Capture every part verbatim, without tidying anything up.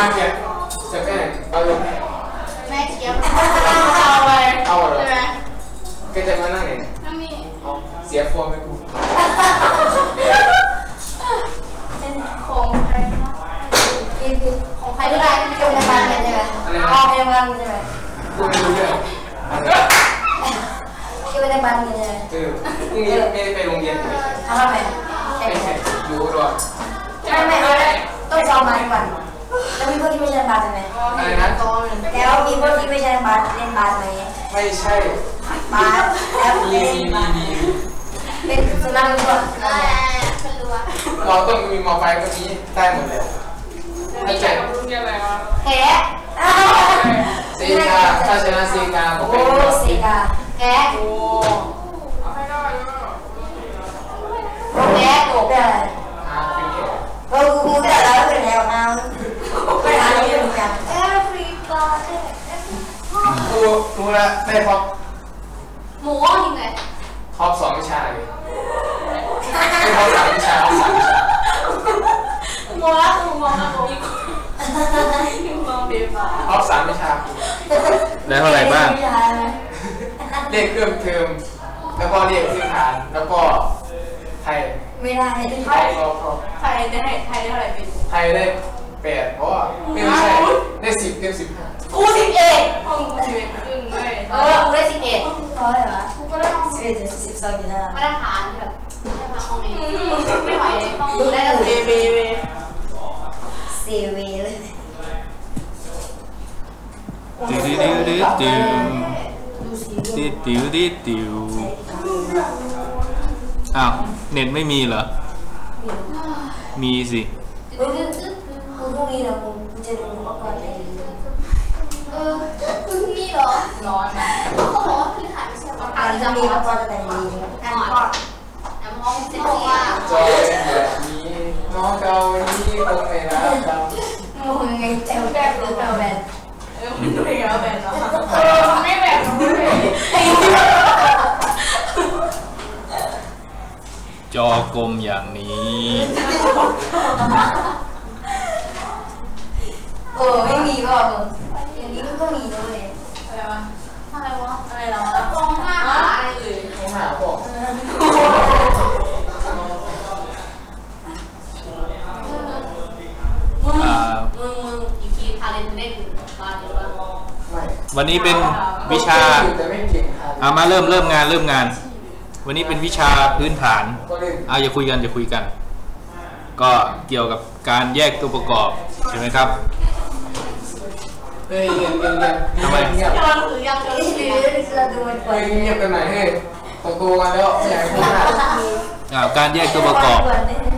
เกียร์จะแม่เอาเลยแม่เกียร์เอาไปเอาเหรอใช่ไหมแกจะมานั่งไหนนั่งนี่เอาเสียฟอร์มไปกูเป็นของใครนะของใครก็ได้ที่เป็นพยาบาลใช่ไหมอ๋อพยาบาลใช่ไหมกูไม่รู้เรื่องที่เป็นพยาบาลใช่ไหมเออพรุ่งนี้ไม่ได้ไปโรงเรียนเลยทำไมไม่ใช่อยู่รอไม่ไม่ไม่ต้องซ้อมมาก่อนแล้วมีพวกที่ไม่ใช่บาสไหมอะไรนะแล้วมีพวกที่ไม่ใช่บาสเล่นบาสไหมไม่ใช่บาสแล้วมีมีมีเป็นสุนัขตัวเป็นรัวเราต้องมีมอไฟก็นี้ได้หมดเลยถ้าเจ็บรุ่นเรียนอะไรวะแกะซีกาถ้าชนะซีกาผมโอ้ซีกาแกะโอ้เอาให้ได้เลยแกะโอ้เป็นอะไรเออกูแต่แล้วเป็นแล้วนะไม่หาเรื่องกันเอฟรีบอร์กูรู้แล้วได้ท็อปหมูยังไงท็อปสองวิชาเลยไม่ท็อปสามวิชาท็อปสามวิชาหมูละหมูมองนะหมูมองเบียร์มาท็อปสามวิชาได้เท่าไหร่บ้างเรียกเครื่องเทอมแล้วก็เรียกพื้นฐานแล้วก็ไทยไม่ได้ไทยเขาเขาไทยได้ไทยได้เท่าไหร่เป็นไทยได้แปดเพราะว่าไม่ใช่ได้สิบเต็มสิบห้ากูสิบเอ็ดห้องสิบเอ็ดครึ่งเลยเออกูได้สิบเอ็ดเขาได้เหรอกูก็ได้ห้องสิบเอ็ดสิบสองอยู่แล้วมาตรฐานแบบได้มาห้องนี้ไม่ไหวห้องได้แล้วเบเบเบเซเวเลยติวติวติวติวติวติวติวติวอ้าวเน็ตไม่มีเหรอมีสิกูพรุ่งนี้เหรอกูจะดูอุปกรณ์อะไรเออพรุ่งนี้เหรอร้อนนะเขาบอกว่าพื้นฐานไม่ใช่อุปกรณ์จะมีอุปกรณ์แต่ดีแอมพอดแอมพอดจะบอกว่าจอยแบบนี้น้องเกานี้คงไม่รักเรามึงไงเจ้าแบบหรือเปล่าแบบเออมึงดูอย่างแบบเนาะเออไม่แบบมึงเลยจอกลมอย่างนี้โอ้ไม่มีก็อย่างนี้ก็มีเลยอะไรวะอะไรวะอะไรหรอกองหน้าอะไรเลยต้องหาบอกมึงมึงมึงอีกทีพาเล่นเล่นมาเดี๋ยวว่าวันนี้เป็นวิชาอ่ามาเริ่มเริ่มงานเริ่มงานวันนี้เป็นวิชาพื้นฐานเอาอย่าคุยกันอย่าคุยกันก็เกี่ยวกับการแยกตัวประกอบใช่ไหมครับเฮ้ยเงียบเงียบเงียบทำไมเงียบย้อนหรือยังย้อนหรือเราดูมันไปเงียบกันไหนเฮ้ยตกตัวกันแล้วไม่อยากพูดมากอ่าการแยกตัวประกอบ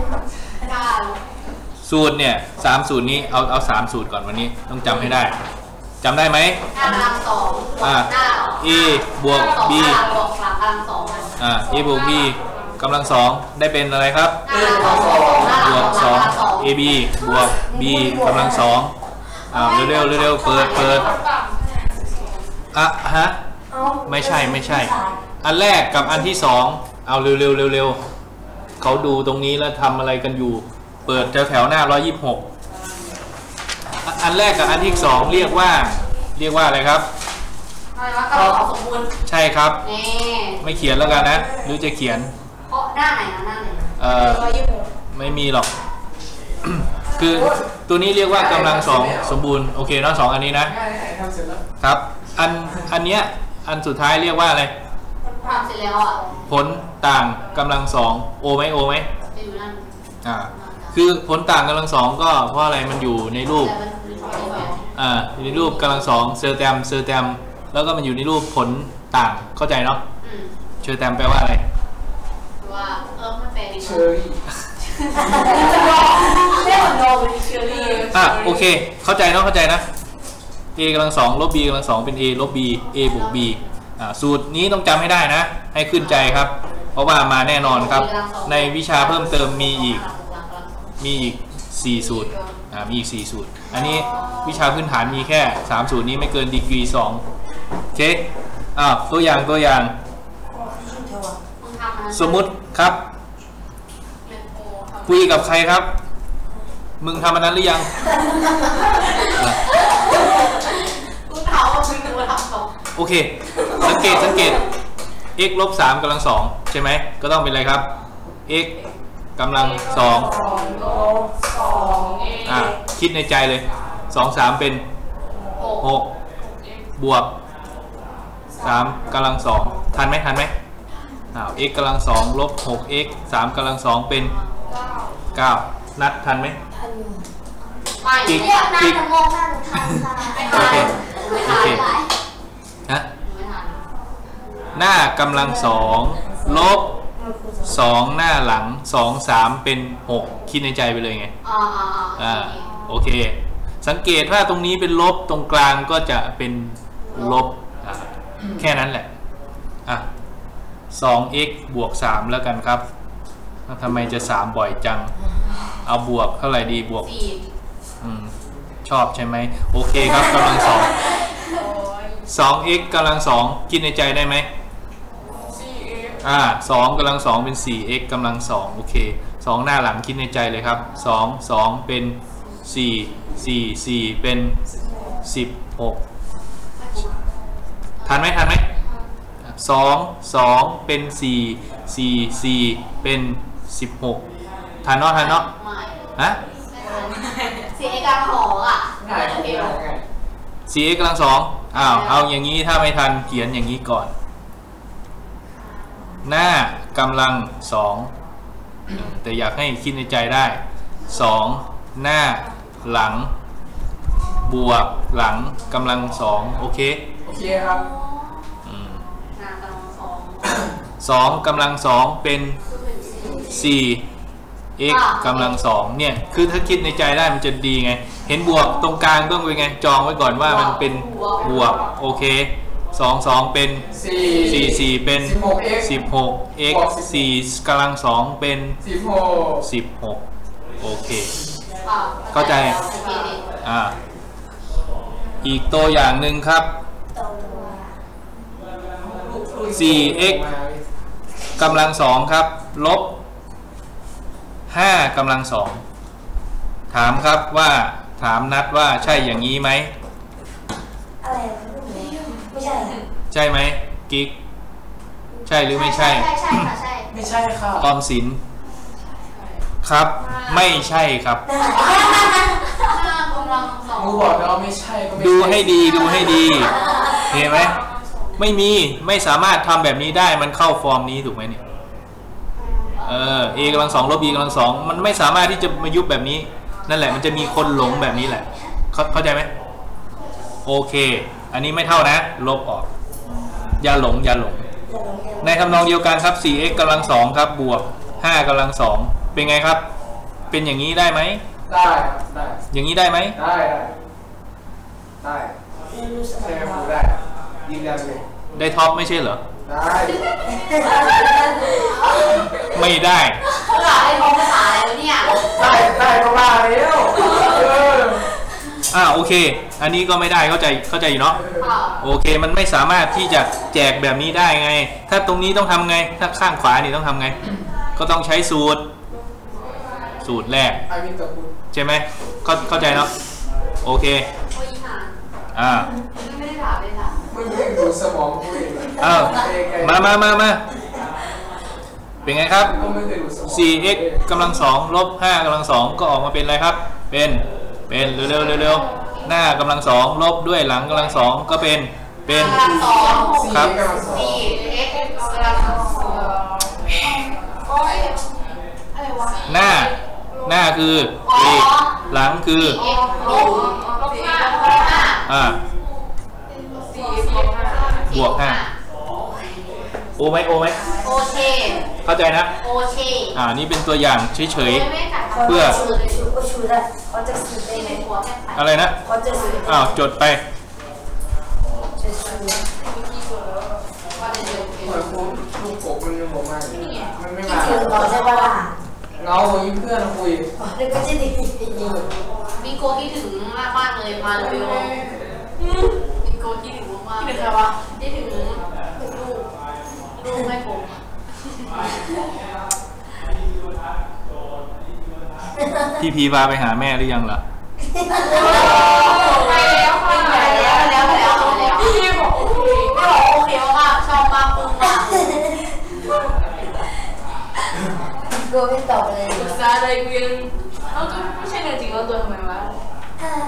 สูตรเนี่ยสามสูตรนี้เอาเอาสามสูตรก่อนวันนี้ต้องจำให้ได้จำได้ไหมกำลังสองอ่า a บวก b บวกสามกำลังสองอ่า a บวก b กำลังสองได้เป็นอะไรครับบวกสอง ab บวก b กำลังสองอ่าเร็วๆเร็วๆเปิดเปิดอ่ะฮะไม่ใช่ไม่ใช่อันแรกกับอันที่สองเอาเร็วๆเร็วๆเขาดูตรงนี้แล้วทำอะไรกันอยู่เปิดแถวแถวหน้าร้อยยี่สิบหกอันแรกกับอันที่สองเรียกว่าเรียกว่าอะไรครับอะไรวะกำลังสองสมบูรณ์ใช่ครับไม่เขียนแล้วกันนะหรือจะเขียนเพราะหน้าไหนนะหน้าไหนเอ่อไม่มีหรอกคือตัวนี้เรียกว่ากำลังสองสมบูรณ์โอเคเนาะสองอันนี้นะครับอันอันเนี้ยอันสุดท้ายเรียกว่าอะไรทำเสร็จแล้วอ่ะผลต่างกำลังสองโอไหมโอไหมอยู่นั่นอ่าคือผลต่างกำลังสองก็เพราะอะไรมันอยู่ในรูปอ่าอยู่ในรูปกำลังสองเซอร์แตมเซอร์แตมแล้วก็มันอยู่ในรูปผลต่างเข้าใจเนาะเชอร์แตมแปลว่าอะไรว่าเออมันแปลดีเชอรี่เรียกว่าโนเป็นเชอรี่อ่ะโอเคเข้าใจเนาะเข้าใจนะ a กำลังสองลบ b กำลังสองเป็น a ลบ b a บวก b อ่าสูตรนี้ต้องจำให้ได้นะให้ขึ้นใจครับเพราะว่ามาแน่นอนครับในวิชาเพิ่มเติมมีอีกมีอีกสี่สูตรอ่ามีอีกสี่สูตรอันนี้วิชาพื้นฐานมีแค่สามสูตรนี้ไม่เกินดีกรีสองโอเคอ่าตัวอย่างตัวอย่างสมมุติครับคุยกับใครครับมึงทำอันนั้นหรือยังเค สังเกตสังเกต x ลบสามกำลังสองใช่ไหมก็ต้องเป็นอะไรครับ x กำลังสองอ่ะคิดในใจเลยสอง สามเป็นหกบวกสามกำลังสองทันไหมทันไหมอ้าว x กำลังสองลบ หก x สามกำลังสองเป็นเก้านัดทันไหมทันอยู่ไม่กิ๊กเรียกหน้าจะมองหน้าหนูทันค่ะโอเคโอเคฮะไม่ทันหน้ากำลังสองลบสองหน้าหลังสอง สามเป็นหกคิดในใจไปเลยไงอ่าอ่าอ่าโอเคสังเกตว่าตรงนี้เป็นลบตรงกลางก็จะเป็นลบอ่ะแค่นั้นแหละอ่ะ สอง x บวกสามแล้วกันครับทำไมจะสามบ่อยจังเอาบวกเท่าไหร่ดีบวกสี่อืมชอบใช่ไหมโอเคครับกำลังสอง สอง x กำลังสองคิดในใจได้ไหมอ่าสองกำลังสองเป็น สี่ x กำลังสองโอเคสองหน้าหลังคิดในใจเลยครับสอง สองเป็นสี่ สี่ สี่เป็นสิบหกทันไหมทันไหมสอง สองเป็นสี่ สี่ สี่เป็นสิบหกทันเนาะทันเนาะไม่ฮะสี่เอกาหออ่ะง่ายง่ายสี่ x กำลังสองอ้าวเอาอย่างนี้ถ้าไม่ทันเขียนอย่างนี้ก่อนหน้ากำลังสองแต่อยากให้คิดในใจได้สองหน้าหลังบวกหลังกำลังสองโอเคโอเคครับอืมหน้ากำลังสองสองกำลังสองเป็นสี่ x กำลังสองเนี่ยคือถ้าคิดในใจได้มันจะดีไงเห็นบวกตรงกลางต้องเป็นไงจองไว้ก่อนว่ามันเป็นบวกโอเคสอง สองเป็นสี่สี่ สี่เป็นสิบหก x สิบหก x สี่กำลังสองเป็นสิบหกสิบหกโอเคอ่าเข้าใจโอเคดิอ่าอีกตัวอย่างหนึ่งครับต่อมาสี่ x กำลังสองครับลบห้ากำลังสองถามครับว่าถามนัดว่าใช่อย่างนี้ไหมอะไรไม่ใช่ใช่ไหมกิ๊กใช่หรือไม่ใช่ใช่ใช่ค่ะใช่ไม่ใช่ค่ะออมสินครับไม่ใช่ครับหน้ากำลังสองกูบอกแล้วไม่ใช่ก็ไม่ดูให้ดีดูให้ดีเห็นไหมไม่มีไม่สามารถทำแบบนี้ได้มันเข้าฟอร์มนี้ถูกไหมเนี่ยเออ a กำลังสองลบ b กำลังสองมันไม่สามารถที่จะมายุบแบบนี้นั่นแหละมันจะมีคนหลงแบบนี้แหละเข้าเข้าใจไหมโอเคอันนี้ไม่เท่านะลบออกอย่าหลงอย่าหลงในทำนองเดียวกันครับ สี่ x กำลังสองครับบวกห้ากำลังสองเป็นไงครับเป็นอย่างนี้ได้ไหมได้ครับได้อย่างนี้ได้ไหมได้ได้ได้ใช่ไหมครูได้ยืนยันเลยได้ท็อปไม่ใช่เหรอได้ไม่ได้ภาษาไอ้ท้องภาษาอะไรวะเนี่ยได้ได้ก็ว่าแล้วเอออ่าโอเคอันนี้ก็ไม่ได้เข้าใจเข้าใจอยู่เนาะอ่าโอเคมันไม่สามารถที่จะแจกแบบนี้ได้ไงถ้าตรงนี้ต้องทำไงถ้าข้างขวานี่ต้องทำไงก็ต้องใช้สูตรสูตรแรกไอ้มิสเตอร์คุณใช่ไหมเข้าเข้าใจเนาะโอเคโอ้ยหาอ่าไม่ได้ถามเลยค่ะมึงยังดูสมองกูอีกอ้าวมามามามาเป็นไงครับก็ไม่เคยดูสมองสี่ x กำลังสองลบห้ากำลังสองก็ออกมาเป็นอะไรครับเป็นเป็นเร็วเร็วเร็วเร็วหน้ากำลังสองลบด้วยหลังกำลังสองก็เป็นเป็นกำลังสองครับสี่เอ็กซ์กำลังสองโอ้ยอะไรวะหน้าหน้าคือ a หลังคือเอ็กซ์ลบลบห้าลบห้าอ่าสี่ลบห้าบวกห้าโอไหมโอไหมโอเคเข้าใจนะโอเคอ่านี่เป็นตัวอย่างเฉยไม่กัดเพื่อชูชูชูได้เขาจะสูดได้ไหมหัวแค่ไปๆอะไรนะเขาจะสูดอ้าวจดไปจะชูว่าจะเดียวเหมือนคุณลูกกบมันยังบอกมามันไม่คิดมาถึงเราใช่ปะล่ะเงายิ้มเพื่อนคุยนึกว่าจะดีดีมีโกคิดถึงมากมากเลยมาเร็วมีโกคิดถึงมากคิดถึงใครวะคิดถึงลูกลูกไม่ผมพี่พีพาไปหาแม่หรือยังล่ะไปแล้วไปแล้วไปแล้วไปแล้วไปแล้วพี่บอกโอเคกูยังเอ้าก็ไม่ใช่เรื่องจริงแล้วตัวทำไมวะอ่า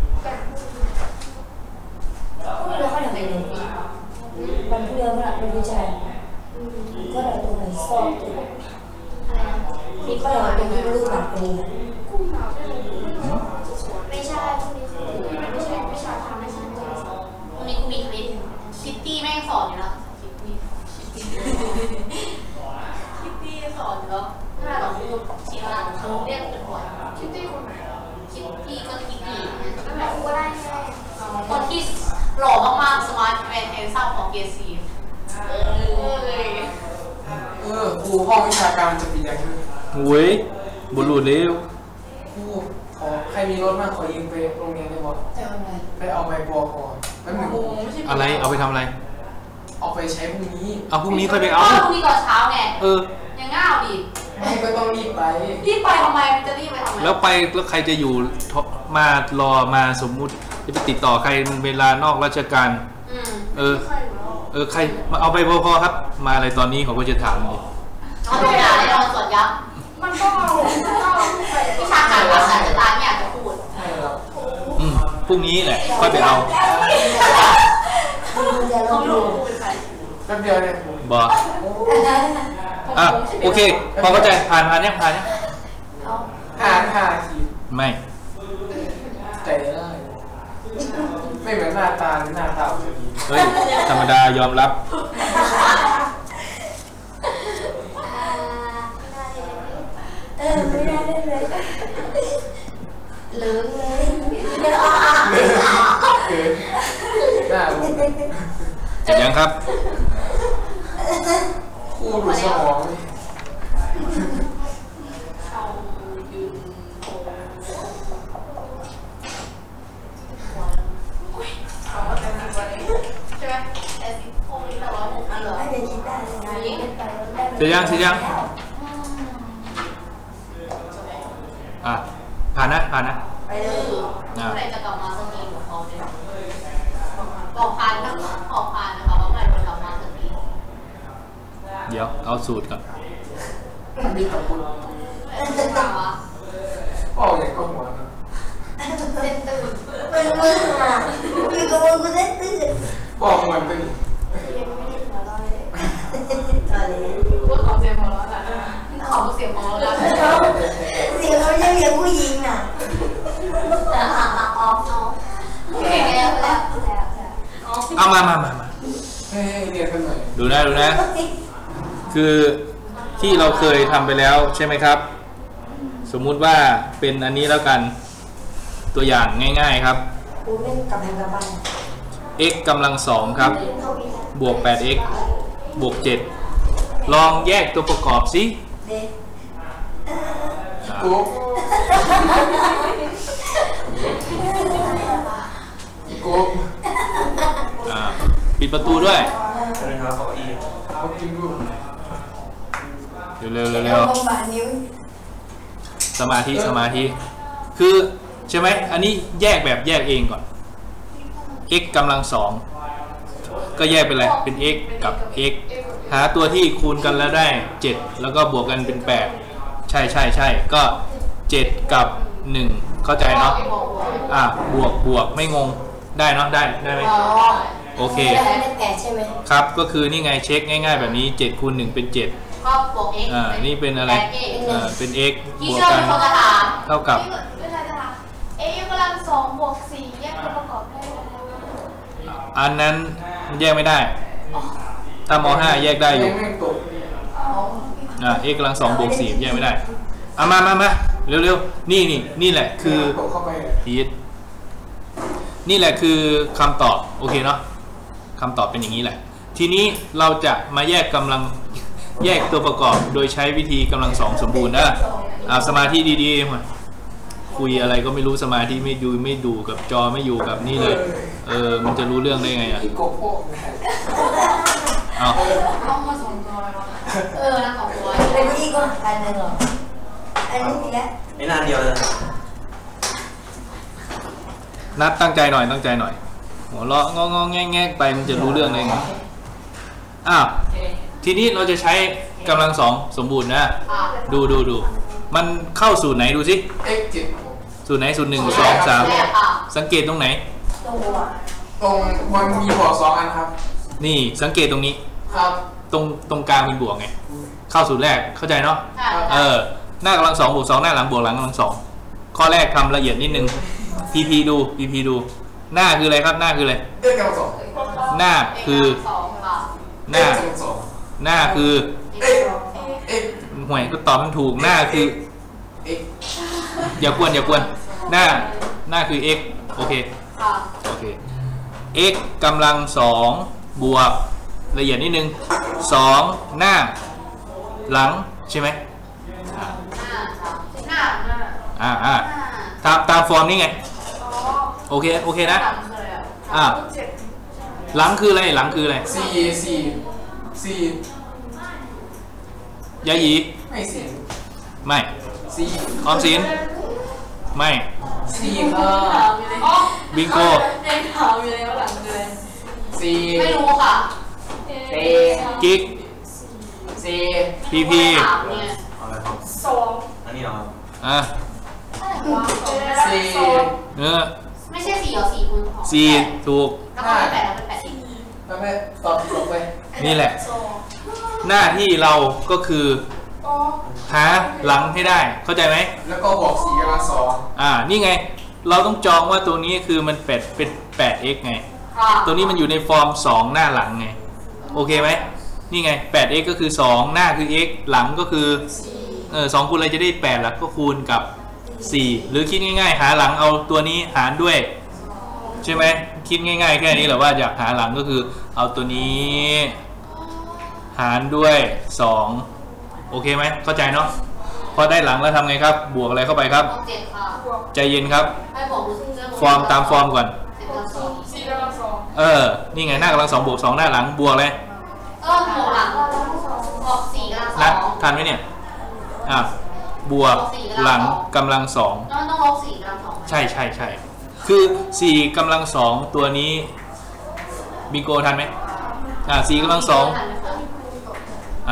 พวกเราเขาทำอะไรเนี่ยวันพวกเราเมื่อไหร่เป็นผู้ชายก็เราตรงไหนสอบตัวนี่ก็เราเป็นที่ลูกหลักเลยไม่ใช่พวกนี้ไม่ใช่วิชาทำไม่ใช่ตัววันนี้กูมีคลิปคิตตี้แม่งสอนอยู่แล้วคิตตี้คิตตี้สอนอยู่แล้วถ้าเราพูดชีวะเขาเรียกเป็นบ่อยคิตตี้คนไหนคิตตี้ก็คิตตี้ก็แบบกูได้แค่คนที่หล่อมากๆสมาร์ทแมนแฮนซัมของเกซีเออเออครูห้องวิชาการจะเป็นยังไงโว้ยบุรุษเร็วครูขอใครมีรถมากขอยืมไปโรงเรียนได้บ่จะเอาอะไรไปเอาใบบัวก่อนแป๊บหนึงอะไรเอาไปทำอะไรเอาไปใช้พรุ่งนี้เอาพรุ่งนี้ค่อยไปเอาพรุ่งนี้ตอนเช้าไงเออยังง่าวดิไม่ก็ต้องรีบไปรีบไปทำไมมันจะรีบไปทำไมแล้วไปแล้วใครจะอยู่มารอมาสมมุติจะไปติดต่อใครเวลานอกราชการอืมเออ เออใครมาเอาไปพอๆครับ มาอะไรตอนนี้เขาก็จะถามเลยเอาตัวอย่างให้เราสอนยับมันก็เอามันก็เอาไปวิชาการภาษาจะตายไม่อยากจะพูดใช่ครับอืมพรุ่งนี้แหละค่อยไปเอาคุณจะลเขาองไม่ดูรู้พูดเป็นใครแป๊บเดียวเนี่ยครูบอกอ่ะโอเคพอเข้าใจผ่านผ่านยังผ่านยังห้าห้าทีไม่ใจได้ไม่เหมือนหน้าตาหรือหน้าตาจะดีเฮ้ยธรรมดายอมรับเออไม่ได้เลยเหลืองเลยเกินหน้าผมเสร็จยังครับครูดูสมองเลยเขายืนโค้งใช่ไหมแต่สิบโค้งนี้แต่ร้อยหกอันเหรอไม่ได้คิดได้เลยนะยิงไปได้เสร็จยังเสร็จยังอ่ะผ่านนะผ่านนะไปเลยเมื่อไหร่จะกลับมาสักทีของเขาเนี่ยบอกพานนะบอกพานนะคะว่าเมื่อไหร่จะกลับมาสักทีเดี๋ยวเอาสูตรก่อนมีกับคุณจะกลับวะพ่อใหญ่ก็หัวนะเต้นตื่นมึงมึงอ่ะมึงกับมึงกูได้ตื่นพ่อหัวตึงพูดของเสียงหัวเราะแหละของเสียงหัวเราะแหละเสียงเขาจะเรียกผู้หญิงน่ะอ๋อเก่งแล้วแล้วเอามามามามาให้เรียนกันหน่อยดูนะดูนะ คือที่เราเคยทำไปแล้วใช่ไหมครับ สมมุติว่าเป็นอันนี้แล้วกัน ตัวอย่างง่ายๆครับกูเป็นกับแพงกระบัน x กำลังสองครับ บวก แปด x บวก เจ็ด ลองแยกตัวประกอบสิเด็กอ่ากุ๊กกุ๊กอ่าปิดประตูด้วยเอากินดูเร็วๆเร็วลงบานิ้วๆสมาธิสมาธิ คือใช่ไหมอันนี้แยกแบบแยกเองก่อน x กำลังสองก็แยกเป็นอะไรเป็น x กับ x หาตัวที่คูณกันแล้วได้เจ็ดแล้วก็บวกกันเป็นแปดใช่ใช่ใช่ก็เจ็ดกับหนึ่งเข้าใจเนาะอ่ะบวกบวกไม่งงได้เนาะได้ได้ไหมโอเคได้ได้แปดใช่ไหมครับก็คือนี่ไงเช็คง่ายๆแบบนี้เจ็ดคูณหนึ่งเป็นเจ็ดก็บวก x อ่านี่เป็นอะไรอ่าเป็น x ที่บวกเชื่อกัเป็น นคนจะถามเท่ากับไม่ใช่จะถามเอยกกำลังสองบวกสี่แยกตัวประกอบได้ไหมอันนั้นมันแยกไม่ได้ถ้ามห้าแยกได้อยู่แม่งตกอ่า x กำลังสองบวกสี่แยกไม่ได้เอามามามาเร็วๆนี่นี่นี่แหละคือตกเข้าไปพีทนี่แหละคือคำตอบโอเคเนาะคำตอบเป็นอย่างนี้แหละ ทีนี้เราจะมาแยกกำลังแยกตัวประกอบโดยใช้วิธีกำลังสองสมบูรณ์นะอ่าสมาธิดีๆมาคุยอะไรก็ไม่รู้สมาธิไม่ดูไม่ดูกับจอไม่อยู่กับนี่เลยเออมันจะรู้เรื่องได้ไงอ่ะที่โกโก้เอาต้องมาสองตัวเลยวะเออนะสองตัวเป็นผู้หญิงก็อันหนึ่งเหรออันนี้อีกแล้วไม่นานเดียวเลยนัดตั้งใจหน่อยตั้งใจหน่อยหัวเราะงองๆแง่ๆไปมันจะรู้เรื่องได้ไงอ้าวทีนี้เราจะใช้กำลังสองสมบูรณ์นะอ่ะดูดูดูมันเข้าสูตรไหนดูสิ x เจ็ดสูตรไหนสูตรหนึ่งสองสามสังเกตตรงไหนตรงหัวตรงมันมีบวกสองอันครับนี่สังเกตตรงนี้ครับตรงตรงกลางเป็นบวกไงเข้าสูตรแรกเข้าใจเนาะเออหน้ากำลังสองบวกสองหน้าหลังบวกหลังกำลังสองข้อแรกทำละเอียดนิดนึง พีพี ดู พี พี ดูหน้าคืออะไรครับหน้าคืออะไรเอ็กกำลังสองหน้าคือหน้าเอ็กกำลังสองหน้าคือเอ็กเอ็กห่วยก็ตอบมันถูกหน้าคือเอ็กอย่ากวนอย่ากวนหน้าหน้าคือ x โอเคโอเค x กำลังสองบวกละเอียดนิดนึงสองหน้าหลังใช่ไหมอ่าหน้าหน้าอ่าอ่าตามตามฟอร์มนี้ไงโอเคโอเคนะอ่าหลังคืออะไรหลังคืออะไรสี่สี่สี่ยาหยีไม่สี่ไม่สี่ออมสินไม่สี่ค่ะบิงโกเด็กถามอยู่แล้วหลังเลยสี่ไม่รู้ค่ะเอกิ๊กสี่พีพีถามเนี่ยอะไรครับสองอันนี้เหรอครับอ่ะสี่เนื้อไม่ใช่สี่หรอสี่คูณสองสี่ถูกแล้วก็เป็นแปดแล้วเป็นแปดสี่แล้วแม่ตอบถูกไปนี่แหละ หน้าที่เราก็คือหาหลังให้ได้เข้าใจไหมแล้วก็บวกสี่กำลังสองอ่านี่ไงเราต้องจองว่าตัวนี้คือมันแปดเป็น แปด x ไงค่ะตัวนี้มันอยู่ในฟอร์มสองหน้าหลังไงโอเคไหมนี่ไง แปด x ก็คือสองหน้าคือ x หลังก็คือเออสองคูณอะไรจะได้แปดล่ะก็คูณกับสี่หรือคิดง่ายๆหาหลังเอาตัวนี้หารด้วยใช่ไหมคิดง่ายๆแค่นี้แหละว่าอยากหาหลังก็คือเอาตัวนี้หารด้วยสองโอเคไหมเข้าใจเนาะพอได้หลังแล้วทำไงครับบวกอะไรเข้าไปครับบวกเจ็ดค่ะใจเย็นครับให้บอกรู้ซึ่งเรื่องฟอร์มตามฟอร์มก่อนเจ็ดกำลังสองสี่กำลังสองเออนี่ไงหน้ากำลังสองบวกสองหน้าหลังบวกเลยเออบวกหลังบวกสี่กำลังสนะองทันไหมเนี่ยอ่ะบวกหลังกำลังสองแล้วต้องลบสี่กำลังสองใช่ใช่ใช่คือสี่กำลังสองตัวนี้บิงโกทันไหมอ่าสี่กำลังสองอ่า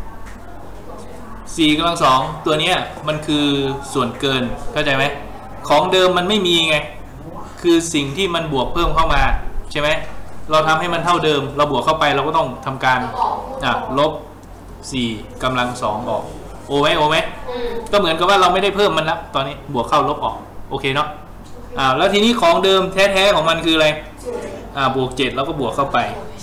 สี่กำลังสองตัวเนี้ยมันคือส่วนเกินเข้าใจไหมของเดิมมันไม่มีไงคือสิ่งที่มันบวกเพิ่มเข้ามาใช่ไหมเราทำให้มันเท่าเดิมเราบวกเข้าไปเราก็ต้องทำการอ่ะลบสี่กำลังสองออกโอไหมโอไหมอืมก็เหมือนกับว่าเราไม่ได้เพิ่มมันละตอนนี้บวกเข้าลบออกโอเคเนาะอ่าแล้วทีนี้ของเดิมแท้ๆของมันคืออะไรอ่าบวกเจ็ดแล้วก็บวกเข้าไป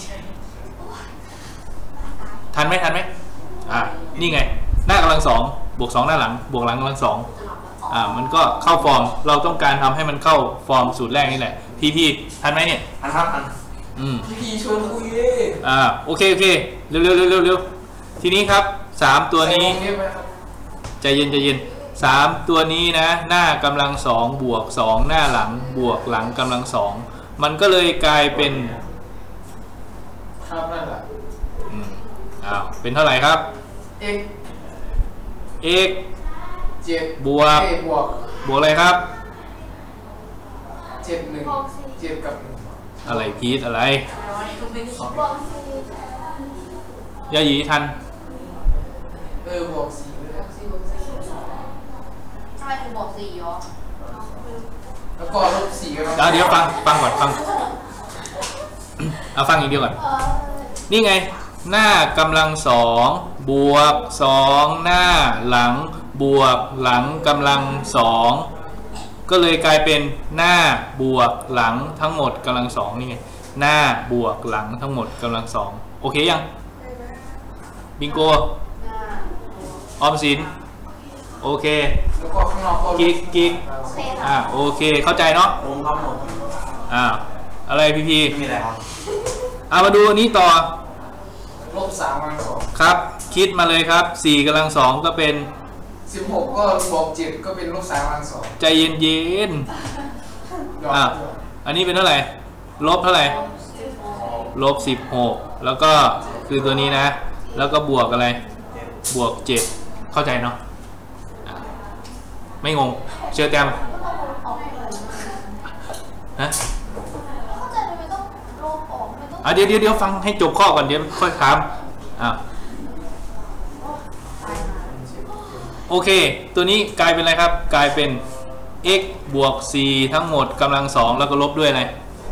ทันไหมทันไหมอ่านี่ไงหน้ากำลังสองบวกสองหน้าหลังบวกหลังกำลังสองอ่ามันก็เข้าฟอร์มเราต้องการทำให้มันเข้าฟอร์มสูตรแรกนี่แหละพี่พี่ทันไหมเนี่ยอันครับอันอืมพี่ชวนคุยเลยอ่าโอเคโอเคเร็วเร็วเร็วเร็วเร็วทีนี้ครับสามตัวนี้ใส่วงเล็บไว้ครับใจเย็นใจเย็นสามตัวนี้นะหน้ากำลังสองบวกสองหน้าหลังบวกหลังกำลังสองมันก็เลยกลายเป็นครับนั่นแหละอืมอ้าวเป็นเท่าไหร่ครับ x x เจ็ดบวกเอ้ยบวกบวกอะไรครับเจ็ดหนึ่งเจ็ดกับหนึ่งอะไรพีทอะไรบวกสี่ยาหยีทันเออบวกสี่เลยทำไมถึงบวกสี่อ๋อแล้วก็ลบสี่กำลังเดี๋ยวเดี๋ยวฟังฟังก่อนฟัง เอาฟังอย่างเดียวก่อนเอ่อนี่ไงหน้ากำลังสองบวกสองหน้าหลังบวกหลังกำลังสองก็เลยกลายเป็นหน้าบวกหลังทั้งหมดกำลังสองนี่ไงหน้าบวกหลังทั้งหมดกำลังสองโอเคยังบิงโกออมสินโอเคแล้วก็ข้างนอกก็ลบกิ๊กกิ๊กโอเคค่ะอ่าโอเคเข้าใจเนาะผมครับผมอ่าอะไรพี่พีไม่มีอะไรครับเอามาดูอันนี้ต่อลบสามกำลังสองครับคิดมาเลยครับสี่กำลังสองก็เป็นสิบหกก็บวกเจ็ดก็เป็นลบสามกำลังสองใจเย็นเย็นยอดอ่ะอันนี้เป็นเท่าไหร่ลบเท่าไหร่ลบสิบหกแล้วก็คือตัวนี้นะแล้วก็บวกอะไรบวกเจ็ดเข้าใจเนาะอ่ะไม่งงเชื่อแต้มฮะเข้าใจเลยไม่ต้องลบออกไม่ต้องอ่ะเดี๋ยวเดี๋ยวเดี๋ยวฟังให้จบข้อก่อนเดี๋ยวค่อยถามอ่ะโอเคตัวนี้กลายเป็นอะไรครับกลายเป็น x บวก c ทั้งหมดกำลังสองแล้วก็ลบด้วยอะไร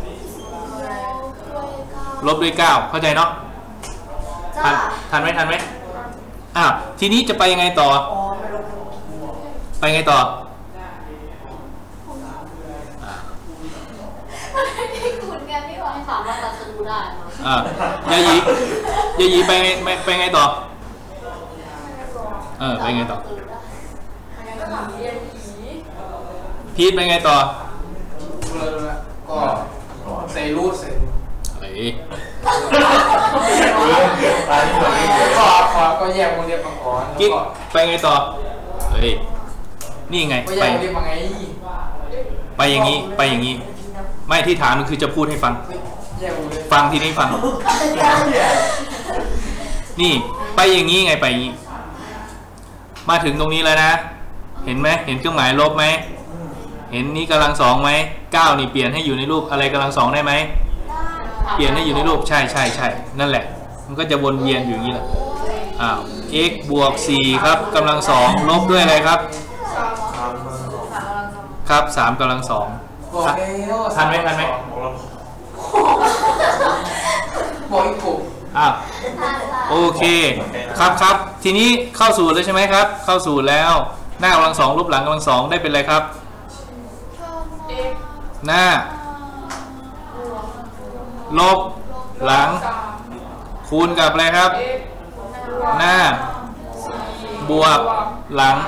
ลบด้วยเก้าเข้าใจเนาะทันทันไหมทันไหมอ้าวทีนี้จะไปยังไงต่อไปยังไงต่อคุณกันนี่หว่าไม่สามารถตัดสู้ได้มั้งอ่ายายียายีไปไปไปไงต่อเออไปไงต่อพีทไปไงต่อก็ใส่รูดใส่อะไรก็ขอก็แยกวงเล็บมาก่อนกิ๊กไปไงต่อเฮ้ยนี่ไงก็แยไปกวงเล็บมาไงไปอย่างนี้ไปอย่างนี้ไม่ที่ถามมันคือจะพูดให้ฟังแยกวงเล็บฟังทีนี้ฟังนี่ไปอย่างนี้ไงไปอย่างนี้มาถึงตรงนี้แล้วนะเห็นไหมเห็นเครื่องหมายลบไหมเห็นนี้กำลังสองไหมเก้านี่เปลี่ยนให้อยู่ในรูปอะไรกำลังสองได้ไหมเปลี่ยนให้อยู่ในรูปใช่ใช่ใช่นั่นแหละมันก็จะวนเวียนอยู่อย่างนี้แหละอ้าว x บวกสี่ครับกำลังสองลบด้วยอะไรครับครับสามกำลังสองทันไหมทันไหมบอกอีกผมอ้าวโอเคครับครับทีนี้เข้าสูตรเลยใช่ไหมครับเข้าสูตรแล้วหน้ากำลังสองลบหลังกำลังสองได้เป็นอะไรครับหน้าลบหลังคูณกับอะไรครับหน้าบวกหลัง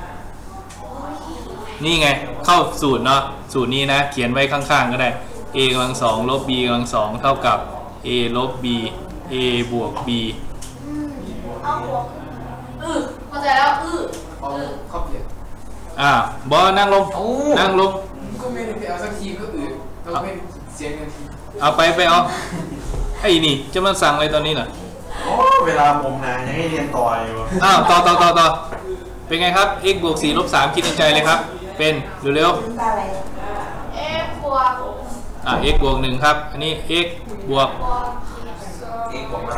นี่ไงเข้าสูตรเนาะสูตรนี้นะเขียนไว้ข้างๆก็ได้ a กำลังสองลบ b กำลังสองเท่ากับ a ลบ b a บวก b เอาหัวอือเข้าใจแล้วอือเอาเข้าเปลี่ยนอ่าบอนั่งลงนั่งลงก็ไม่ได้ไปเอาสักทีก็อื่นก็ไม่เสียเงินทีเอาไปไปเอาไอ้นี่จะมาสั่งอะไรตอนนี้น่ะโอ้เวลาผมนะยังให้เรียนต่ออยู่อ้าวต่อต่อต่อต่อเป็นไงครับ x บวกสี่ลบสามคิดในใจเลยครับเป็นเร็วตาอะไรเอฟบวกๆอ่า x บวกหนึ่งครับอันนี้ x บวกบวกเอกผมมา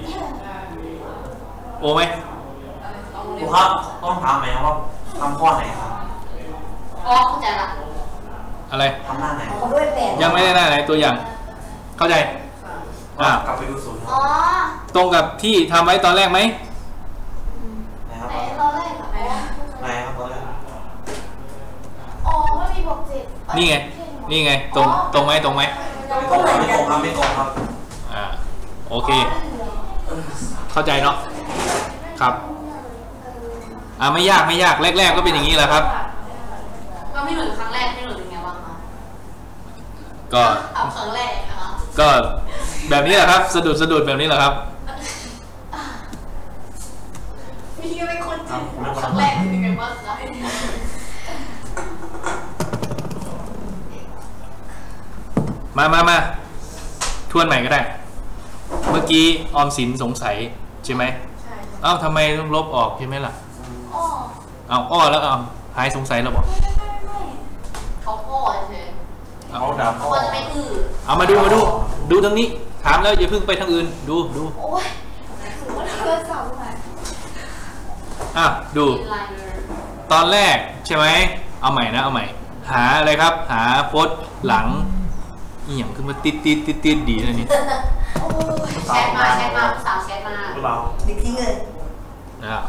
โอไหมครูครับต้องถามไหมครับว่าทำข้อไหนครับอ๋อเข้าใจละอะไรทำหน้าไหนเขาด้วยแปดยังไม่ได้หน้าไหนตัวอย่างเข้าใจอ่ากลับไปดูศูนย์อ๋อตรงกับที่ทำไว้ตอนแรกไหมนะครับไหนตอนแรกเหรอไหนครับตอนแรกอ๋อไม่มีบวกเจ็ดนี่ไงนี่ไงตรงตรงไหมตรงไหมไม่ตรงครับไม่ตรงครับไม่ตรงครับอ่าโอเคเข้าใจเนาะครับอ่าไม่ยากไม่ยากแรกๆก็เป็นอย่างนี้แหละครับก็ไม่หนุนครั้งแรกไม่หนุนเป็นไงบ้างคะก็เอาครั้งแรกนะคะก็แบบนี้แหละครับสะดุดสะดุดแบบนี้แหละครับมีก็เป็นคนจีนผมไม่คตรรั้งงแรกเป็นไงบ้างคะมามามาทวนใหม่ก็ได้ เมื่อกี้ออมสินสงสัยใช่ไหมใช่เอ้าทำไมต้องลบออกใช่ไหมล่ะอ๋อเอาอ้อแล้วเอาหายสงสัยแล้วบอกไม่ไม่ไม่ไม่เขาพ่อเฉยเขาดับเขาจะไม่อื้อเอามาดูมาดูดูทางนี้ถามแล้วอย่าเพิ่งไปทางอื่นดูดูโอ้ยถือว่าเธอสาวไหนอ่ะดูอินไลเนอร์ตอนแรกใช่ไหมเอาใหม่นะเอาใหม่ หาอะไรครับ หาโพสต์หลังอีหยังขึ้นมาติดติดติดติดดีเลยนี่โอ้ยแชทมาแชทมาสาวแชทมาหรือเปล่าบิ๊กทิ้งเลยนะครับ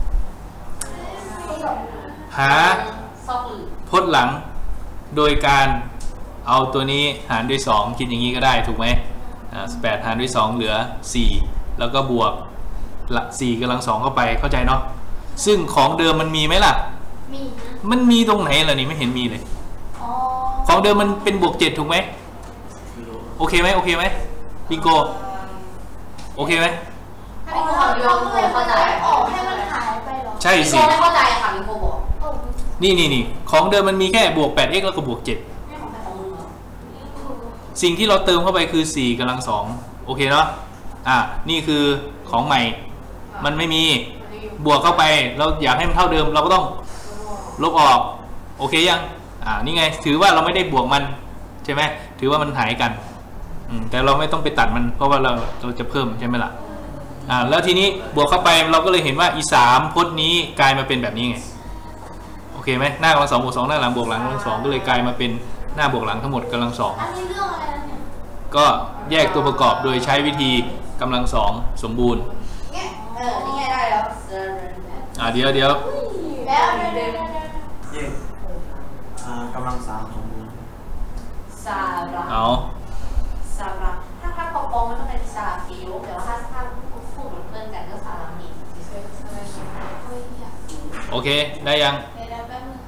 หาซอกหรือโพสต์หลังโดยการเอาตัวนี้หารด้วยสองคิดอย่างนี้ก็ได้ถูกไหมอ่าแปดหารด้วยสองเหลือสี่แล้วก็บวกละสี่กำลังสองเข้าไปเข้าใจเนาะซึ่งของเดิมมันมีไหมล่ะมีนะมันมีตรงไหนล่ะนี่ไม่เห็นมีเลยอ๋อของเดิมมันเป็นบวกเจ็ดถูกไหมโอเคไหมโอเคไหมบิงโกโอเคไหมถ้าเป็นคนเดียวเขาคเลยนเข้าใจออกให้มันหายไปเหรอใช่พี่สิโกไม่เข้าใจค่ะพี่โกบอกโอ้นี่นี่นี่ของเดิมมันมีแค่บวก แปด x แล้วก็บวกเจ็ดไม่ของใครของมึงเหรอสิ่งที่เราเติมเข้าไปคือสี่กำลังสองโอเคเนาะอ่ะนี่คือของใหม่มันไม่มีบวกเข้าไปเราอยากให้มันเท่าเดิมเราก็ต้องลบออกโอเคยังอ่านี่ไงถือว่าเราไม่ได้บวกมันใช่ไหมถือว่ามันหายกันอืมแต่เราไม่ต้องไปตัดมันเพราะว่าเราเราจะเพิ่มใช่ไหมล่ะอ่าแล้วทีนี้บวกเข้าไปเราก็เลยเห็นว่าอีสามพจน์นี้กลายมาเป็นแบบนี้ไงโอเคไหมหน้ากำลังสองบวกสองหน้าหลังบวกหลังกำลังสองก็เลยกลายมาเป็นหน้าบวกหลังทั้งหมดกำลังสองอันนี้เรื่องอะไรนะเนี่ยก็แยกตัวประกอบโดยใช้วิธีกำลังสองสมบูรณ์เนี่ยเออนี่ไงได้แล้วอ่าเดี๋ยวเดี๋ยวแล้วเดี๋ยวเดี๋ยวเดี๋ยวแยกอ่ากำลังสามสมบูรณ์ซาระเอาซาระถ้าถ้าปอปองมันต้องเป็นซาฟิวแต่ว่าถ้าถ้าพูดเหมือนเพื่อนกันก็ซารามิเฮ้ยเนี่ยโอเคได้ยังเดี๋ยวเดี๋ยวแป๊บนึง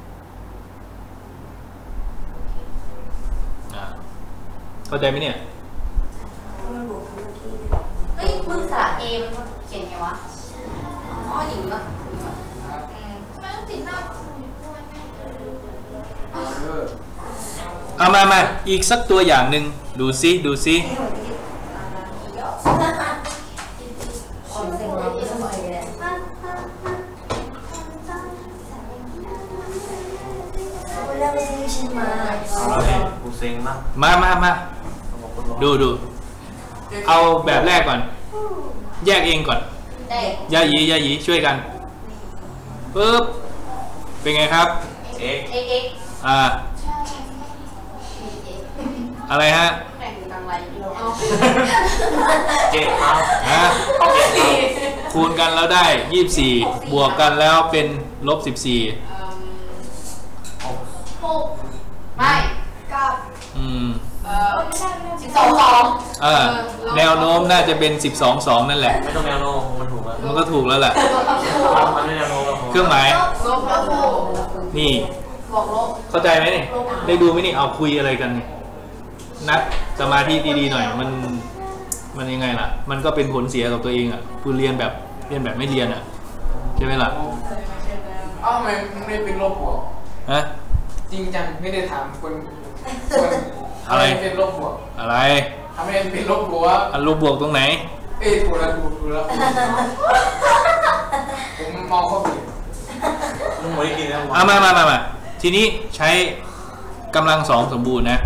ค่ะอ่าเข้าใจไหมเนี่ยเฮ้ยมึงสระเอมันเขียนไงวะอ๋อหญิงปะอืมทำไมต้องติดหน้าคุณด้วยแม่เออเอามามาอีกสักตัวอย่างหนึ่งดูซิดูซิคนเซ็งเราไม่สมัยเลยเรื่องซื้อฉันมาเอาเลยกูเซ็งนะมามามาดูดูเอาแบบแรกก่อน แยกเองก่อนได้ย่าหยีย่าหยีช่วยกันปึ๊บเป็นไงครับเอ็กเอ็กเอ็กอ่าอะไรฮะแบ่งอยู่ทางไรอยู่เอาเจ็ดครับฮะคูณกันแล้วได้ยี่สิบสี่บวกกันแล้วเป็นลบสิบสี่หกหกไม่กับอืมเอ่อไม่ได้ไม่ได้สิบสองสองเออแนวโน้มน่าจะเป็นสิบสอง สองนั่นแหละไม่ต้องแนวโน้มมันถูกแล้วมันก็ถูกแล้วแหละมันไม่แนวโน้มแล้วเครื่องหมายลบแล้วบวกนี่บวกลบเข้าใจไหมนี่ได้ดูไหมนี่เอาคุยอะไรกันนี่นัดสมาธิดีๆหน่อยมันมันยังไงล่ะ มันก็เป็นผลเสียกับตัวเองอ่ะคือเรียนแบบเรียนแบบไม่เรียนอ่ะใช่ไหมล่ะเอ้าทำไมมึงไม่เป็นลบบวกฮะจริงจังไม่ได้ถามคนคนอะไรทำมเป็นลบบวกอะไรทำไมเป็นลบบวกอันลบบวกตรงไหนเอ้ยถูกแล้วถูกถูกแล้วผมมองเขาผิดมึงไม่ได้กินแล้วเอามามามามาทีนี้ใช้กำลังสองสมบูรณ์นะ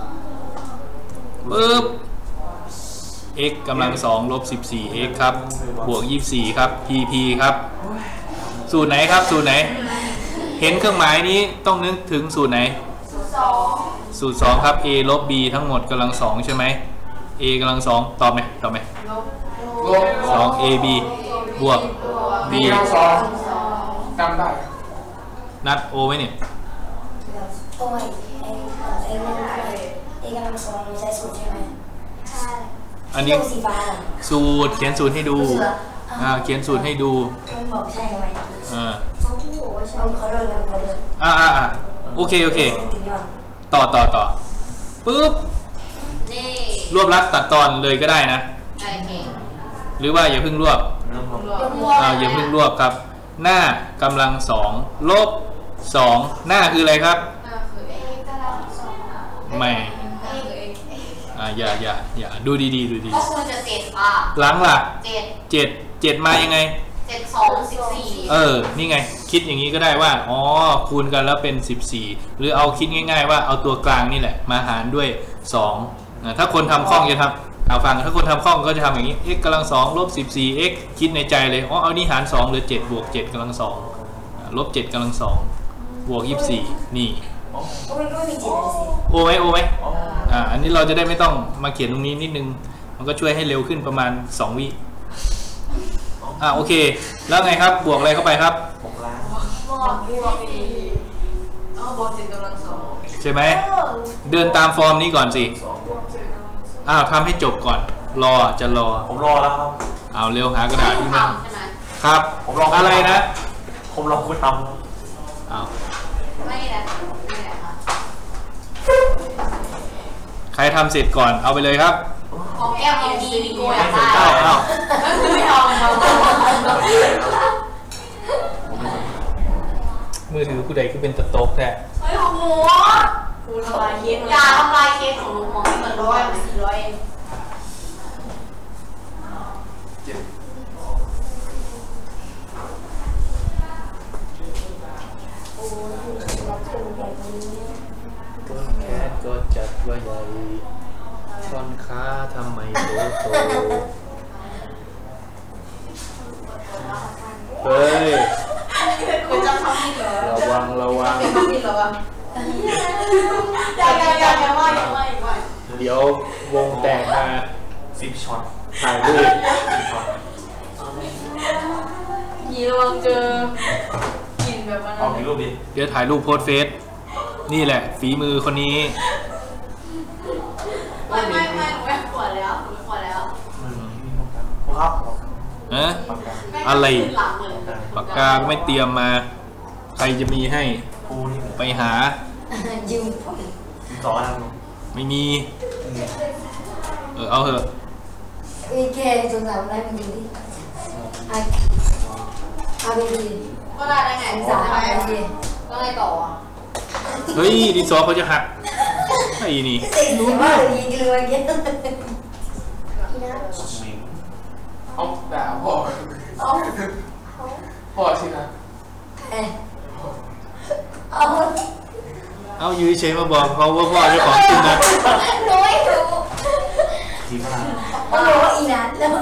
ปึ๊บ x กำลังสองลบสิบสี่ x ครับบวกยี่สิบสี่ครับ pp ครับสูตรไหนครับสูตรไหน เห็นเครื่องหมายนี้ต้องนึกถึงสูตรไหนสองสูตรสองครับ a ลบ b ทั้งหมดกำลังสองใช่ไหม a กำลังสองตอบไหมตอบไหมลบสอง ab บวก b บีทั้งสองจำได้นัด o ไว้เนี่ยโอ้ยเองเองเองกำลังสอนใช้สูตรใช่ไหมใช่อันนี้สีฟ้าเหรอสูตรเขียนสูตรให้ดูอ่าเขียนสูตรให้ดูมันบอกใช่ไหมอ่าเขาพูดว่าใช่เขาโดนกันเขาโดนอ่าอ่าอ่าโอเคโอเคติดยอดต่อต่อต่อปึ๊บนี่รวบรัดตัดตอนเลยก็ได้นะโอเคหรือว่าอย่าเพิ่งรวบเริ่มอ่าอย่าเพิ่งรวบครับ หน้ากำลังสองลบสองหน้าคืออะไรครับเอกกำลังสองไม่เอกเอกอ่าอย่าอย่าอย่าดูดีๆดูดีก็ควรจะเจ็ดอ่ะหลังล่ะเจ็ดเจ็ดเจ็ดมายังไงเจ็ดสองสิบสี่เออ นี่ไง คิดอย่างนี้ก็ได้ว่า อ๋อ คูณกันแล้วเป็นสิบสี่หรือเอาคิดง่ายๆว่าเอาตัวกลางนี่แหละ มาหารด้วยสองนะถ้าคนทำคล่องจะทำเอาฟัง ถ้าคนทำคล่องก็จะทำอย่างนี้ x กำลังสองลบสิบสี่ x คิดในใจเลย อ๋อ เอานี่หารสองเหลือเจ็ดบวกเจ็ดกำลังสองลบเจ็ดกำลังสองบวกยี่สิบสี่นี่ก็มันก็ไม่มีจิตเลยสิโอไหมโอไหมอ่า อันนี้เราจะได้ไม่ต้องมาเขียนตรงนี้นิดนึง มันก็ช่วยให้เร็วขึ้นประมาณสองวิอ่าโอเค แล้วไงครับ บวกอะไรเข้าไปครับหกล้านบวกบวกสี่อ๋อบวกเจ็ดกำลังสองใช่ไหม เดินตามฟอร์มนี้ก่อนสิสองอ้าวทำให้จบก่อน รอจะรอผมรอแล้วครับเอาเร็วหากระดาษที่มันทำใช่ไหมครับผมรออะไรนะผมรอคุณทอ้าวไม่ได้ไม่ได้ค่ะใครทำเสร็จก่อน เอาไปเลยครับของแก้มดีดีโกอยากได้อ้าวอ้าวไม่เอาไม่เอามือถือผู้ใดก็เป็นตะโต๊กแต่เฮ้ยของหมูครูทำลายเค้กอย่าทำลายเค้กของลุงมองให้มันร้อยสี่ร้อยเองเจ็ดโอ้ยรับเป็นแบบนี้ต้นแขนก็จัดว่าใหญ่ท่อนขาทำไมโตโตเฮ้ยคุณจำคำผิดเหรอระวังระวังเป็นคำผิดเหรอวะอย่าอย่าอย่าอย่าว่าอย่าว่าอย่าว่าเดี๋ยววงแตกมาสิบช็อตถ่ายรูปสิบช็อตยีระวังเจอกลิ่นแบบมันเอากี่รูปดิเดี๋ยวถ่ายรูปโพสเฟซนี่แหละฝีมือคนนี้ไม่ไม่ไม่หนูไม่ขวดแล้วหนูไม่ขวดแล้วครูครับฮะปากกาอะไรขึ้นหลังเลยปากกาก็ไม่เตรียมมา ใครจะมีให้ครูนี่ไปหายืมสิบสองแล้วไม่มี เออเอาเถอะไอ้แกสงสารอะไรมันดีดิอ่ะเอาไปดีก็ได้ได้ไงสงสารอะไรดีก็ไงต่ออ่ะเฮ้ยดินสอเขาจะหักไอ้นี่เสิ่งรู้ว่าดีกันเลยเงี้ยเอาด่าพ่อพ่อสินะเออเอาเอาอยู่เฉยๆมาบอกเขาว่าพ่อเจ้าของขึ้นนะน้อยถูกทีมงานเขาบอกว่าอีนัทแล้ว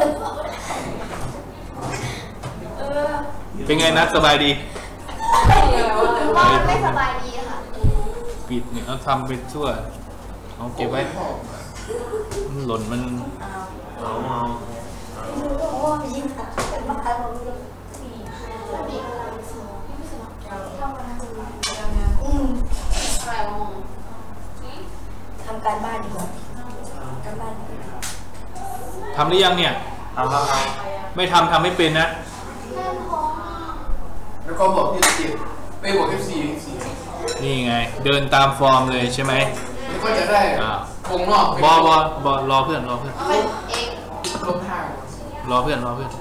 เป็นไงนัดสบายดีก็ไม่สบายดีค่ะปิดเนี่ยเอาทำเป็นชั่วเอาเก็บไว้มันหล่นมันเอาเอาโอ้ยยิ้มค่ะเป็นบ้าเราอืมอะไรวะทำการบ้านดีกว่าการบ้านทำหรือยังเนี่ยทำแล้วครับไม่ทำทำไม่เป็นนะแล้วก็บอกที่สิบไม่บอกที่สี่ที่สี่นี่ไง เดินตามฟอร์มเลยใช่ไหมแล้วก็จะได้วงนอกบอบอบอรอเพื่อนรอเพื่อนเอาไปเองลบห้ารอเพื่อนรอเพื่อน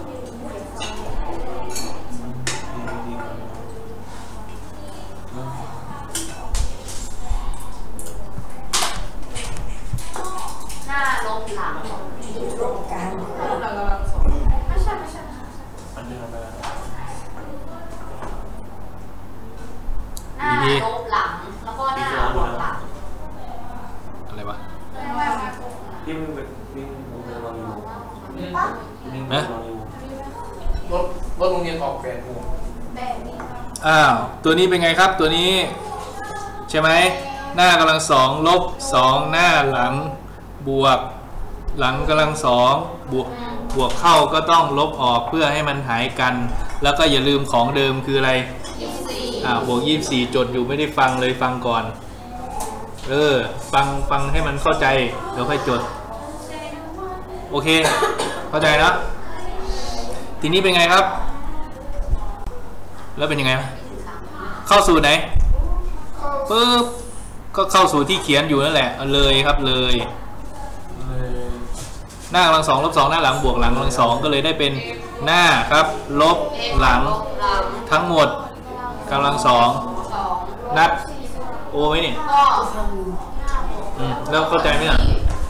หน้าลงหลังร่วมกันเรากำลังสอนไม่ใช่ไม่ใช่อันนี้ทำไปแล้วหน้าลงหลังแล้วก็หน้าลงหลังอะไรวะที่มึงเป็นวิ่งมึงเป็นรออยู่วิ่งนะเป็นรออยู่รถรถโรงเรียนออกแปดโมงอ้าวตัวนี้เป็นไงครับตัวนี้ ใช่ไหมหน้ากำลังสองลบสองหน้าหลังบวก หลังกำลังสองบวกบวกเข้าก็ต้องลบออกเพื่อให้มันหายกัน แล้วก็อย่าลืมของเดิมคืออะไรยี่สิบสี่อ่าบวกยี่สิบสี่จดอยู่ไม่ได้ฟังเลยฟังก่อนเออฟังฟังให้มันเข้าใจเดี๋ยวค่อยจดโอเคเข้าใจนะทีนี้เป็นไงครับแล้วเป็นยังไงเข้าสู่ไหนปึ๊บก็เข้าสู่ที่เขียนอยู่นั่นแหละเลยครับเลยหน้ากำลังสองลบสองหน้าหลังบวกหลังกำลังสองก็เลยได้เป็นหน้าครับลบหลังทั้งหมดกำลังสองสองนัดโอไหมนี่ก็อืมแล้วเข้าใจไหมอ่ะทำ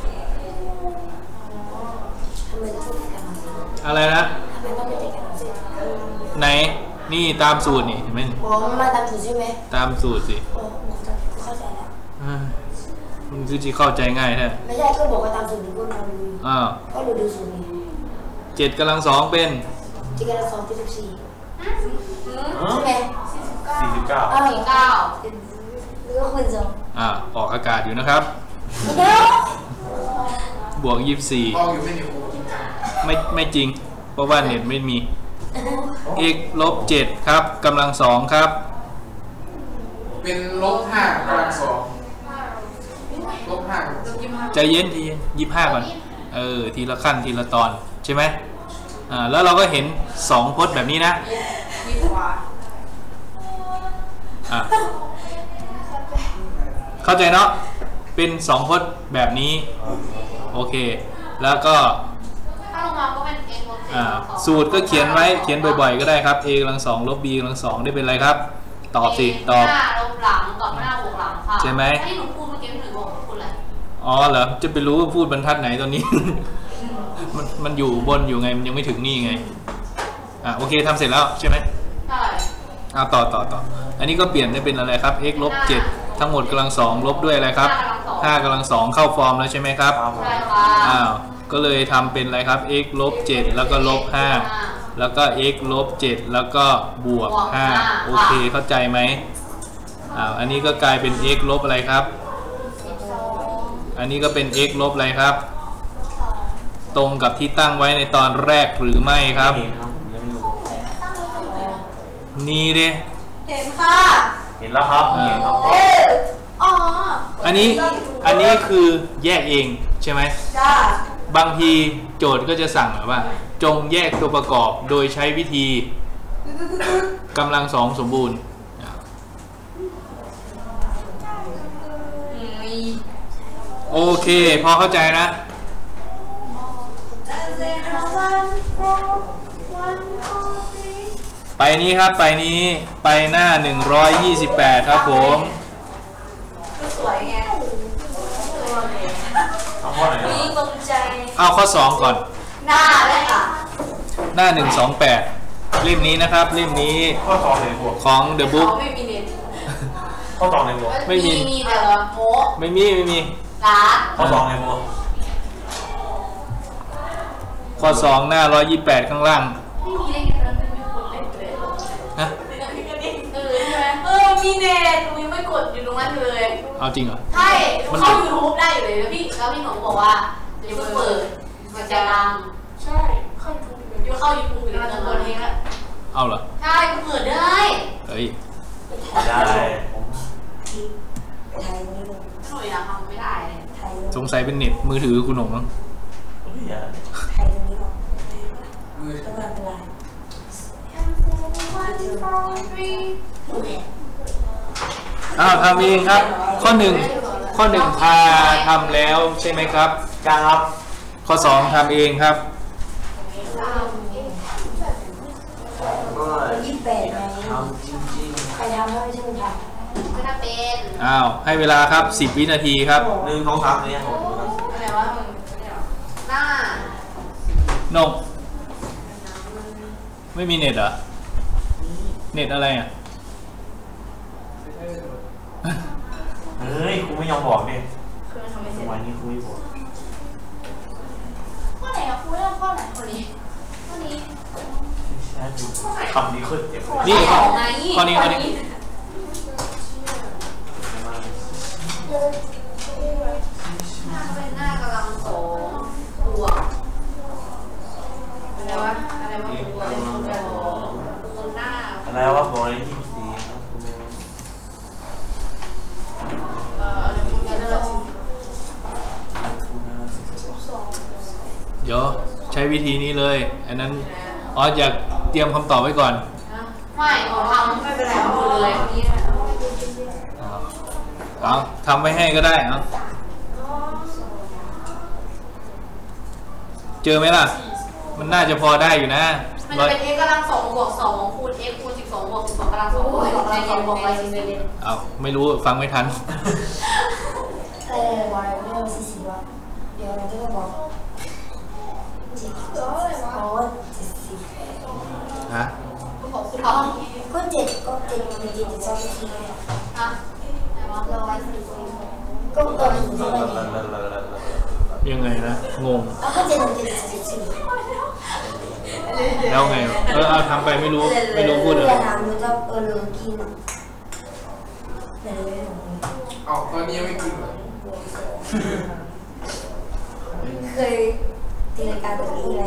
ไมต้องเป็นการอะไรนะทำไมต้องเป็นการเสร็จไหนนี่ตามสูตรนี่เห็นไหมอ๋อมันมาตามสูตรใช่ไหมตามสูตรสิโอ้ผมจะเข้าใจแล้วอ่ามันคือที่เข้าใจง่ายแท้ไม่ใช่ก็บอกว่าตามสูตรหรือว่าเราดูอ้าวก็ดูดูสูตรนี้เจ็ดกำลังสองเป็นที่กันละสองที่สิบสี่ใช่ไหมสี่สิบเก้าอ้าวสี่เก้าหรือว่าคุณสองอ่าออกอากาศอยู่นะครับ บวกยี่สิบสี่ออกอยู่ไม่มีครูจริงจังไม่ไม่จริง เพราะว่าเน็ตไม่มี x ลบเจ็ดครับกำลังสองครับเป็นลบห้ากำลังสองลบห้าใจเย็นใจเย็นยี่ห้าก่อนเออทีละขั้นทีละตอนใช่ไหมอ่าแล้วเราก็เห็นสองพจน์แบบนี้นะยี่สิบกว่าอ่ะเข้าใจเนาะเป็นสองพจน์แบบนี้โอเคแล้วก็ถ้าลงมาก็เป็นเองลบเจ็ดอ่าสูตรก็เขียนไว้เขียนบ่อยๆก็ได้ครับ a กำลังสองลบ b กำลังสองได้เป็นอะไรครับตอบสิตอบหน้าลงหลังกับหน้าบวกหลังค่ะใช่ไหมที่หนูพูดเมื่อกี้พี่หนูบอกพูดอะไรอ๋อเหรอจะไปรู้ว่าพูดบรรทัดไหนตอนนี้ มันมันอยู่บนอยู่ไงมันยังไม่ถึงนี่ไงอ่ะโอเคทำเสร็จแล้วใช่ไหมใช่อ่ะต่อต่อต่ออันนี้ก็เปลี่ยนได้เป็นอะไรครับ x ลบเจ็ดทั้งหมดกำลังสองลบด้วยอะไรครับห้ากำลังสองเข้าฟอร์มแล้วใช่ไหมครับใช่ค่ะอ้าวก็เลยทำเป็นอะไรครับ x ลบเจ็ดแล้วก็ลบห้าแล้วก็ x ลบเจ็ดแล้วก็บวกห้าโอเคเข้าใจไหมอ้าวอันนี้ก็กลายเป็น x ลบอะไรครับอันนี้ก็เป็น x ลบอะไรครับตรงกับที่ตั้งไว้ในตอนแรกหรือไม่ครับนี่ดิเห็นค่ะเห็นแล้วครับเห็นครับเอออ๋ออันนี้อันนี้คือแยกเองใช่ไหมจ้าบางทีโจทย์ก็จะสั่งแบบว่าจงแยกตัวประกอบโดยใช้วิธีกำลังสองสมบูรณ์โอเคพอเข้าใจนะไปนี้ครับไปนี้ไปหน้าหนึ่งร้อยยี่สิบแปดครับผมสวยไงเอาข้อไหนมีตรงใจเอาข้อสองก่อนหน้าเลยค่ะหน้าหนึ่งสองแปดเล่มนี้นะครับเล่มนี้ข้อสองในบวกของ The Book ไม่มีเน็ตข้อสองในบวกไม่มีมีแต่โม้ไม่มีไม่มีร้านข้อสองในบวกข้อสองหน้าร้อยยี่สิบแปดข้างล่างไม่มีได้ไงเราไม่มีคนเล่นเลยฮะเออใช่ไหมเออมีเน็ตหนูยังไม่กดอยู่ตรงนั้นเลยเอาจริงเหรอใช่เข้า YouTube ได้อยู่เลยแล้วพี่แล้วพี่หนงบอกว่าเดี๋ยวเปิดมันจะดังใช่เข้า YouTube อยู่เข้า YouTube อยู่แล้วเปิดเพลงแล้วเอาเหรอใช่เปิดได้เฮ้ยได้ผมไทยนี่ลงหนูอยากทำไม่ได้เลยไทยสงสัยเป็นเน็ตมือถือคุณหนงมั้งเฮ้ยอย่าไทยนี่ลงมือแล้วก็เป็นไรอ้าวทำเองครับ ข้อหนึ่งข้อหนึ่งพาทำแล้วใช่ไหมครับกลางครับข้อสองทำเองครับก็ยี่สิบแปดไงทำจริงใครทำให้ไม่ใช่มึงทก็ถ้าเป็นอ้าวให้เวลาครับสิบวินาทีครับๆหนึ่งสองสามเนี่ยผมอะไรวะมึงหน้านงไม่มีเน็ตเหรอ เน็ตอะไรอ่ะเฮ้ยครูไม่ยอมบอกเนี่ยคือมันทำไม่เสร็จวันนี้ครูไม่บอกข้อไหนอะครูเรื่องข้อไหนคนนี้ข้อนี้แค่ดูคำนี้ขึ้นเจ็บนี่ข้อไงข้อนี้ข้อนี้หน้าเป็นหน้ากำลังสองบวกอะไรวะอะไรวะบวกคนหน้าอะไรวะบอกเลยยี่สิบสี่ครับเอ่ออะไรพวกนี้เริ่มเดี๋ยวใช้วิธีนี้เลย อันนั้นอ๋ออยากเตรียมคำตอบไว้ก่อนไม่หนูทำไม่เป็นไรหมดเลยเอาทำไว้ให้ก็ได้เอาเจอไหมล่ะ มันน่าจะพอได้อยู่นะมันจะเป็น x กำลังสองบวกสองคูณ x คูณสิบสองบวกสิบสองกำลังสองบวกสองกำลังสองบวกอะไรสิบเอ็ดเอาไม่รู้ฟังไม่ทันำเออวันเรื่องสี่สิบวันเดี๋ยวเราจะบอกจิตโอ้จิตสิบฮะเอาก็เจ็ดก็เจ็ดมีเจ็ดสองทีอะไหนวะร้อยสี่สิบก็เออถึงเท่าไหร่ยังไงนะ งงเอาก็เจ็ดเจ็ดสิบสี่แล้วไง เออเอาทำไปไม่รู้ ไม่รู้พูดอะไรถามดูจะเออลืมกินเดี๋ยวเลยเอาตอนนี้ยังไม่กินเลยเคยตีรายการแบบนี้ไหม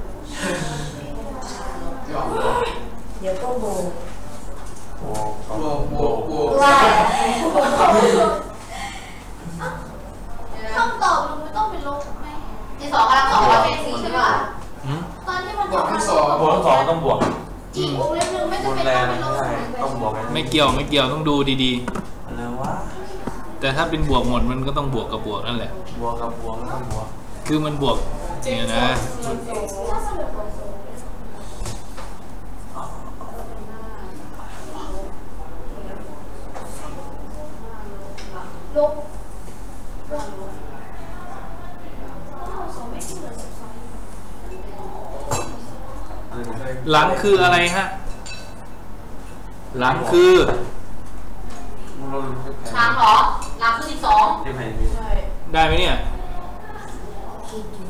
เดี๋ยวเดี๋ยวก็โบโอ้บวกบวกบวกว่าคำตอบมันไม่ต้องเป็นลบไหมที่สองกำลังสองกำลังเป็นสี่ใช่ป่ะหืมตอนที่มันบวกที่สองบวกทั้งสองต้องบวกอีกวงเล็บหนึ่งไม่บจะนเป็นแรต้องงเป็นลไม่บได้ต้องบวกกันไม่เกี่ยวไม่เกี่ยวต้องดูดีอะไรวะๆ แต่ถ้าเป็นบวกหมดมันก็ต้องบวกกับบวกนั่นแหละบวกกับบวกไม่ต้องบวกคือมันบวกเนี่ยนะลบหลังคืออะไรฮะ หลังคือช้างเหรอหลังคือสิบสองเรียกใครได้ไหมเนี่ยคิดอยู่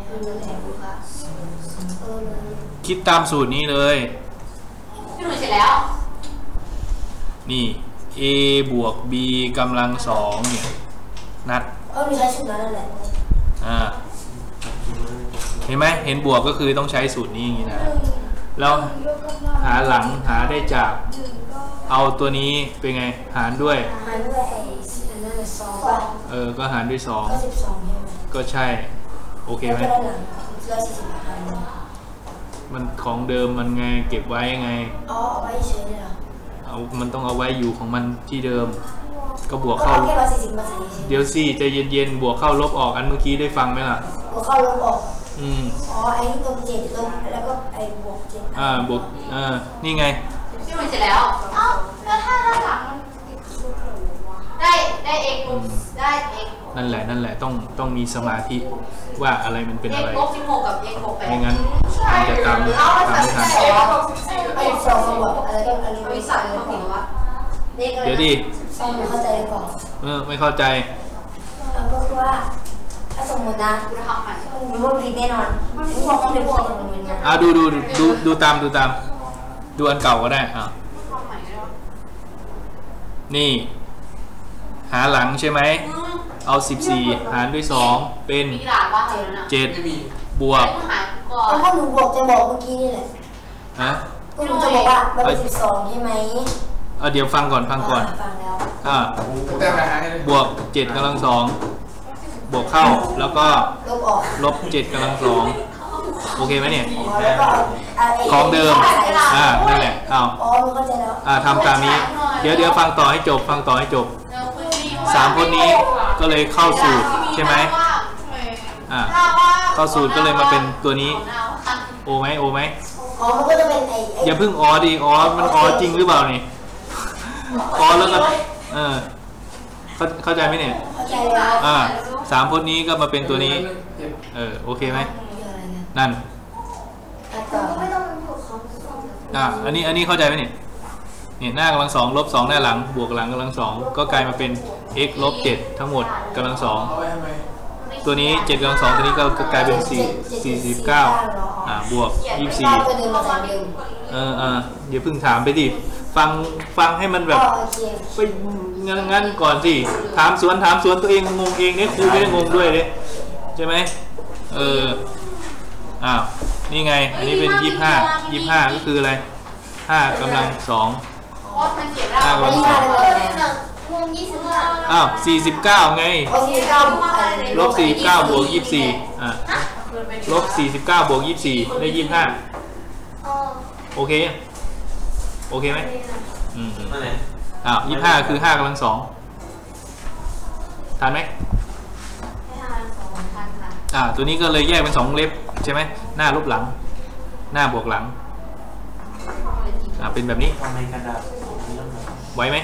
คิดตามสูตรนี้เลยพี่หนุ่ยเสร็จแล้วนี่ a บวก b กำลังสองเนี่ยนัดเออมีใช้สูตรนั้นแหละอ่าเห็นไหมเห็นบวกก็คือต้องใช้สูตรนี้อย่างนี้นะแล้วหาหลังหาได้จากเอาตัวนี้เป็นไงหารด้วยหารด้วยไอ้นั่นแหละสองป่ะเออก็หารด้วยสองก็สิบสองใช่ไหมก็ใช่โอเคไหมแล้วก็ด้านหลังร้อยสี่สิบหารมันของเดิมมันไงเก็บไว้ไงอ๋อเอาไว้เฉยเลยเหรอเอามันต้องเอาไว้อยู่ของมันที่เดิมก็บวกก็เข้าเอาแค่ร้อยสี่สิบมาใส่เฉยเดี๋ยวสิใจเย็นๆบวกเข้าลบออกอันเมื่อกี้ได้ฟังไหมล่ะบวกเข้าลบออกอืมอ๋อไอ้ลบเจ็ดลบแล้วก็ไอ้บวกเจ็ดอ่าบวกอ่านี่ไงพี่หนุ่ยเสร็จแล้วเอ้าแล้วถ้าด้านหลังมันติดสูตรเหรอวะได้ได้ x ลบได้ x นั่นแหละนั่นแหละต้องต้องมีสมาธิว่าอะไรมันเป็น x อะไรลบสิบหกกับ x ลบแปดไม่งั้นมันจะตามตามไม่ทันไอ้สองบวกอะไรก็อะไรวิสัยเขาผิดวะเลขอะไรเดี๋ยวดิสองเข้าใจก่อนเออไม่เข้าใจเอาก็คือว่าถ้าสมมตินะกูทำใหม่มันว่าผิดแน่นอนทุกคนต้องเป็นพวกสมมตินะอ่าดูดูดูดูดูตามดูตามดูอันเก่าก็ได้อ่าทำใหม่ได้ปะนี่ หาหลังใช่ไหมเอาสิบสี่หารด้วยสองเป็นมีหลานบ้างเลยนะเจ็ดไม่มีบวกต้องหาก่อนแล้วก็หนูบอกจะบอกเมื่อกี้นี่แหละฮะก็หนูจะบอกว่ามันเป็นสิบสองใช่ไหมเอาเดี๋ยวฟังก่อนฟังก่อนฟังแล้วอ่าแต่ปัญหาให้เลยบวกเจ็ดกำลังสองบวกเข้าแล้วก็ลบออกลบเจ็ดกำลังสองโอเคไหมเนี่ยแล้วก็เอาไของเดิมอ่านั่นแหละอ้าวอ๋อหนูเข้าใจแล้วอ่าทำตามนี้ เดี๋ยวเดี๋ยวฟังต่อให้จบฟังต่อให้จบแล้วคุณพี่สามคนนี้ก็เลยเข้าสูตรใช่ไหมอ่าเข้าสูตรก็เลยมาเป็นตัวนี้โอไหมโอไหมอ๋อมันก็จะเป็นไอ้ไอ้อย่าเพิ่งอ๋อดิอ๋อมันอ๋อจริงหรือเปล่านี่อ๋อแล้วก็เออเข้าเข้าใจไหมเนี่ยเข้าใจแล้วอ่าสามคนนี้ก็มาเป็นตัวนี้เออโอเคไหมนั่นตัดต่อไม่ต้องพูดเขาอ่าอันนี้อันนี้เข้าใจไหมเนี่ยเนี่ยหน้ากำลังสองลบสองหน้าหลังบวกหลังกำลังสองก็กลายมาเป็น x ลบเจ็ดทั้งหมดกำลังสองเอาไว้ทำไมตัวนี้เจ็ดกำลังสองตัวนี้ก็กลายเป็นสี่สี่สิบเก้าอ่าบวกยี่สิบสี่ตัวเดิมมาจากเดิมเออเออเดี๋ยวเพิ่งถามไปดิฟังฟังให้มันแบบอ๋อโอเคไปงั้นงั้นก่อนสิถามสวนถามสวนตัวเองงงเองเนี่ยครูไม่ได้งงด้วยเลยใช่ไหมเอออ้าวนี่ไงอันนี้เป็นยี่สิบห้ายี่สิบห้าก็คืออะไรห้ากำลังสองเพราะมันเขียนได้ห้ากำลังสองวงยี่สิบห้าอ้าวสี่สิบเก้าไงเอาสี่เก้าลบสี่สิบเก้าบวกยี่สิบสี่อ่ะลบสี่สิบเก้าบวกยี่สิบสี่ได้ยี่สิบห้าเออโอเคยังโอเคไหมอืมนั่นแหละอ้าวยี่สิบห้าคือห้ากำลังสองทันไหมไม่ทานสองพันค่ะอ่าตัวนี้ก็เลยแยกเป็นสองเล็บใช่ไหมหน้าลบหลัง หน้าบวกหลังอ่าเป็นแบบนี้ทำไมกระดาษมีเรื่องแบบไหวไหม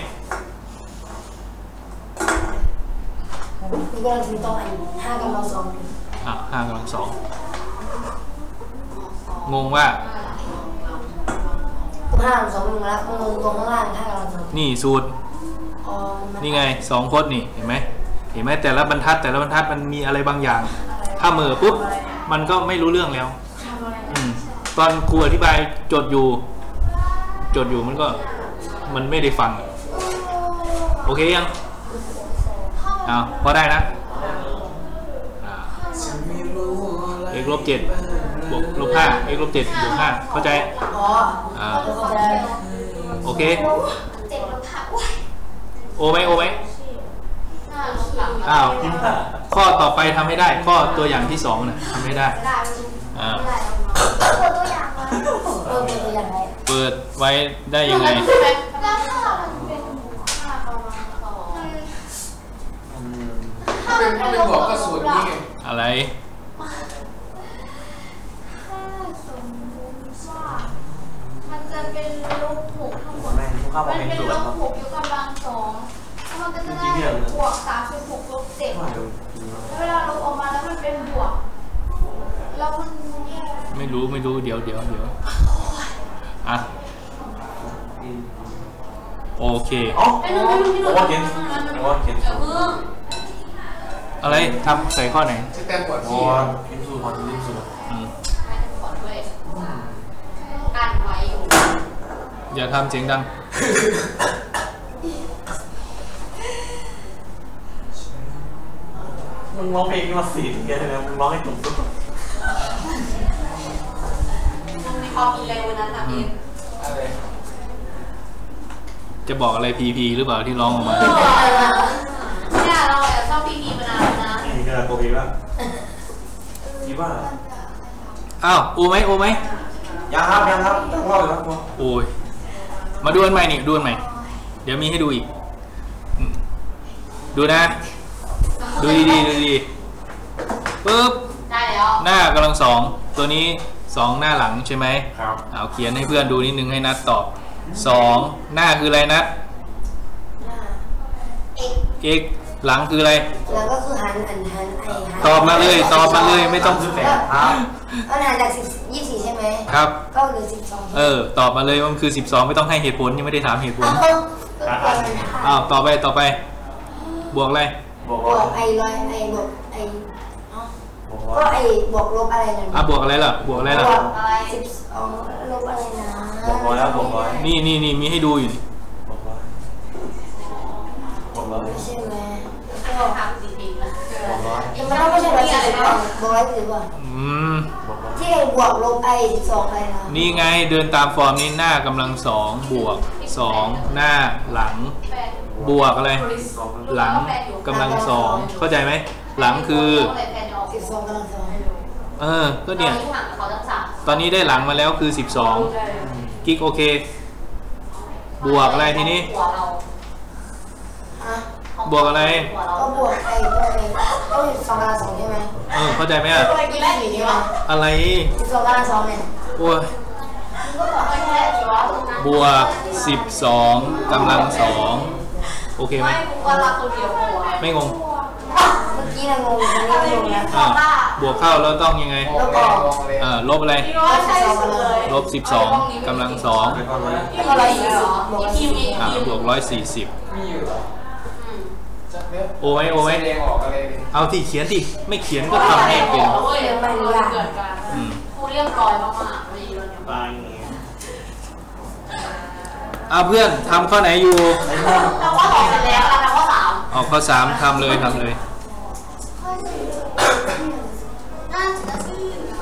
คุณก็ถึงต้องอันห้ากำลังสองอ่าห้ากำลังสองงงว่าคุณห้ากำลังสองมึงแล้วมึงลงตรงข้างล่างห้ากำลังสองนี่สูตรอ๋อนี่ไงสองพจน์นี่เห็นไหมเห็นไหมแต่ละบรรทัดแต่ละบรรทัดมันมีอะไรบางอย่าง ถ้าเหม่อปุ๊บมันก็ไม่รู้เรื่องแล้วอืมตอนครูอธิบายโจทย์อยู่โจทย์อยู่มันก็มันไม่ได้ฟังโอเคยังอ้าวพอได้นะอ่า x ลบเจ็ดบวกลบห้า x ลบเจ็ดบวกห้าเข้าใจอ๋ออ่าเข้าใจโอเคเจ็ดลบห้าอุ้ยโอไหมโอไหมหน้าลบหลังอ้าวข้อต่อไปทำให้ได้ข้อตัวอย่างที่สองนะทำให้ได้อ่าเปิดตัวอย่างมาเออเป็นตัวอย่างไรเปิดไว้ได้ยังไงใช่ไหมแล้วถ้ามันเป็นห้ากำลังสองมันอืมถ้าเป็มัน นถ้าเป็นเป็นลบอกบก็สูตรนี้ไงอะไรถ้าสมมติว่ามันจะเป็นลบหกทั้งหมดแม่ทุกข้าวบมัอกนเป็นเป็นสูตลรบหกยกกำลังสองแล้วมันก็จะได้บวกสามสิบหกลบเจ็ดแล้วเวลาลบออกมาแล้วมันเป็นบวกแล้วมันแยกไม่รู้ไม่รู้เดี๋ยวเดี๋ยวเดี๋ยวอ่ะโอเคอ๋อไม่รู้ไม่รู้ไม่รู้ว่าเขียนว่าเขียนเออเพิ่งอะไรทำใส่ข้อไหนจะเต็มปวดโอ้ขี้พิมพ์สูตรก่อนพิมพ์สูตรอืมขอด้วยกันไว้อยู่อย่าทำเสียงดังมึงร้องเพลงมาสี่ทีกันเลยมึงร้องให้ถูกต้องมันมีความมีแรงวันนั้นนะพี่อะไรจะบอกอะไรพีพีหรือเปล่าที่ร้องออกมาเนี่ยเราแอบชอบพี่พีมานานนะนี่ก็โกอีกแล้วคิดว่าอ้าวโอไหมโอไหมยังครับยังครับต้องรออยู่ครับโอ้ยมาดูอันใหม่นี่ดูอันใหม่ เดี๋ยวมีให้ดูอีกอืมดูนะ ดูดีๆดูดีๆปึ๊บได้แล้วหน้ากำลังสองตัวนี้สองหน้าหลังใช่ไหมครับเอาเขียนให้เพื่อนดูนิดนึงให้นัดตอบสองหน้าคืออะไรนัดเอ็ก x หลังคืออะไรแล้วก็คือหันหันหันไอหันตอบมาเลยตอบมาเลยไม่ต้องสิบแปดครับมันหันจากสิบยี่สิบสี่ใช่ไหมครับก็เหลือสิบสองเออตอบมาเลยว่ามันคือสิบสองไม่ต้องให้เหตุผลยังไม่ได้ถามเหตุผลเอาก็คือมันอ้าวต่อไปต่อไป บวกอะไรบอกบว่าวกไอร้อยไอบวกไอบอกก็ว่าไอบวกลบอะไรนั่นอ่ะบวกอะไรล่ะบวกอะไรล่ะบวกสิบสองลบอะไรนะบอกร้อยแล้วบอกร้อยนี่นี่นี่มีให้ดูอยู่นี่บอกร้อยบอกร้อยไม่ใช่ไหมก็ทำจริงๆนะบอกร้อยมันต้องไม่ใช่ร้อยสี่สิบสองบวกร้อยสี่สิบสองอืมบอกร้อยที่ไอบวกลบไอสิบสองอะไรนะนี่ไงเดินตามฟอร์มนี้หน้ากำลังสองบวกสองหน้าหลัง บวกอะไร หลังกำลังสองเข้าใจไหมหลังคือสิบสองกำลังสองเออก็เนี่ยตอนนี้ห่างกับเขาตั้งสามตอนนี้ได้หลังมาแล้วคือสิบสองกิ๊กโอเค บวกอะไรทีนี้หัวเราอ่ะบวกอะไรหัวเราก็บวกไอก็ไอก็สิบสองกำลังสองใช่ไหมเออเข้าใจไหมอ่ะก็ไอกี่ได้สี่ใช่ไหมอะไรสิบสองกำลังสองเนี่ยโอ้ยก็บอกไม่ใช่กี่วะบวกสิบสองกำลังสองโอเคไหมไม่กูว่ารักคนเดียวหัวไม่งงเมื่อกี้นะงงอยู่ตรงนี้ไม่งงนะอ่ะบวกเข้าแล้วต้องยังไงมองเลยมองเลยเออลบอะไรพี่ว่าใช่สุดเลยลบสิบสองกำลังสองไปก่อนเลยพี่อะไรเหรอทีมเองอ่ะทีมบวกร้อยสี่สิบมีอยู่เหรอจักเนื้อโอไหมโอไหมแสดงออกอะไรเลยเอาที่เขียนดิไม่เขียนก็ทำให้เป็นเว้ยมันเกิดการอืมกูเรียบร้อยมากๆไม่ดีแล้วเนี่ยบางอย่างเงี้ยเอาเพื่อนทำข้อไหนอยู่เราว่าสองเสร็จแล้วเราว่าสามออกข้อสามทำเลยทำเลยน่าจะซื่อ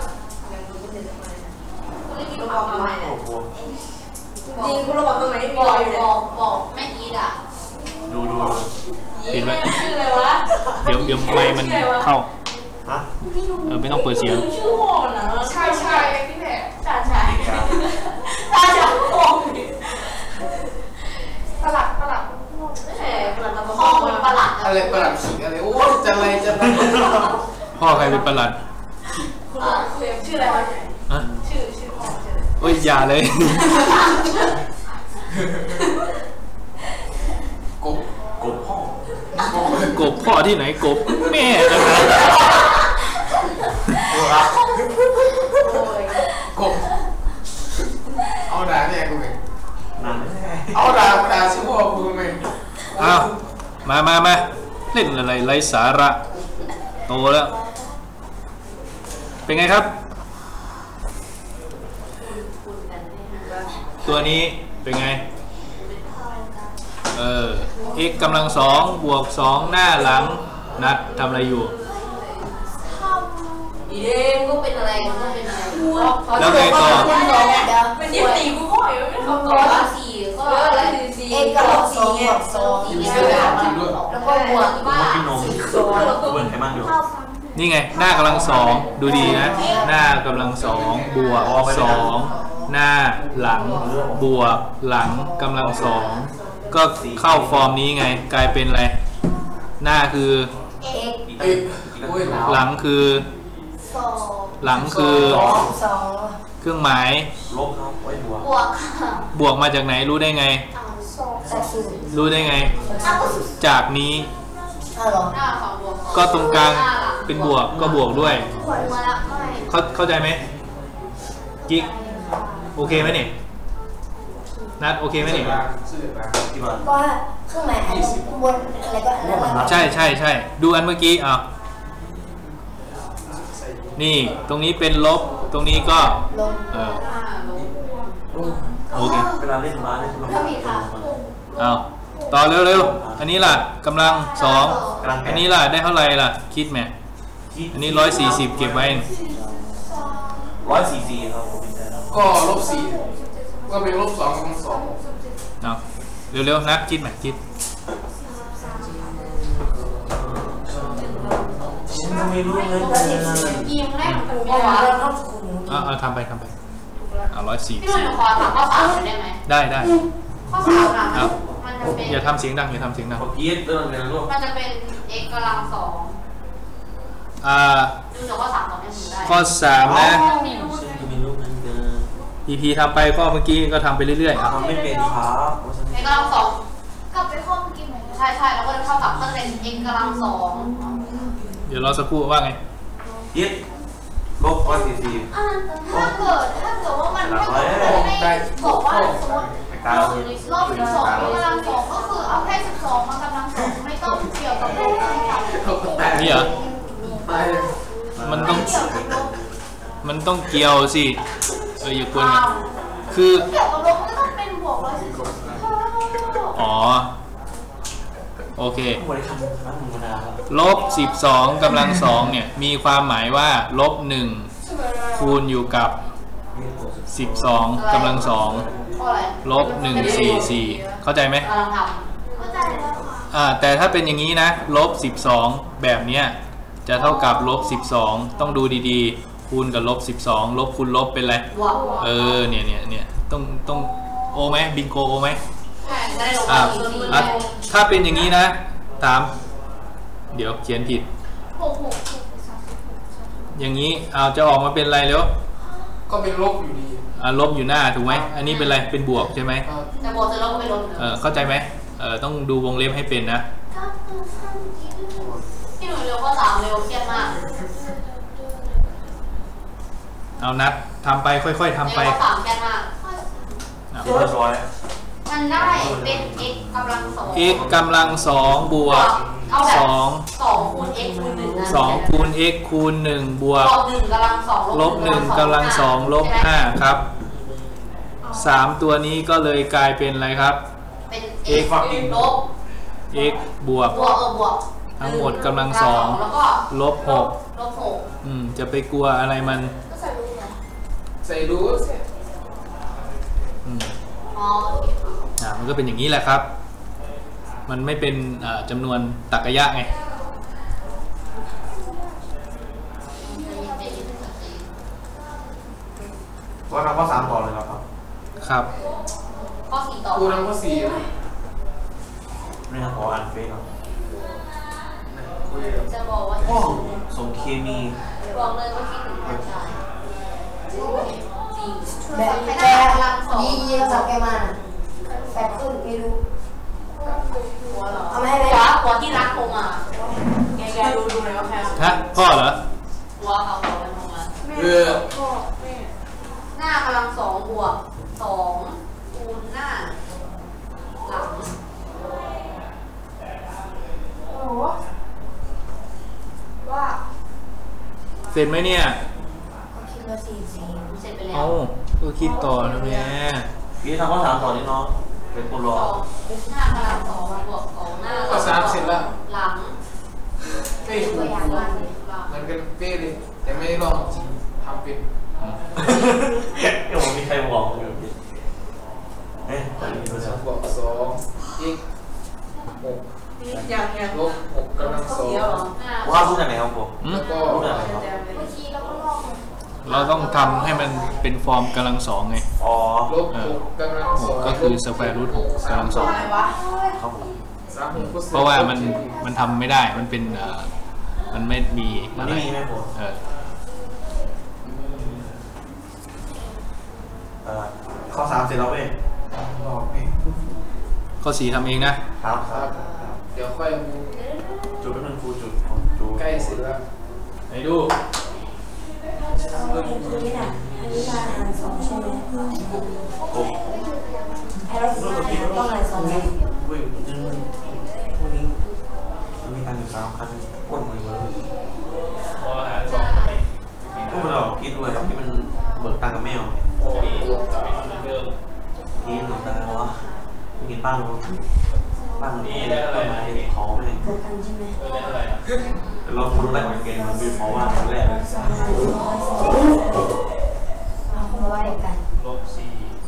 กูไม่มีความหมายโอ้โหจริงคุณระบอกตรงไหนบอกบอกบอกแม่อีดอ่ะดูดูเห็นไหมชื่ออะไรวะเดี๋ยวเดี๋ยวไมค์มันเข้าฮะเออไม่ต้องเปิดเสียงชื่อโหดนะใช่ใช่พี่แม่ใช่ใช่ครับใช่ใช่โหดประหลัดประหลัดแหมพ่อเป็นประหลัดอะไรประหลัดขิงอะไรโอ้ยจะอะไรจะอะไรพ่อใครเป็นประหลัดชื่ออะไรวะฮะชื่อชื่อพ่อชื่อโอ้ยอย่าเลยกบกบพ่อกบพ่อที่ไหนกบแม่นะดูครับกบเอาด่าเนี่ยกูไงนั่นเอาด่ากูด่าชื่อพ่อกูไงอ้าวมามามาเล่นอะไรไร้สาระโตแล้ว เป็นไงครับ ตัวนี้เป็นไง เออ x กำลังสองบวกสองหน้าหลังนัดทำอะไรอยู่อีเด้งก็เป็นอะไรก็เป็นอะไรแล้วไงต่อเป็นยี่สิบสี่กูก็อยู่ไม่เขาต่อละสี่ก็ละสี่สี่เอ็กกำลังสองบวกสองกินเสื้อแดงจริงด้วยแล้วก็บวกผมว่ากินนมเบิ่งให้มันอยู่นี่ไงหน้ากำลังสองดูดีนะ หน้ากำลังสองบวกสองหน้าหลังบวกหลังกำลังสองก็เข้าฟอร์มนี้ไงกลายเป็นอะไรหน้าคือเอ็กเอ้ยโอ้ยหนาวหลังคือสองหลังคือสองสองเครื่องหมายลบครับไว้หัวบวกค่ะบวกมาจากไหนรู้ได้ไงสองสักสี่รู้ได้ไงอ้าวจากนี้อ้าวเหรอหน้าสองบวกก็ตรงกลางเป็นบวกก็บวกด้วยขวดมาละไม่เข้าเข้าใจไหมกิ๊กโอเคไหมเนี่ยนัดโอเคไหมนี่ที่บ้านก็เครื่องหมายอันบนอะไรก็อันนั้นใช่ใช่ใช่ดูอันเมื่อกี้อ่ะนี่ตรงนี้เป็นลบตรงนี้ก็ลงเออห้าลบโอเคเวลาเล่นมาเล่นถ้ามีค่ะเอาต่อเร็วๆอันนี้ล่ะกำลังสองอันนี้ล่ะได้เท่าไหร่ล่ะคิดไหมอันนี้ร้อยสี่สิบเก็บไว้ร้อยสี่สี่ครับผมเป็นใจแล้วก็ลบสี่ก็เป็นลบสองกำลังสองเอาเร็วๆนัดคิดไหมคิดไม่รู้เลยยิงแรกกูเพราะไม่ว่าว่าเราต้องคุมเอาเอาทำไปทำไปเอาร้อยสี่พี่หนุ่ยขอถามข้อสามได้ไหมได้ได้ข้อสามนะมันจะเป็นอย่าทำเสียงดังอย่าทำเสียงดังพอกี้เรื่องเรียนรู้มันจะเป็น x กำลังสองอ่าดูจากข้อสามตอนนี้มือได้ข้อสามนะไม่รู้ซึ่งจะมีรูปนั้นเดิมอี พี ทำไปข้อเมื่อกี้ก็ทำไปเรื่อยๆอ่ะทำไม่เป็นครับ x กำลังสองกลับไปข้อเมื่อกี้เหมือนกันใช่ใช่แล้วก็เท่ากับก็จะเป็น x กำลังสองเดี๋ยวรอสักครู่ว่าไงยึดลบร้อยสี่สี่อ่าถ้าเกิดถ้าเกิดว่ามันถ้าเกิดไม่ได้บอกว่าสมมติตาลบลบสิบสองกำลังสองก็คือเอาแค่สิบสองมากำลังสองไม่ต้องเกี่ยวกับลบนะครับนี่เหรอไปมันต้องเกี่ยวกับลบมันต้องเกี่ยวสิเอออย่ากวนกันคือเกี่ยวกับลบมันก็ต้องเป็นบวกร้อยสิบสองอ๋อโอเคบริการคณะธรรมดาครับลบสิบสองกำลังสองเนี่ยมีความหมายว่าลบหนึ่งคูณอยู่กับสิบสองกำลังสองข้ออะไรลบหนึ่งสี่สี่เข้าใจไหมกำลังทเข้าใจแล้วค่ะอ่าแต่ถ้าเป็นอย่างนี้นะลบสิบสองแบบเนี้ยจะเท่ากับลบสิบสองต้องดูดีๆคูณกับลบสิบสองลบคูณลบเป็นไรำบวกเออเนี่ยเนี่ยเนี่ยต้องต้องโอไหมบิงโกโอไหมใช่จะได้ลงอ่าอีกทีอ่ะถ้าเป็นอย่างนี้นะถามเดี๋ยวเขียนผิดหกหกหกสามสิบหกสามสิบหกอย่างนี้เอาจะออกมาเป็นอะไรเร็วก็เป็นลบอยู่ดีอ่าลบอยู่หน้าถูกไหมอันนี้เป็นอะไรเป็นบวกใช่ไหมครับแต่บวกจะลบก็ไม่ลบเออเข้าใจไหมเออต้องดูวงเล็บให้เป็นนะพี่หนุ่ยเร็วข้อสามเร็วเครียดมากเอานัดทำไปค่อยๆทำไปเร็วข้อสามเครียดมากอ่ะเรียบร้อยมันได้เป็น x กำลังสอง x กำลังสองบวกเอาแบบสองสองคูณ x คูณหนึ่งนะสองคูณ x คูณหนึ่งบวกลบหนึ่งกำลังสองลบหนึ่งกำลังสองลบห้าครับสามตัวนี้ก็เลยกลายเป็นอะไรครับเป็น x x ลบ x บวกบวกเออบวกทั้งหมดกำลังสองแล้วก็ลบหกลบหกอืมจะไปกลัวอะไรมันก็ใส่รูปนะใส่รูทอืมอ๋อโอเคอ่ามันก็เป็นอย่างนี้แหละครับ มันไม่เป็นอ่าจำนวนตรรกะยะไงว่าทำข้อสามต่อเลยครับครับข้อสี่ต่อกูทำข้อสี่นี่ครับขออ่านเฟซครับจะบอกว่าห้องส่งเคมีบอกเลยว่าคิดถึงหัวใจจริงแบบใครแกได้กำลังสองยี่ยี่เราสับแกมาแปดขึ้นไม่รู้หัวเหรอเอามาให้ไหมหัวหัวที่รักโทรมาแกแกดูดูหน่อยว่าใครฮะพ่อเหรอหัวเขาหัวมันโทรมาเออหน้ากำลังสองบวกสองคูณหน้าหลังโอ้โหว่าเสร็จไหมเนี่ยคิดว่าสี่สี่เสร็จไปแล้วเอ้าก็คิดต่อนะแม่พี่ทำข้อสามต่อนี่น้องเป็นคนรอสองหน้ากำลังสองบวกสองหน้าข้อสามเสร็จแล้วหลังไม่ถูกหลังหลังเหมือนกันเป๊ะเลยแต่ไม่ได้ลองจริงทำเป็นเดี๋ยวผมมีใครบอกอยู่พี่เอ๊ะตอนนี้ดูสิบวกสองอีกหกยังยังลบหกกำลังสองว่ารู้จากไหนครับผมอืมแล้วก็รู้จากไหนครับเมื่อกี้เราก็ลอกมันเราต้องทำให้มันเป็นฟอร์มกำลังสองไงอ๋อลบหกกำลังหสอก งก็คือสแควร์รูทหกกำลังสองครับผมสามหกก็สิบเพราะว่ามันมันทำไม่ได้มันเป็นเอ่อมันไม่มีมันอะไรไม่มีไหมผมเออเอ่อข้อสามเสร็จแล้วเว้ยลอกเองข้อสี่ทำเองนะครับครับ เดี๋ยวค่อยดูจุดเป็นหนึ่งครูจุดจุดใกล้เสร็จแล้วไหนดูเอาไอ้ตัวนี้น่ะอันนี้มาอ่านสองใช่ไหมโอ้อให้เราต้องอะไรสองเลยเว้ยยังพวกนี้มันมีตังค์อยู่สามพันกดมือเลยพอหาสองไปพวกเราคิดด้วยเราที่มันเบิกตังค์กับแมวนี่จะเป็นเหมือนเดิมนี่หนุนตาแล้ววะกินบ้านเราบ้านนี่ได้อะไรมาเนี่ยขอไปเลยเกิดกันใช่ไหมเออได้อะไรอ่ะเรารู้แล้วเหมือนกันมันเป็นเพราะว่าตอนแรกเลยเอาคนไว้กันลบสี่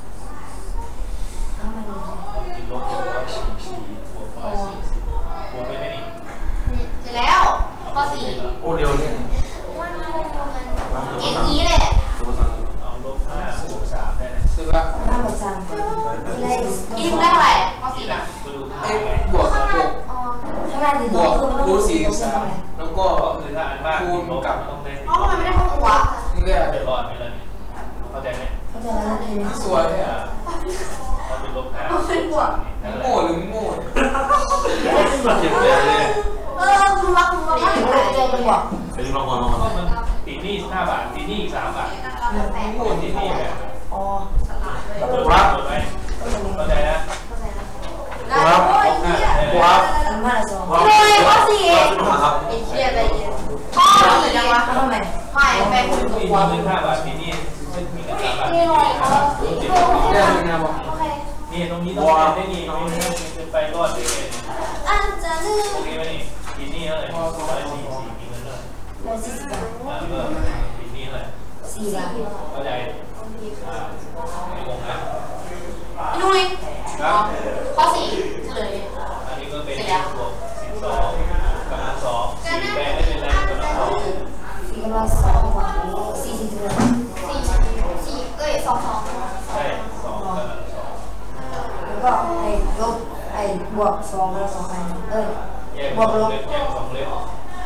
เอามาดูติดลบลบสี่สี่บวกร้อยสี่สิบบวกไปได้นี่เสร็จแล้วข้อสี่โอ้เดียวเนี่ยเก่งนี้แหละเอาลบห้าบวกสามได้นะคือว่าห้าบวกสามเลขอีกได้เท่าไหร่ข้อสี่น่ะก็ดูเอ็ข้างกไงบวกบวกข้างหน้าดีบวกรูทสี่สิบสามแล้วก็ก็คือถ้าอันมากคูณกับต้องได้อ๋อทำไมไม่ได้ข้อหัวนี่เรียกอะไรเดือดร้อนไหมล่ะเข้าใจไหมเขาจะอะไรกินสวยเนี่ยเราเป็นลบห้าเป็นบวกนั่นแหละโง่หรือโง่เจ็บเลยเลยเออคุณรักคุณรักไม่รู้เจอเป็นบอกไปลองก่อนลองก็ก่อนมันตีหนี้ห้าบาทตีหนี้อีกสามบาทโง่ที่ตีหนี้นี่แบบอ๋อจดไว้จดไว้เข้าใจนะครับครับทำห้าสองเลยข้อสี่ครับไอ้เชี่ยใจเย็นข้อสี่ยังวะทำไมไม่แฟนคุณตีหัวหนี้ห้าบาทตีหนี้ไม่มีกันสามบาทนี่หน่อยครับเรื่องนึงนะบอกโอเคนี่ตรงนี้ต้องได้นี่ตรงนี้จะไปรอดได้ไงอันจะลืมโอเคไหมนี่ตีหนี้เท่าไหร่ร้อยสี่สี่มีเงินเท่าไหร่เราสี่สิบบาทอ่าก็ตีหนี้เท่าไหร่สี่บาทเข้าใจอ่าไม่งงนะนุ้ยครับข้อสี่เฉลยอันนี้ก็เป็นบวกสิบสองกำลังสองสี่แปดไม่เป็นไรกำลังสองสี่กำลังสองสี่สิบเอ็ดสี่สี่เอ้ยสองสองใช่สองกำลังสองแล้วก็ไอ้ลบไอ้บวกสองแล้วสองอันเอ้ยแยกสองเล็บแยกสองเล็บ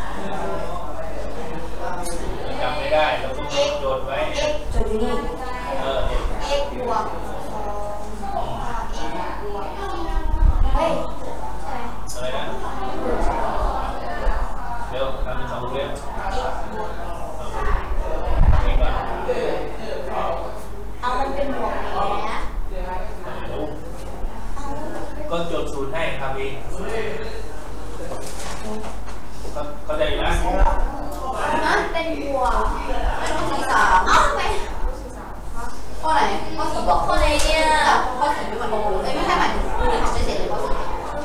จำไม่ได้แล้วก็โดดไว้จดอยู่นี่เออเอ็กบวกสองเอ็กบวกเฮ้ยใช่ไหมอะไรนะเร็วทำเป็นสองเล็บนี่ก่อนเอามันเป็นบวกเลยนะก็จดศูนย์ให้ครับพี่เข้าใจอยู่นะนะเป็นบวกสี่สามเอ้าไปข้อไหนข้อสี่บอกคนไหนเนี่ยข้อสี่ไม่เหมือนโมเอ้ยไม่ใช่หมายถึงคุณทำไม่เสร็จเลยข้อสี่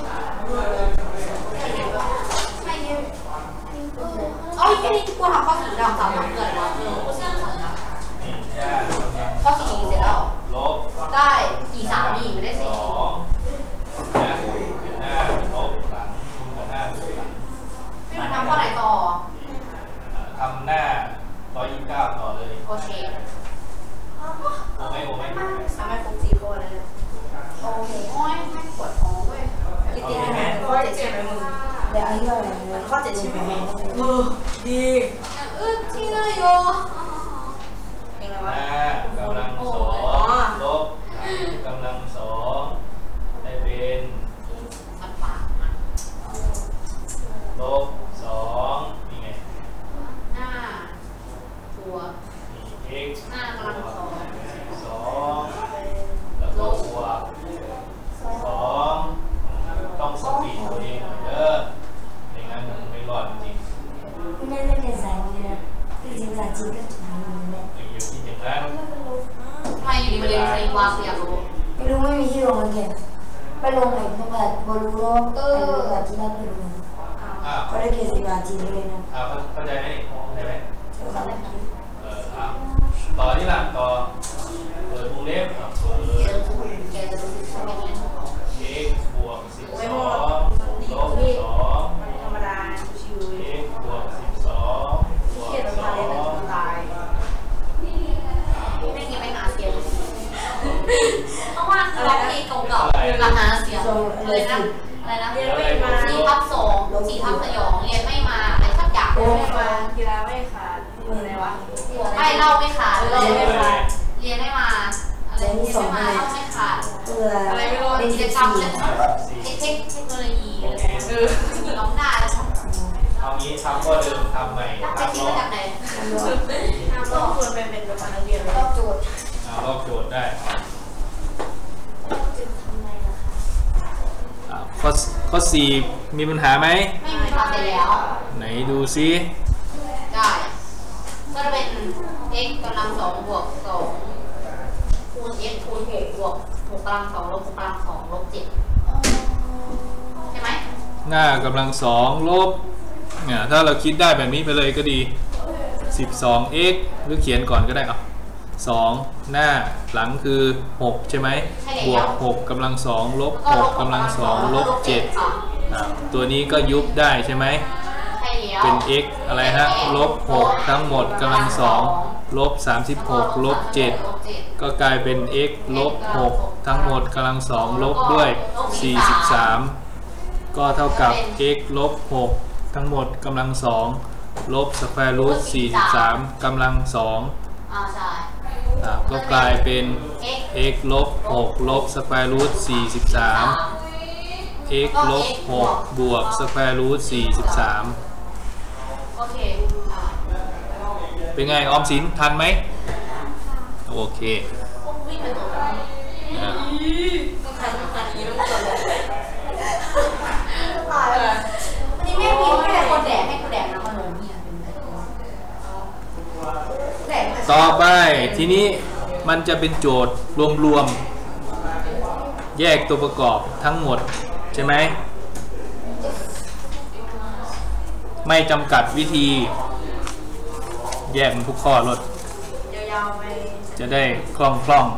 ไม่เนี่ยเอ้ยแค่นี้กูทำข้อสี่ดำสามสามเกินแล้วเออข้อสี่นะนี่แค่ข้อสี่เสร็จแล้วลบได้สี่สามนี่ไม่ได้สสี่องนะหน้าลบหลังคูณกับหน้าบวกหลังไม่ต้องทำข้อไหนต่อทำหน้าร้อยยี่สิบเก้าต่อเลยโอเคโอ้ไหมโอ้ไหมทำให้ครบสี่ข้อเลยโอเคโอ้ยไม่ปวดท้องเว้ยโอเคไหมข้อเจ็ดใช่ไหมมึงเดี๋ยวอันนี้ก็อะไรนะข้อเจ็ดใช่ไหมเออดีเออที่ไหนโยเองอะไรหวะน้ากำลังสองลบกำลังสองได้เป็นสัตว์ป่ามันลบสองนี่ไงหน้าตัวนี่ x หน้ากำลังสองสองแล้วก็บวกสองต้องสปีดตัวเองหน่อยเด้อไม่งั้นมันไม่รอดจริงไม่ได้เรียนสายนี้นะจริงๆสายจีนก็ถึงนี้แหละๆอย่าคิดอย่างนั้นทำไมอยู่ดีมาเรียนฟรีวาเสียรู้ไม่รู้ไม่มีที่ลงเรียนไปลงไหนต้องแบบบอรู้ว่าไอ้ภาษาจีนนั่นไม่รู้อ่าก็ได้เกียรติภาษาจีนเลยนะอ่าเข้าใจไหมนี่เข้าใจไหมเดี๋ยวเราไปคิดเอออ่ะต่อที่หลังต่อเปิดวงเล็บอ่ะเปิดเรียนถูกเรียนรู้ทำไมเรียนถูก x บวกสิบสองลบสองธรรมดาชิว x บวกสิบสองบวๆเขียนกออกสมาอเรียนงตายไม่กินไม่หาเสียงเพราะว่าเราที่เก่าๆราคาเสียงเลยนะอะไรนะเรียนไม่มาสี่ทับสองสี่ทับสยองเรียนไม่มาอะไรสักอย่างโอ้ไม่มากีฬาไม่ขาดอะไรวะไม่เล่าไม่ขาดเรียนไม่มาเรียนไม่มาอะไรเรียนไม่มาเล่าไม่ขาดเพื่ออะไรไม่รู้เป็นกิจสิบกรรมสี่เทคเทคเทคโนโลยีอะไรเออน้องได้แล้วเอางี้ทำก็เดิมทำใหม่จะทำคิดลอมาก จากไหนต้องควรไปเป็นประธานนักเรียนเลยรอบโจทย์อ่าลอกโจทย์ได้เข้อสี่มีปัญหาไหมไม่มีครับเสร็จแล้วไหนดูซิได้ก็จะเป็น x กำลังสองบวกสองคูณ x คูณหกบวกหกกำลังสองลบหกกำลังสองลบเจ็ดใช่ไหมหน้ากำลังสองลบเนี่ยถ้าเราคิดได้แบบนี้ไปเลยก็ดี สิบสอง x หรือเขียนก่อนก็ได้เอาสองหน้าหลังคือหกใช่ไหมบวกหกกำลังสองลบหกกำลังสองลบเจ็ดตัวนี้ก็ยุบได้ใช่ไหมเป็น x อะไรฮะลบหกทั้งหมดกำลังสองลบสามสิบหกลบเจ็ดก็กลายเป็น x ลบหกทั้งหมดกำลังสองลบด้วยสี่สิบสามก็เท่ากับ x ลบหกทั้งหมดกำลังสองลบสแควร์รูทสี่สิบสามกำลังสองก็กลายเป็น x ลบหกลบสแควร์รูทสี่สิบสาม x ลบหกบวกสแควร์รูทสี่สิบสามโอเคเป็นไงออมสินทันไหมโอเควิ่งไปตัวไม่ทันไม่ทันยี่ต้องตัวเลยตายเลยวันนี้แม่พิมพ์ให้แต่คนแดกให้คนแดกน้ำมันลงเนี่ยต่อไปทีนี้มันจะเป็นโจทย์รวมๆแยกตัวประกอบทั้งหมดใช่ไหมไม่จำกัดวิธีแยกมันทุกข้อลดจะได้คล่องคล่อง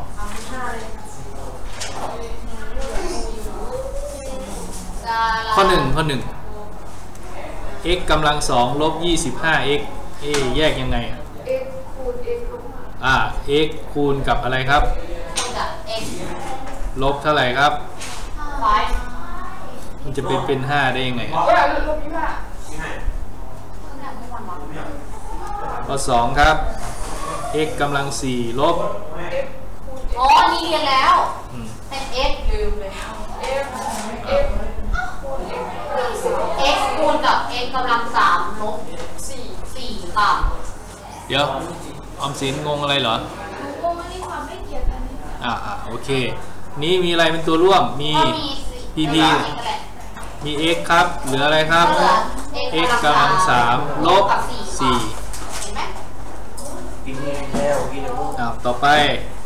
ข้อหนึ่งข้อหนึ่ง x กำลังสองลบยี่สิบห้า x เอแยกยังไงอ่ะ x คูณ x ลบอ่า x คูณกับอะไรครับกับ x ลบเท่าไหร่ครับไฟมันจะเป็นเป็นห้าได้ยังไงเออลบยี่ห้าข้อสองครับ x กำลังสี่ลบอ๋อนี่เรียนแล้วเป็น x ลืมเลย x x คูณกับ x กำลังสามลบสี่สี่ค่ะเดี๋ยวออมสินงงอะไรเหรอโอ้มันนี่ความไม่เกี่ยวกันอ่าอ่าโอเคนี่มีอะไรเป็นตัวร่วมมี พี พี มี x ครับเหลืออะไรครับ x กำลังสามลบสี่กินแล้วกินแล้วอ้าวต่อไป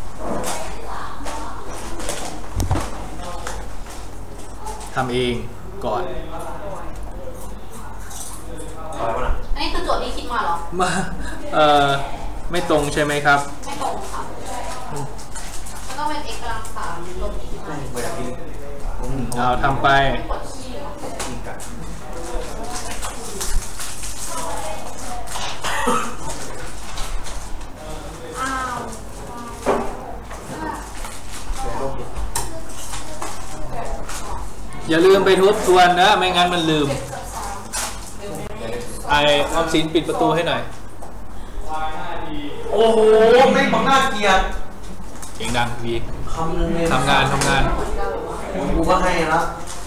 ทำเองก่อนอันนี้คือโจทย์ที่คิดมาเหรอมาเอ่อไม่ตรงใช่ไหมครับไม่ตรงครับแล้วก็เป็น x กำลังสามลบสี่เอาทำไปอย่าลืมไปทบทวนนะไม่งั้นมันลืมไอออมสินปิดประตูให้หน่อยโอ้โหไม่บังหน้าเกียรติเสียงดังวีทำทำงานทำงานกูก็ให้ละ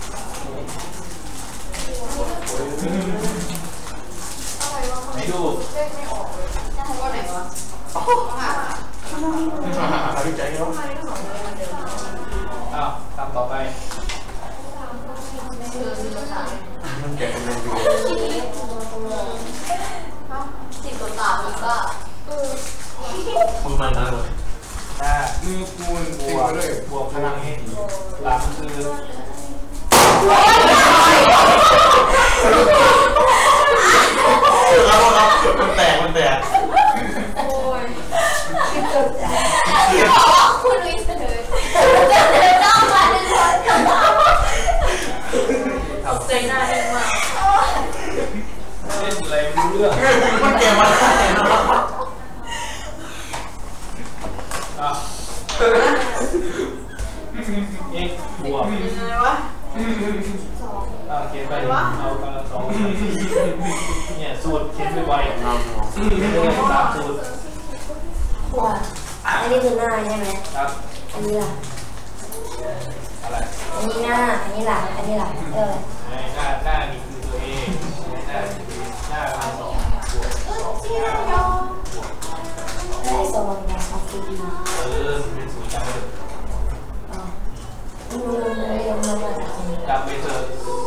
ไหนดูว่าไหนวะหาวิจัยแล้วอ้าวทำต่อไปมันแก่เป็นยังไงสิบตัวสามมันก็มือมันนะถ้ามือคูณบวกบวกพลังนี้หลังคือเราเรามันแตกมันแตกโอ้ยคุณวิสเตอร์เดินต้องมาหนึ่งคนตกใจหน้าดึงมากเล่นอะไรไม่รู้เรื่องมันแก่มาได้นะอ่ะ x บวกอะไรวะสองอ่ะเขียนไปเอากำลังสองเนี่ยสูตรเขียนไปไวๆเราตามสูตรอันนี้คือหน้าใช่ไหมครับอันนี้ล่ะอะไรอันนี้หน้าอันนี้หลังอันนี้หลังเออหน้าหน้านี่คือตัว A หน้าหน้าพันสองบวกสองหน้าบวกได้สองแบบของ พี พีเออเป็นสูตรจังเลยอจำไปเถอะ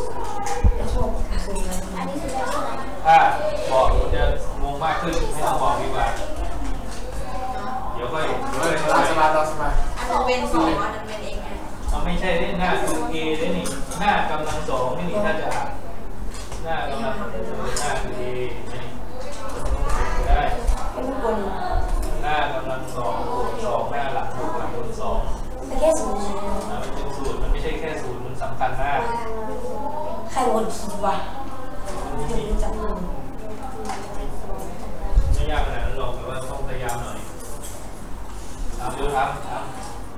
อันนี้คือได้ใช่ไหมถ้าบอกมันจะงงมากขึ้นไม่ต้องบอกดีกว่าเดี๋ยวก็เดี๋ยวก็เออเข้าตามใจสบายตามสบายอันนั้นเป็นสองอันนั้นเป็นเองไงเอาไม่ใช่ได้หน้าคือ A ได้นี่หน้ากำลังสองนี่นี่ถ้าจะหน้ากำลังหน้าคือ A นี่ได้หน้ากำลังสองบวกสองหน้าหลังบวกหลังบนสองแต่แค่สูงอ่ามันเป็นสูตรมันไม่ใช่แค่สูตรมันสำคัญมากใครวนคิดวะเดี๋ยวจับมือไม่ยากขนาดนั้นหรอกแต่ว่าต้องพยายามหน่อยทำเร็วทำทำ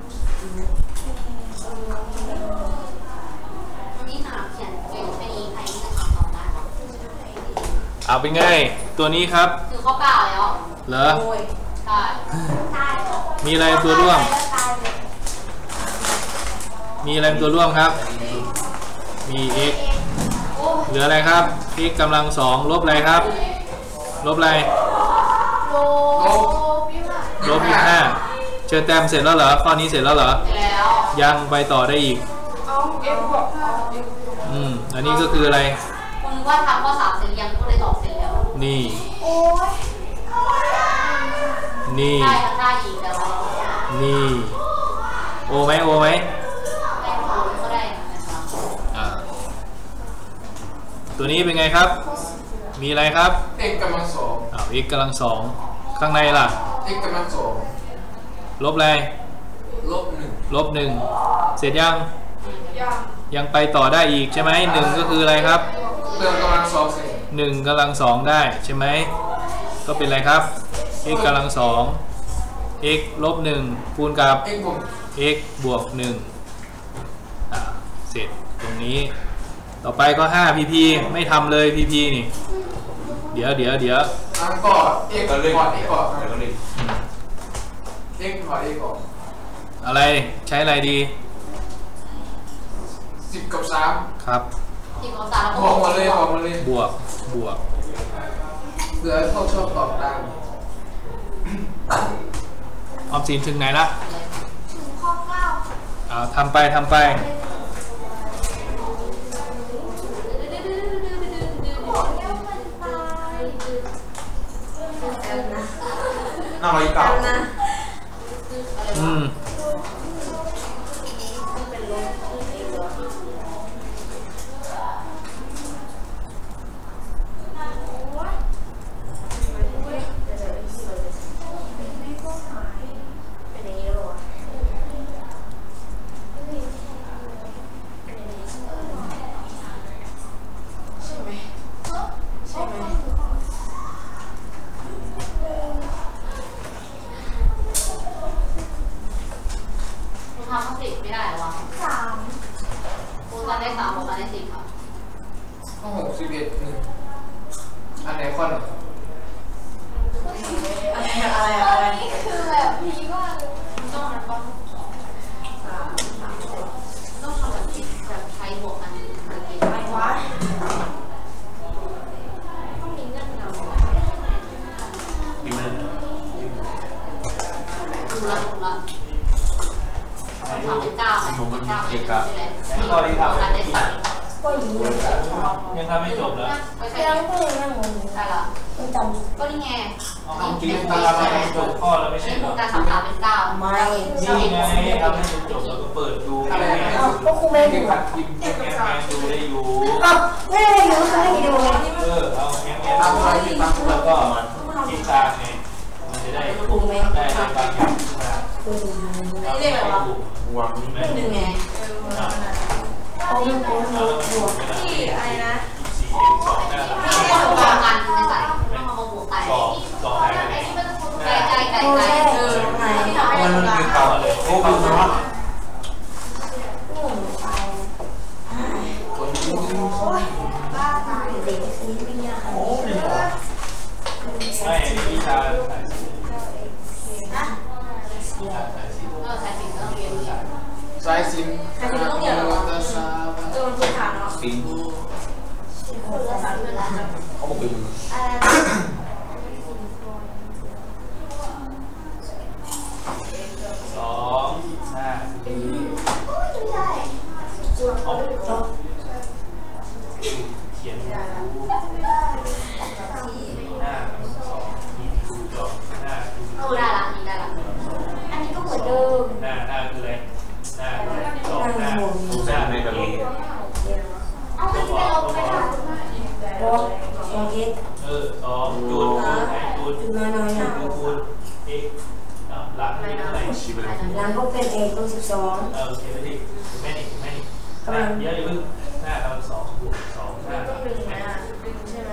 นี่ถามเขียนเก่งแค่นี้ใครจะทำต่อได้หรอเอาเป็นไงตัวนี้ครับคือข้อเปล่าแล้วเหรอใช่มีอะไรตัวร่วมมีอะไรตัวร่วมครับมี x เหลืออะไรครับ x กำลังสองลบอะไรครับลบอะไรโลพี่ว่าลบอีกห้าเชิญแต้มเสร็จแล้วเหรอข้อนี้เสร็จแล้วเหรอแล้วยังไปต่อได้อีกเอาเอ็มบวกห้าเอ็มอืมอันนี้ก็คืออะไรคุณว่าทำข้อสามเสร็จยังก็เลยตอบเสร็จแล้วนี่โอ้ยนี่ได้ทั้งได้อีกแต่ว่านี่โอไหมโอไหมได้ผลก็ได้นะครับอ่าตัวนี้เป็นไงครับ มีอะไรครับเอกกำลังสองอ้าว x กำลังสองข้างในล่ะเอกกำลังสองลบอะไรลบหนึ่งลบหนึ่งเสร็จยังยังยังไปต่อได้อีกใช่ไหมหนึ่งก็คืออะไรครับเติมกำลังสองเสร็จหนึ่งกำลังสองได้ใช่ไหมก็เป็นอะไรครับ x กำลังสอง x ลบหนึ่งคูณกับเอกบวก x บวกหนึ่งอ่าเสร็จตรงนี้ต่อไปก็ห้า พี พี ไม่ทำเลย พี พี นี่เดี๋ยวเดี๋ยวเดี๋ยวแล้วก็เอกก่อนเอกก่อนแล้วก็เล่นเอกก่อนเอกก่อนอะไรใช้อะไรดีสิบกับสามครับที่ข้อสามบวกมาเลยบวกมาเลยบวกบวกเหลือพวกชอบตอบตามออมสินถึงไหนละถึงข้อเก้าอ่าทำไปทำไปบอกแล้วมันตายหน้าร้อยเก้าอืมเป็นอย่างนี้หรอใช่ไหมใช่ไหมคุณทำข้อสิบไม่ได้หรอวะสามคุณทำได้สามผมทำได้สิบครับข้อหกสิบเอ็ดหนึ่งอันไหนข้อหนึ่งอะไรอะไรอะไรนี่คือแบบพีมากเลยต้องนั้นก็ต้องทำแบบที่แบบใช้บวกกันอะไรไม่วะต้องมีเงื่อนงำดีมากดูละดูละทำเป็นเก้าเป็นเก้าเป็นเก้าใช่ไหมที่บวกกันได้สิบก็อย่างนี้ยังทำไม่จบเหรอไม่ใช่ยังก็ยังนั่งงงใช่ละมันจำก็นี่ไงเอาจริงๆทำให้จบข้อแล้วไม่ใช่นี่เหรคืออการสับขาเป็นเก้าไม่นี่ไงทำให้จบแล้วก็เปิดดูอะไรแง่นะอ้าวก็ครูไม่เอกดูขัดยิมแง่แง่ดูได้อยู่อ้าวไม่ได้ดูคือไม่ดูไงเออเอาแง่แง่ตามไปที่ตามแล้วก็คิดตามไงมันจะได้ดูไหมได้ในบางอย่างขึ้นมาดูดูเรียกอะไรวะวางไหมดูไงอ่าเอามันดูดูดูที่อะไรนะสี่สองหน้าหลังที่บวกกันไม่ใส่ต้องมาบวกกันสองสองหายไปไหนไกลไกลไกลโอ้ไกลใช่เออไหนที่ทำให้มันเรามันได้คือเก่าเลยโอ้บางน้อยโอ้ตายคนดูบ้าตายเด็กนี้ไม่ยากโอ้ยหมอไม่วิชาสายสีนะวิชาสายสีเออใส่สิ่งต้องเรียนสายสินนะโมตัสสะเออพื้นฐานเนาะสิงคนละสามเวลาเขาบอกเป็นอะไรสองห้าไม่ใช่ชี้ไปเลยหลังลบเป็นเอกลบสิบสองเออโอเคไปดิแม่นี่แม่นี่เยอะอย่าเพิ่งหน้ากำลังสองบวกสองหน้าต้องดึงไหมอ่ะดึงใช่ไหม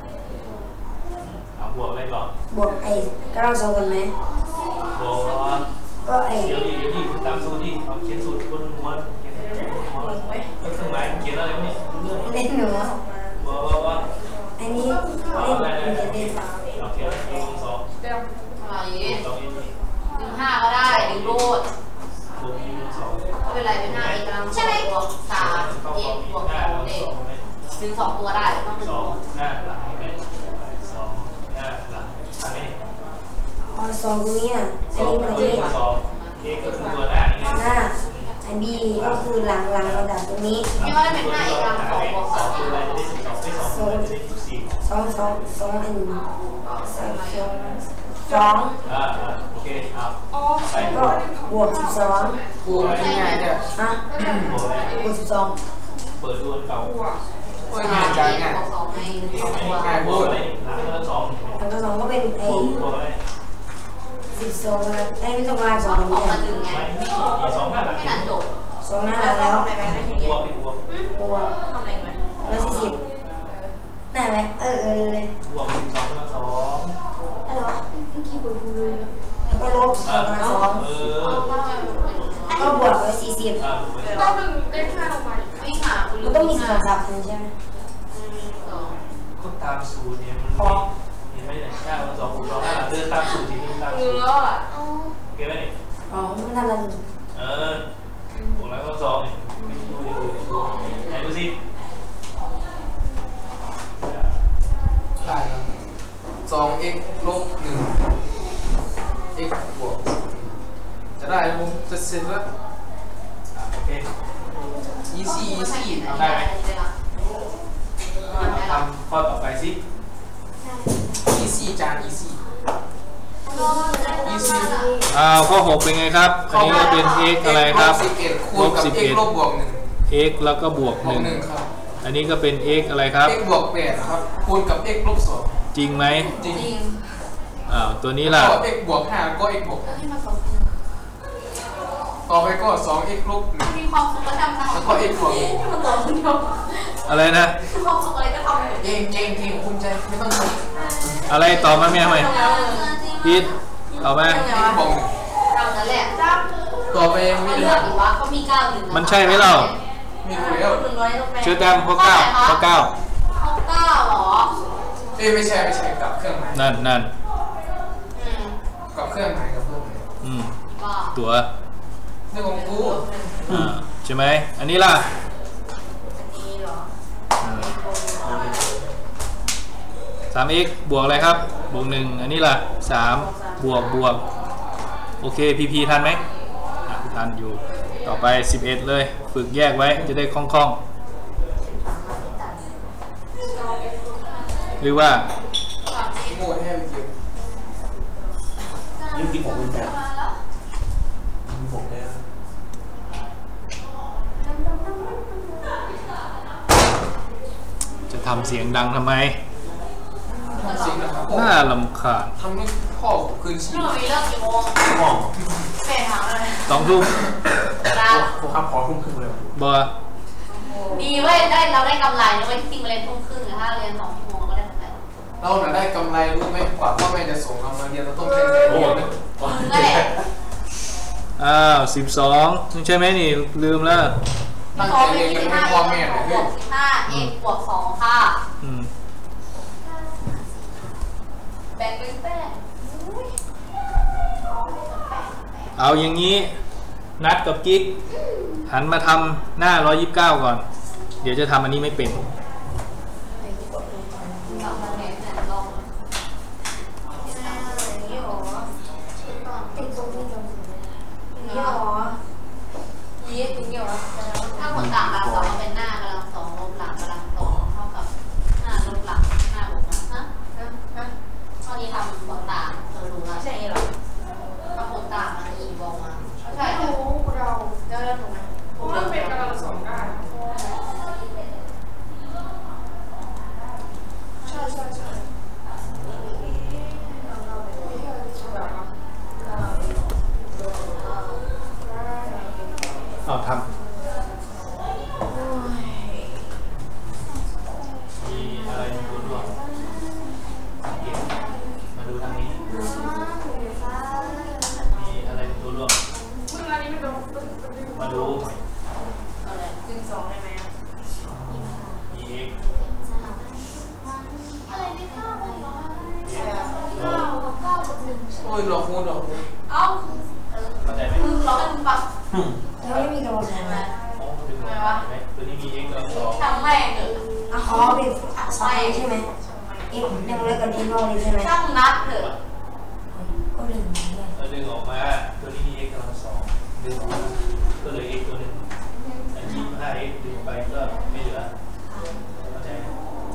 เอาบวกอะไรก่อนบวกไอ้กำลังสองกันไหมบวกก็ไอ้เดี๋ยวดิเดี๋ยวดิตามสูตรดิเอาเขียนสูตรบนหัวเขียนบนหัวก็เครื่องหมายเขียนอะไรเนี่ยเล่นหนูบวกว่าว่าอันนี้เล่นมันจะเล่นเอาเขียนเองสองอะไรสองเองหนึ่งห้าก็ได้หรือรูดบวกอีสองไม่เป็นไรเป็นห้าเอกกำลังสองบวกสามเอกบวกสองเอกหนึ่งสองตัวได้ต้องหนึ่งสองหน้าหลังไหมสองหน้าหลังอันนี้อ๋อสองตรงนี้อ่ะสอันองนี้มันตัวนี่สองเอกก็คือตัวหน้านี่หน้าอันบีก็คือหลังหลังระดับตรงนี้พี่ว่าได้เป็นห้าเอกกำลังสองบวกสสออง งตัวอะไรจะได้สิบสองได้สองตัวจะได้สิบสี่สองสองสองอันนี้สองสองสองอ่าโอเคเอาไปก็บวกสิบสองกูง่ายๆเนี่ยฮะบวกอะไรบวกสิบสองเปิดตัวเก่าโอ้ยง่ายจังง่ายบวกสองในหนึ่งสองตัวง่ายบพูวกดอะไรหลังก็สองแล้วก็สองก็เป็นไอ้บวกอะไรสิบสองนะไอ้ไม่ต้องการสองออกมาดึงไงไม่มีสองหน้าหลังไม่นานจบสองหน้าหลังแล้วบวกไม่บวกบวกทำอะไรไหมร้อยสี่สิบได้ไหมเออเออเลยบวกสิบสองก็สองอะไรวะเมื่อกี้บวกเลยแล้วก็ลบสอ่าองมาสองเออก็บวกร้อยสี่สิบอ่าเราดึงได้ห้าออกมาไม่หาคุณมันต้องมีสิบสองสามพันใช่ไหมก็ตามสูตรเนี่ยมันเห็นไหมเนี่ยเก้าสองบวกสองห้าเดินตามสูตรที่นี่ตามเอสูตรอโอเคไหมอ๋อมันทำอะไรเออบวกแล้วก็สองเนี่ยดูดิดูดิไหนดูสิได้ครับสอง x ลบหนึ่ง x บวกจะได้ผมจะเสร็จแล้วโอเค easy easy ทำได้ได้ไหมทำข้อต่อไปสิ easy จาน easy easy อ้าวข้อหกเป็นไงครับ อันนี้ก็เป็น x อะไรครับสิบเอ็ดคูณกับ x ลบบวกหนึ่ง x แล้วก็บวกบหวกนึ่งหนึ่งครับอันนี้ก็เป็น x อะไรครับ x บวกแปดครับคูณกับ x ลบสองจริงไหมจริงจริงอ้าวตัวนี้ล่ะก็ x บวกห้าก็ x บวกหกให้มาสองต่อไปก็ สอง x ลบหนึ่งมีความสุขก็ทำแล้วก็ x บวกหนึ่งมันต่อคนเดียวอะไรนะความสุขอะไรก็ทำเก่งเก่งเก่งภูมิใจไม่ต้องทำอะไรต่อมาแม่ไหมพีทต่อมา x บวกหนึ่งเรานั่นแหละต่อไปยังไม่ไม่เลืเลืออก กหรือว่าเขามีเก้าหนึ่งมันใช่ไหมเรามีอยู่แล้วหนึ่งร้อยลงไปเชื่อแต้มข้อเก้าข้อเก้าข้อเก้าหรอเอ้ยไม่ใช่ไม่ใช่กับเครื่องหมายนั่นนั่นอืมกับเครื่องหมายกับเครื่องหมายอืมว่าตัวเรื่องของกูอ่าใช่ไหมอันนี้ล่ะอันนี้เหรอสาม x บวกอะไรครับ บวกหนึ่งอันนี้ล่ะสามบวกบวกโอเคพีพีทันไหมอ่ะทันอยู่ต่อไปสิบเอ็ดเลยฝึกแยกไว้จะได้คล่องๆหรือว่าโง่แห้งจริงยิ่งกินผมเป็นแบบยิ่งผมได้จะทำเสียงดังทำไมจริงนะครับน่าลำคาญทำให้พ่อคืนชีพี่หพนุ่ยเลิกกี่โมงมองแปดถามเลยสองทุ่มจ้าผมครับขอทุ่มครึ่งเลยบอดีเว้ยได้เราได้กำไรนะเว้ยที่จริงมาเรียนทุ่มครึ่งถ้าเรียนสองชั่วโมงก็ได้กำไรเราน่ะได้กำไรรู้ไหมกว่าพ่อแม่จะส่งเรามาเรียนเราต้องแข่งใจโอ้เรีโหยนนะนั่นแหละอ้าวสิบสองใช่ไหมนี่ลืมแล้วตั้งพอใจเป็นเรียนยี่กันสิบให้ห้าพ่อเอ็แม่กหน่อยบเฮ้วย กสิบห้าเอ็กบวกสองค่ะอืมแบ่งเป็นแป้งเอาอย่างนี้นัดกับกิ๊กหันมาทำหน้าหนึ่งร้อยยี่สิบเก้าก่อน เดี๋ยวจะทำอันนี้ไม่เป็นกลับมาเรียนแต่ลองติดตรงนี้ตรงนี้หรอยี่ตรงนี้หรอถ้าคนต่างกำลังสองเป็นหน้ากำลังสองลบหลังกำลังสองเท่ากับหน้าลบหลังหน้าบวกหลังฮะตอนนี้ทำผลต่างเธอรู้แล้วใช่หรอถ้าผลต่างมันอีบอกมาใช่รู้เราจะเริ่มถูกไหมผมเริ่มเป็นกำลังสองได้ใช่ใช่ใช่อ้ยหลอกคูณหลอกคูณเอ้าเข้าใจไหมมึงร้องให้มึงฟังแล้วไม่มีกำลังสองนะอ๋อมันเป็นตัวไหมตัวนี้มี x กำลังสองทำแม่งเถอะอ๋อเป็นสองใช่ไหมเอ็กยังเล็กกว่านี้นอกเลยใช่ไหมช่างนัดเถอะก็หนึ่งเนี่ยเราดึงออกมาตัวนี้มี x กำลังสองดึงออกมาก็เหลือ x ตัวหนึงอันนี้ห้า x ดึงออกไปก็ไม่เหลือเข้าใจไหม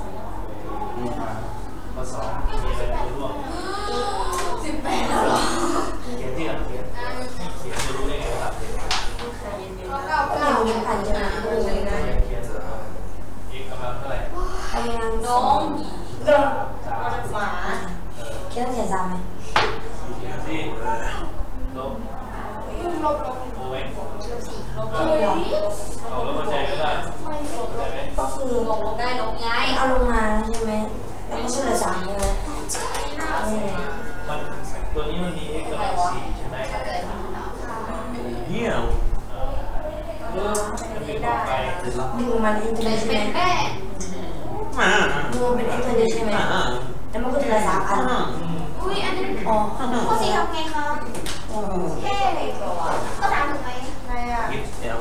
ข้อสองมีอะไรตัวร่วงสิบแปดแล้วเหรอเขียนที่หลังเขียนเขียนจะรู้ได้ไงว่าหลับเขียนก็เก้าก็เก้ายังยังผ่านจะมาดูเลยนะเขียน x กำลังเท่าไหร่กำลังสน้ออง งก็สามหมาเออคิดว่าเสียสามไหมเขียนที่ลบลบลบโอ้ยลบเฮ้ยเอาแล้วเข้าใจไหมล่ะเข้าใจไหมก็คือลบลบได้ลบไงเอาลงมาใช่ไหมแล้วก็เหลือสามใช่ไหมมันตัวนี้มันมี x กำลังสี่ใช่ไหมเหี้ยเออมันเป็นต่อไปดึงมันเองเป็ใช่นไหมแม่มาดึงมันเป็นเอ็กซ์เลยใช่ไหมแล้วมันก็เหลือสามอันอุ้ยอันนี้อ๋อข้อสี่ทำไงคะเท่เลยก็ถามถึงไหมไงอ่ะเอ็กซ์แอล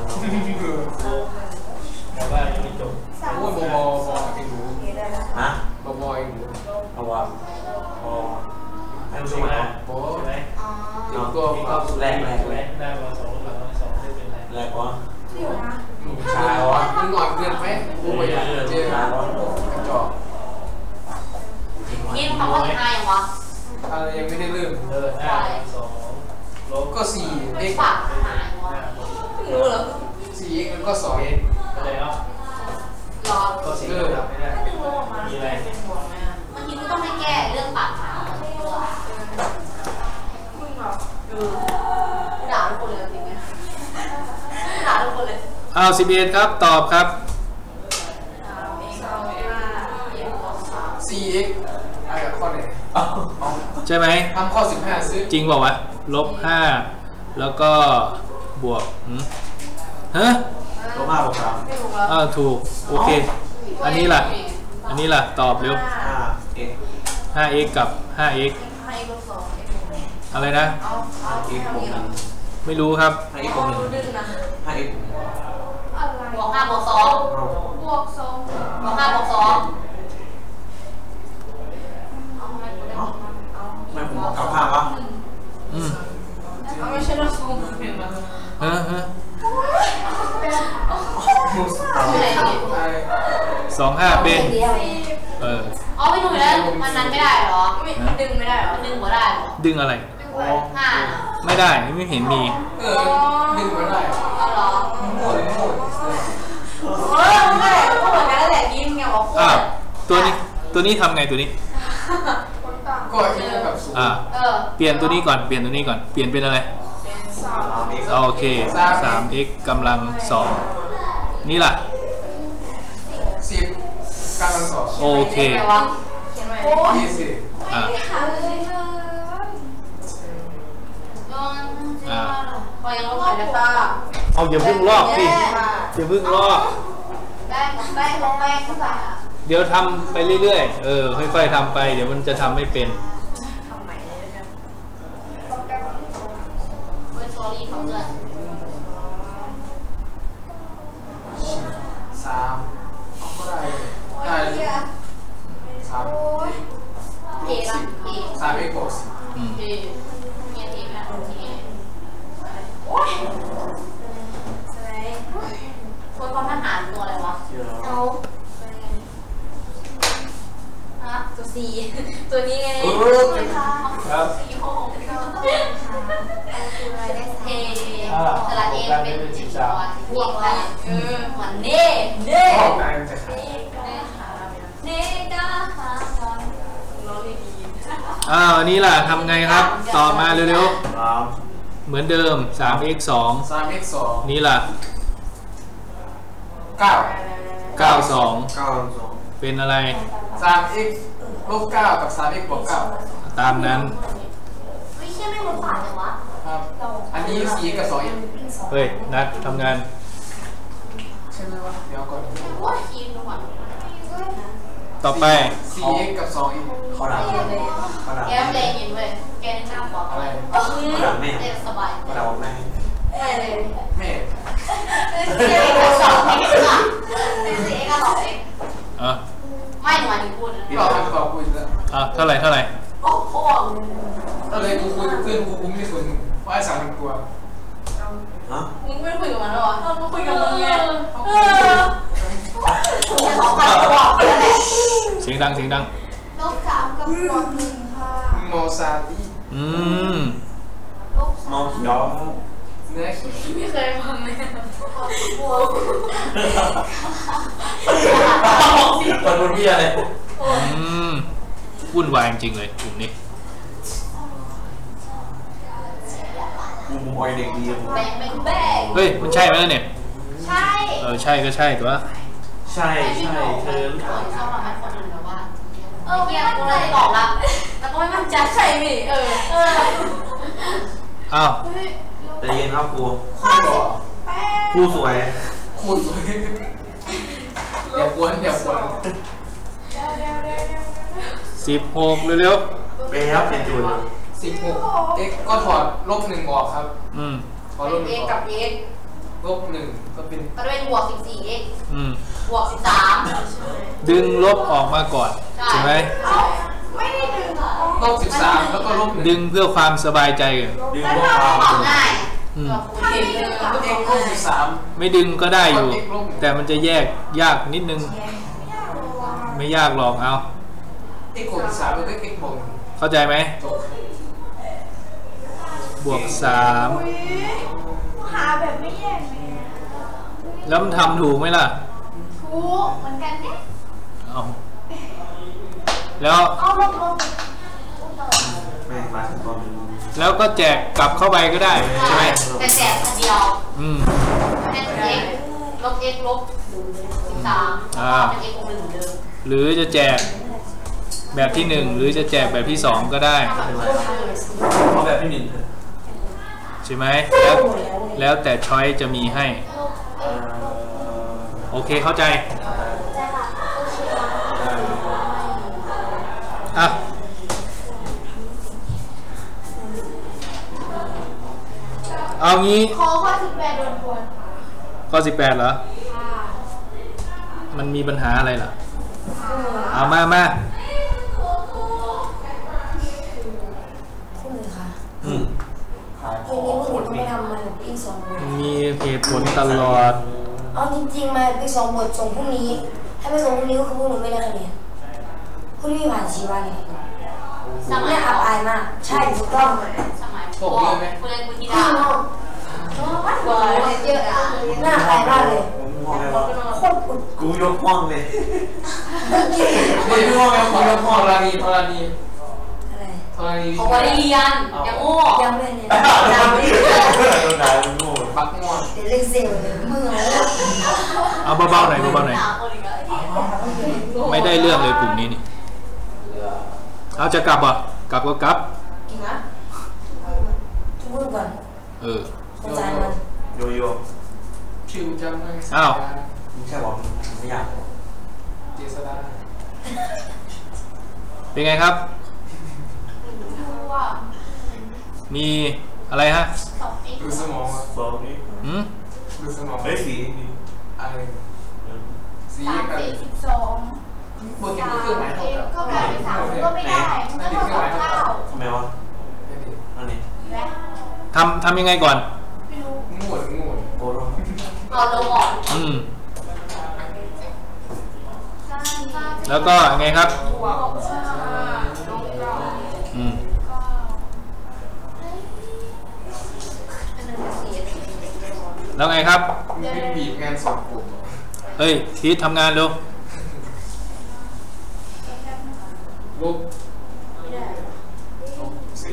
แต่ว่ายังไม่จบโอ้ยบอบอบอเองรู้ฮะบอบอเองรู้เอาวะพอให้ใช่ดูไหมนะบอใช่ไหมอ๋อเต็มตัวมีคครัวาบมสุขแรกแรกแรกได้มาสองหลังสองได้เป็นไรแรกวะเดี๋ยวนะชายวะมึงอ่อนเกินไปกูไปอยากเจอกระจอกนี่ทำว่าจะอายยังวะอะไรยังไม่ได้เริ่มเออหน้าสองลบก็สี่ไม่ x ฝากหายยังวะหน้ารู้เหรอสี่ x แล้วก็สอง x เข้าใจเนาะรอก็สี่ก็ทำไม่ได้มีอะไรบางทีก็ต้องให้แก้เรื่องปากหามึงเหรอด่าทุกคนเลยจริงไหมด่าทุกคนเลยอ้าวสิบเอ็ดครับตอบครับสี่ x อะไรกับข้อไหนใช่ไหมทำข้อสิบห้าซื้อจริงบอกว่าลบห้าแล้วก็บวกหืมฮะลบห้าบวกสามอ้าวถูกโอเค อันนี้ล่ะ อันนี้ล่ะตอบเร็วห้าเอ็กซ์ห้า x กับ ห้า x ให้ลบสองอะไรนะเอาเอาเอ็กซ์บวกหนึ่งไม่รู้ครับห้าเอ็กซ์บวกหนึ่งดึงนะห้าเอ็กซ์บวกหนึ่งอะไรบวกห้าบวกสองอ้าวบวกสองบวกห้าบวกสองเอาทำไมผมกลับภาพวะอืมเอาไม่ใช่ลบสองเห็นไหมฮะฮะอะไรเนี่ยอะไรสองห้าเป็นเดียวเอออ๋อไม่ดูแล้วมันนั้นไม่ได้เหรอไม่ดึงไม่ได้เหรอดึงหัวได้เหรอดึงอะไรห้าไม่ได้ไม่เห็นมีเออดึงมาได้เอาเหรอโหดโหดเออไม่ได้ก็เหมือนกันแล้วแหละยิ้มไงบอกโคอ้าวตรตัวนี้ตัวนี้ทำไงตัวนี้คนต่างก็ x กับศูนย์อ่าเออเปลี่ยนตัวนี้ก่อนเปลี่ยนตัวนี้ก่อนเปลี่ยนเป็นอะไรสามสามเอ็กซ์โอเค สาม x กำลังสองนี่ล่ะสิบกำลังสองโอเคเขียนไว้เขียนไว้ยี่สิบอ่ะหาเลยเลยอ่าพอยังลบไปแล้วค่ะเอาอย่าเพิ่งลอกสิอย่าเพิ่งลอกแป้งแป้งแป้งเข้าไปอ่ะเดี๋ยวทำไปเรื่อยๆ เออ ค่อยๆทำไป เดี๋ยวมันจะทำไม่เป็นทำใหม่เลยนะเว้ยสอรี่เขาเพื่อนสามเอาก็ได้ได้สามเอละเอสาม x บวกสิบอืมเอเอเอแม่เอโอ้ยคนความทหารตัวอะไรวะเชื่อแล้วเอาฮะตัวซีตัวนี้ไงครับสี่หกคืออะไรได้เออ่าสระเอเป็นเป็นสิสิบบ สามวันบวกไปเออเหมือนเน่เน่ออกได้มันจะขายเน่ดาฮาเราเรียกดีอ้าวอันนี้ล่ะทำไงครับ ต่อมาเร็วสามๆ เหมือนเดิม สาม x สองสาม x สองนี่ล่ะเก้าเก้าสองเก้าสองเป็นอะไรสาม x ลบเก้ากับสาม x บวกเก้าตามนั้นไม่ใช่ไม่คนฝ่ายเลยวะครับ อันนี้สี่กับสอง x เฮ้ย นัดทำงานใช่ไหมวะเดี๋ยวก่อนว่าทีมจังหวัดต่อไปสี่ x กับสอง x เขาด่าเขาด่าแกมเลนยินเว้ยแกนี่หน้าขวาอะไรเขาด่าแม่เล่นสบายเขาด่าแม่ไม่เลยแม่เล่นสองเอ็กซ์อะเล่นสี่เอ็กซ์กับสองเอ็กซ์อ่ะไม่หนูอันนี้พูดนะพี่เราทำต่อคุยแล้วอ่ะเท่าไหร่เท่าไหร่โอ้โหก็เลยกูคุยเพื่อนกูคุ้มที่สุดว่าไอ้สามพันกว่าฮะมึงไม่ได้คุยกับมันหรอเออมึงคุยกับมึงไงเออถูกสองพันกว่าแล้วแหละเสียงดังเสียงดังลบสามกับบวกหนึ่งค่ะโมซาติอืมลบน้องย้อมเนื้อขี้ไม่เคยฟังเลยบวกตอนบนพี่อะไรอืมวุ่นวายจริงๆเลยกลุ่มนี้กูมอยเด็กดีอะแบงเป็นแบงเฮ้ยมันใช่ไหมเนี่ยใช่เออใช่ก็ใช่ตัวใช่ใช่เธอชอบทำให้คนอื่นแบบว่าเออเกียไม่ร์กูมั่นเลใจยบอกละแล้วก็ไม่มั่นใจใช่ไหมเออเอออ้าวเฮ้ยลบแต่เย็นครับกูไม่บอกแปดกูสวยคูณสวยอย่ากวนอย่ากวนเดี๋ยวเดี๋ยวเดี๋ยวเดี๋ยวสิบหกเร็วไปครับเป็นจุนสิบหก x ก็ถอดลบหนึ่งออกครับๆอืมถอดลบหเอนึ่งกอกัอบ กเอ็กลบหนึ่งก็เป็นก็จะเป็นบวกสิบสี่เอ็กอืมบวกสิบสามดึงลบออกมาก่อนใช่ไหมเอ้าไม่ได้ดึงเหรอลบสิบสามแล้วก็ลบหนึ่งดึงเพื่อความสบายใจก่อนดึงแล้วพวกถ้าเราความง่ายอืมก็คุยเรื่องลบ x ลบสิบสามไม่ดึงก็ได้อยู่ แต่มันจะแยกยากนิดนึง ไม่ยากหรอกเอา x บวกสิบสามแล้วก็ x บวกหนึ่งเข้าใจไหมจบบวกสามอุ๊ยหาแบบไม่แยกเลยแล้วมันทำถูกไหมล่ะถูกเหมือนกันเนี่ยเอาแล้วเอาลบลบแม่งมาถึงตอนนี้แล้วก็แจกกลับเข้าไปก็ได้ใช่ไหมแต่แจกคนเดียวอืมเป็นเอ็กลบเอ็กลบสิบสามเป็นเอ็กบวกหนึ่งเดิมหรือจะแจกแบบที่หนึ่งหรือจะแจกแบบที่สองก็ได้เอาแบบพี่หนึ่งเถอะใช่ไหมแล้วแล้วแต่ช้อยจะมีให้เอ่อโอเคเข้าใจได้ค่ะโอเคอ่ะเอางี้ขอข้อสิบแปดโดนทวนข้อสิบแปดเหรอค่ะมันมีปัญหาอะไรเหรอเอามามาพูดเลยค่ะอืมทีนี้พวกหนูต้องไปทำมันปีสองบทมันมีเหตุผลตลอดเอาจริงๆมาปีสองบทส่งพรุ่งนี้ ถ้าไม่ส่งพรุ่งนี้ก็คือพวกหนูไม่ได้คะแนนพรุ่งนี้ผ่านชีวันเนี่ยสมัยน่าอับอายมาก ใช่ถูกต้องสมัยพ่อคุณเล่นคุณธิพี่ดาน้องโอ้ยเยอะอ่ะน่าอับอายมากเลยม่วงเลยวะโคตรอุดกูยกม่วงเลยไม่รู้ว่าแล้วคนละพ่อรานีธรณีอะไรธรณีเขาบริเรียนอย่างโง่ยังไม่เนี่ยโดนด่ามึงโง่บักม่วงเดี๋ยวเล่นเซลล์เลยมึงเหรอเอาเบาๆหน่อยเบาๆหน่อยไม่ได้เรื่องเลยกลุ่มนี้นี่เอาจะกลับอ่ะกลับก็กลับกินนะพูดก่อนเออสงสารมันโยโย่ชิวจังเลยอ้าวมึงแค่บอกไม่อยากเจษดาเป็นไงครับดูว่ามีอะไรฮะสองปีดูสมองอะบอกนี่หืมดูสมองเฮ้ยสีอะไรสีสามกันสี่สิบสองบนนี้ก็คือหมายเอเท่ากับก็กลายเป็นสามก็ไม่ได้มันก็เท่ากับเก้าทำไมวะอันนี้และทำทำยังไงก่อนไม่รู้งูดงูดโอ้โหเอาลงก่อนอืมห้าแล้วก็ยังไงครับบวกห้าลบเก้าอืมเก้าแล้วไงครับมีเป็นบีบงานสอบกลุ่มเฮ้ยพีททำงานเร็วลบลบสี่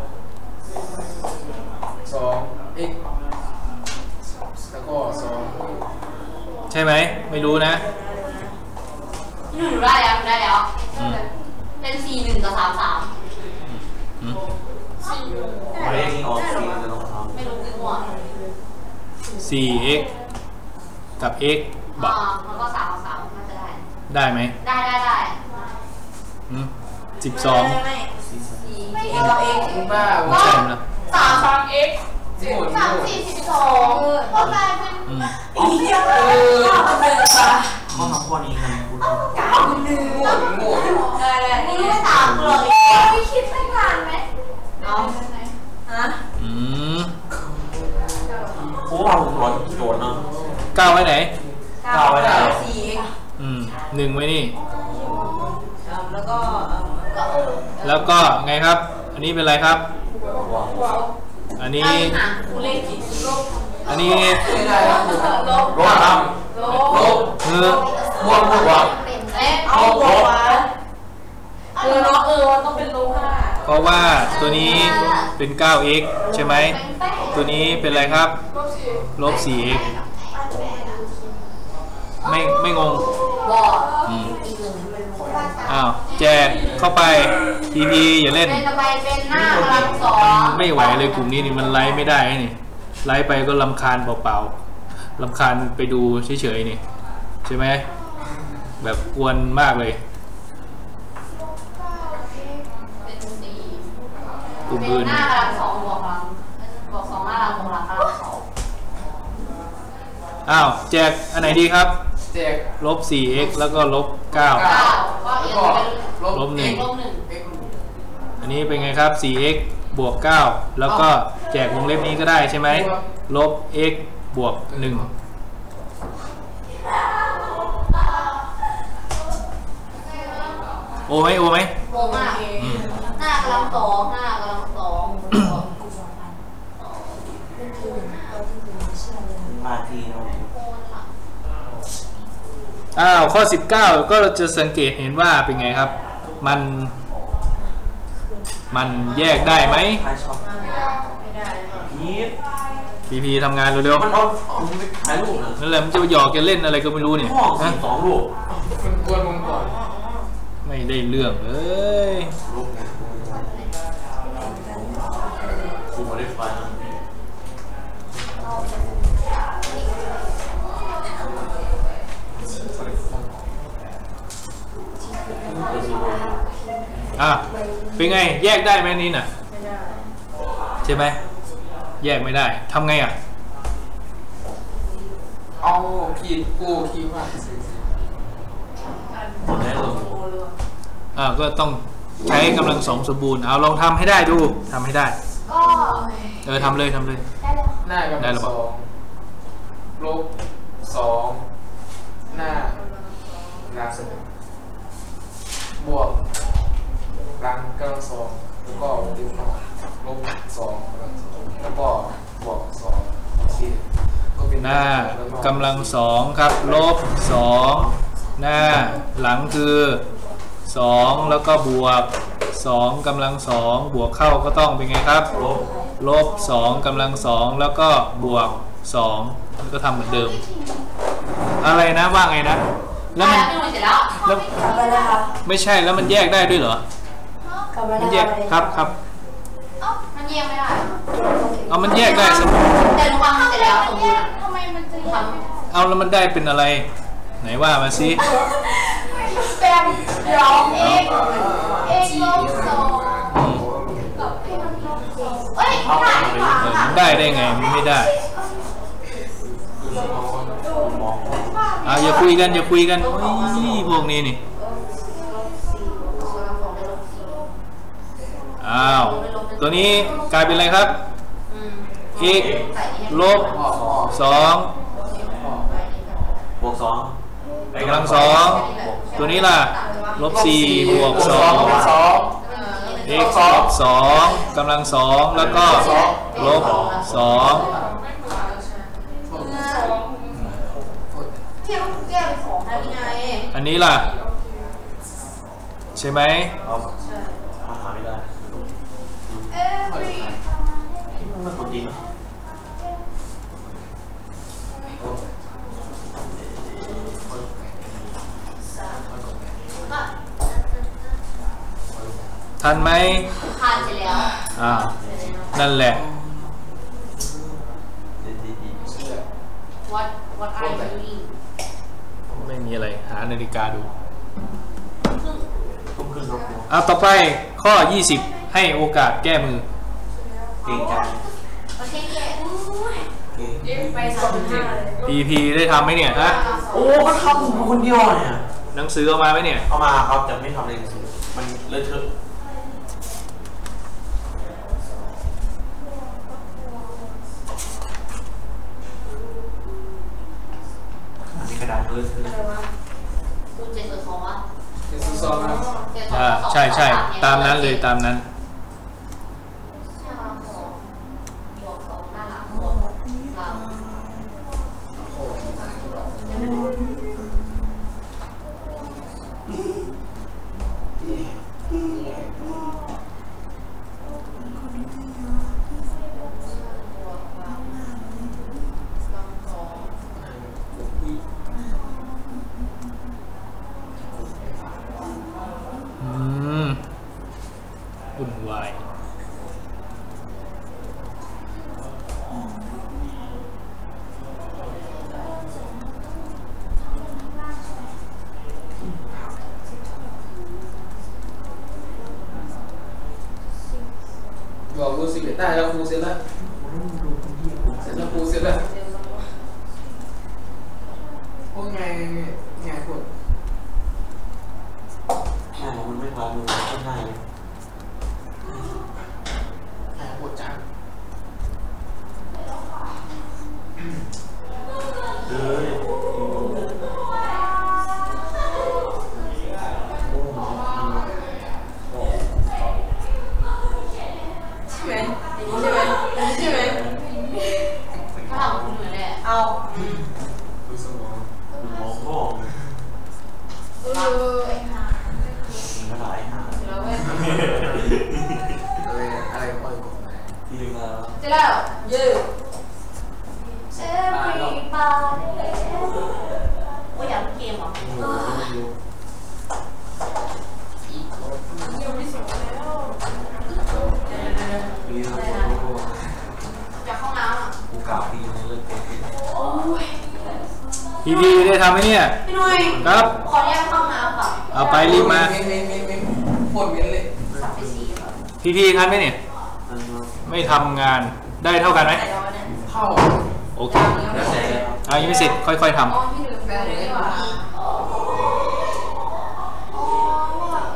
สอง x แล้วก็สองใช่ไหมไม่รู้นะหนูได้แล้วหนูได้แล้วอืมเป็นสี่หนึ่งกับสามสามอืมไม่ได้ออกสีจะลงทไม่รู้คือหัวสี่ x กับ x บอ่าอกมันก็สามกับสามน่าจะได้ได้ไหมได้ได้ได้สิบสองไม่เอ็กเราเอ็กมึงบ้าไม่ใช่นะสามสามเอ็กที่หมดสามสี่สิบสองก็กลายเป็นอืมอีเหี้ยเออเดินมาข้อทำข้อนี้กันคุณเก้าหนึ่งหมดหมดอะไรมึงนี่ไม่ไม่ตาตาม มกูกูหหรรออก กไม่คิดไม่ทันไหมเอา ฮะอืมโอ้เราร้อนโดนเนาะเก้าไว้ไหนเก้าไว้แล้วสี่เอ็กอืมหนึ่งไว้นี่แล้วก็ก็เออแล้วก็ไงครับ อันนี้เป็นอะไรครับว้าวอันนี้หากูเล่นกี่โลกอันนี้ไม่ได้ครับลบลบครับลลบบเออบวกบวกเอ๊ะเอาบวกมาเออเนาะเออมันต้องเป็นลบห้าเพราะว่าตัวนี้เป็น เก้าเอ็กซ์ ใช่ไหม ตัวนี้เป็นอะไรครับ ลบ สี่เอ็กซ์ ไม่ไม่งงบอกอืมอ้าวแจกเข้าไป ที พี อย่าเล่นเป็นต่อไปเป็นหน้ากำลังสองไม่ไหวเลยกลุ่มนี้นี่มันไลฟ์ไม่ได้นี่ไลฟ์ไปก็ลำคาญเปล่าๆลำคาญไปดูเฉยๆนี่ใช่ไหมแบบกวนมากเลยเป็นสี่กลุ่มเป็นอื่นหน้ากำลังสองบวกหลังบวกสองหน้ากำลังบวกหลังกำลังสองอ้าวแจกอันไหนดีครับแจกลบ สี่เอ็กซ์ แล้วก็ลบ เก้าเก้าก็เอียงก็เป็นลบลบหนึ่งลบหนึ่งเอ็กซ์อันนี้เป็นไงครับ สี่ เอ็กซ์ บวก เก้า แล้วก็แจกวงเล็บนี้ก็ได้ใช่ไหมลบ x บวก หนึ่ง โอไหมโอไหมโกงมากอืมหน้ากำลังสองหน้ากำลังสองบวกพาทีเราอ้าวข้อสิบเก้าก็จะสังเกตเห็นว่าเป็นไงครับ มัน มันแยกได้ไหมใครชอบพีทพีพีทำงานเร็วมันเอาเอาไปถ่ายรูปนะๆนั่นแหละมันจะหยอกจะเล่นอะไรก็ไม่รู้เนี่ยห้องนะสี่สองรูปมันกวนมึงก่อนไม่ได้เรื่องเอ้ยรูปไงครูมาได้ไฟนะอ่ะเป็นไงแยกได้ไหมนี่น่ะใช่ไหมแยกไม่ได้ทำไงอ่ะเอาขีดกูขีดว่าหมดแล้วอ่าก็ต้องใช้กำลังสองสมบูรณ์เอาลองทำให้ได้ดูทำให้ได้ก็เออทำเลยทำเลยได้เลยหน้ากำลังสองลบสองหน้าหน้าเสร็จบวกหลังกำลังสองแล้วก็ดิวเข้าลบสองกำลังสองแล้วก็บวกสองสี่ก็เป็นหน้ากำลังสองครับลบสองหน้าหลังคือสองแล้วก็บวกสองกำลังสองบวกเข้าก็ต้องเป็นไงครับลบลบสองกำลังสองแล้วก็บวกสองก็ทำเหมือนเดิม อะไรนะว่าไงนะแล้วมันไม่รู้เสร็จแล้วแล้วกลับไปแล้วครับไม่ใช่แล้วมันแยกได้ด้วยเหรอกลับไปมันแล้วแยกครับครับเอ้ามันแยกไม่ได้เอามันแยกได้สมมติแต่รู้ว่ามันเสร็จแล้วสมมติทำไมมันจะทเอาแล้วมันได้เป็นอะไร ไหนว่ามาสิแบบร้องเองเองลบสองอืมเอ้ยไม่ได้ดีกว่าเออมันได้ได้ไงมันไม่ได้อ่าอย่าคุยกันอย่าคุยกันโอ้ยพวกนี้นี่อ้าวตัวนี้กลายเป็นอะไรครับำอืม x ลบสองบวกสองกำลังสองตัวนี้ล่ะลบสี่บวกสองลบสอง x ลบสองกำลังสองแล้วก็ลบสองเทียบแก้เป็นสองได้ยังไงอันนี้ล่ะใช่ไหมเอาหาไม่ได้เอ้ยมันคนดีนะทันไหมผ่านเสร็จแล้วอ่านั่นแหละดีดีดี what what are you doing ไม่มีอะไรหานาฬิกาดูทุ่มครึ่งเอาต่อไปข้อยี่สิบให้โอกาสแก้มือเก่งใจประเทศแก่เก่งไปสามห้าเลยพีพีได้ทำไหมเนี่ยฮะโอ้ก็ทำคนเดียวเนี่ยหนังสือเอามาไหมเนี่ยเอามาครับจะไม่ทำในหนังสือมันเลอะเทอะอันนี้กระดาษเลอะเทอะคูณเจ็ดส่วนสองวะเจ็ดสิบสองครับอ่าใช่ใช่ตามนั้นเลยตามนั้นบวกสองหน้าหลังบวกสามอืมวุ่นวายบอกครูสิบเอ็ดได้แล้วครูเสร็จแล้วเสร็จแล้วครูเสร็จแล้วโอ้ไงไงคนแค่มันไม่พอมือก็ง่ายเลยไงปวดจังเอ้ยใช่ไหมใช่ไหมใช่ไหมถ้าทำคุณเหมือนเนี่ยเอาดูสมองหมอพ่อเออไอ้ห่ามีกระดาษหาแล้วเว้ยอะไรอะไรปล่อยกดไปที่ลืมแล้วเจ๊แล้วยืด Everybody ว่าอยากเกมเหรออีกคนยังไม่สุดแล้วปีนั้นกูจากห้องน้ำอ่ะกูกล่าวปีในเรื่องเกมโอ้ยพีพีได้ทำไหมเนี่ยพี่หนุ่ยครับขออนุญาตเข้าห้องน้ำก่อนเอาไปรีบมาเม้นเม้นเม้นเม้นโคตรเม้นเลยสับไปสี่ก่อนพีพีทันไหมเนี่ยไม่ทำงานได้เท่ากันไหมใส่เราเนี่ยเท่าโอเคแล้วแต่เอายังไม่เสร็จค่อยๆทอ๋อพี่หนุ่ยแฟนเลยว่ะอ๋อเอ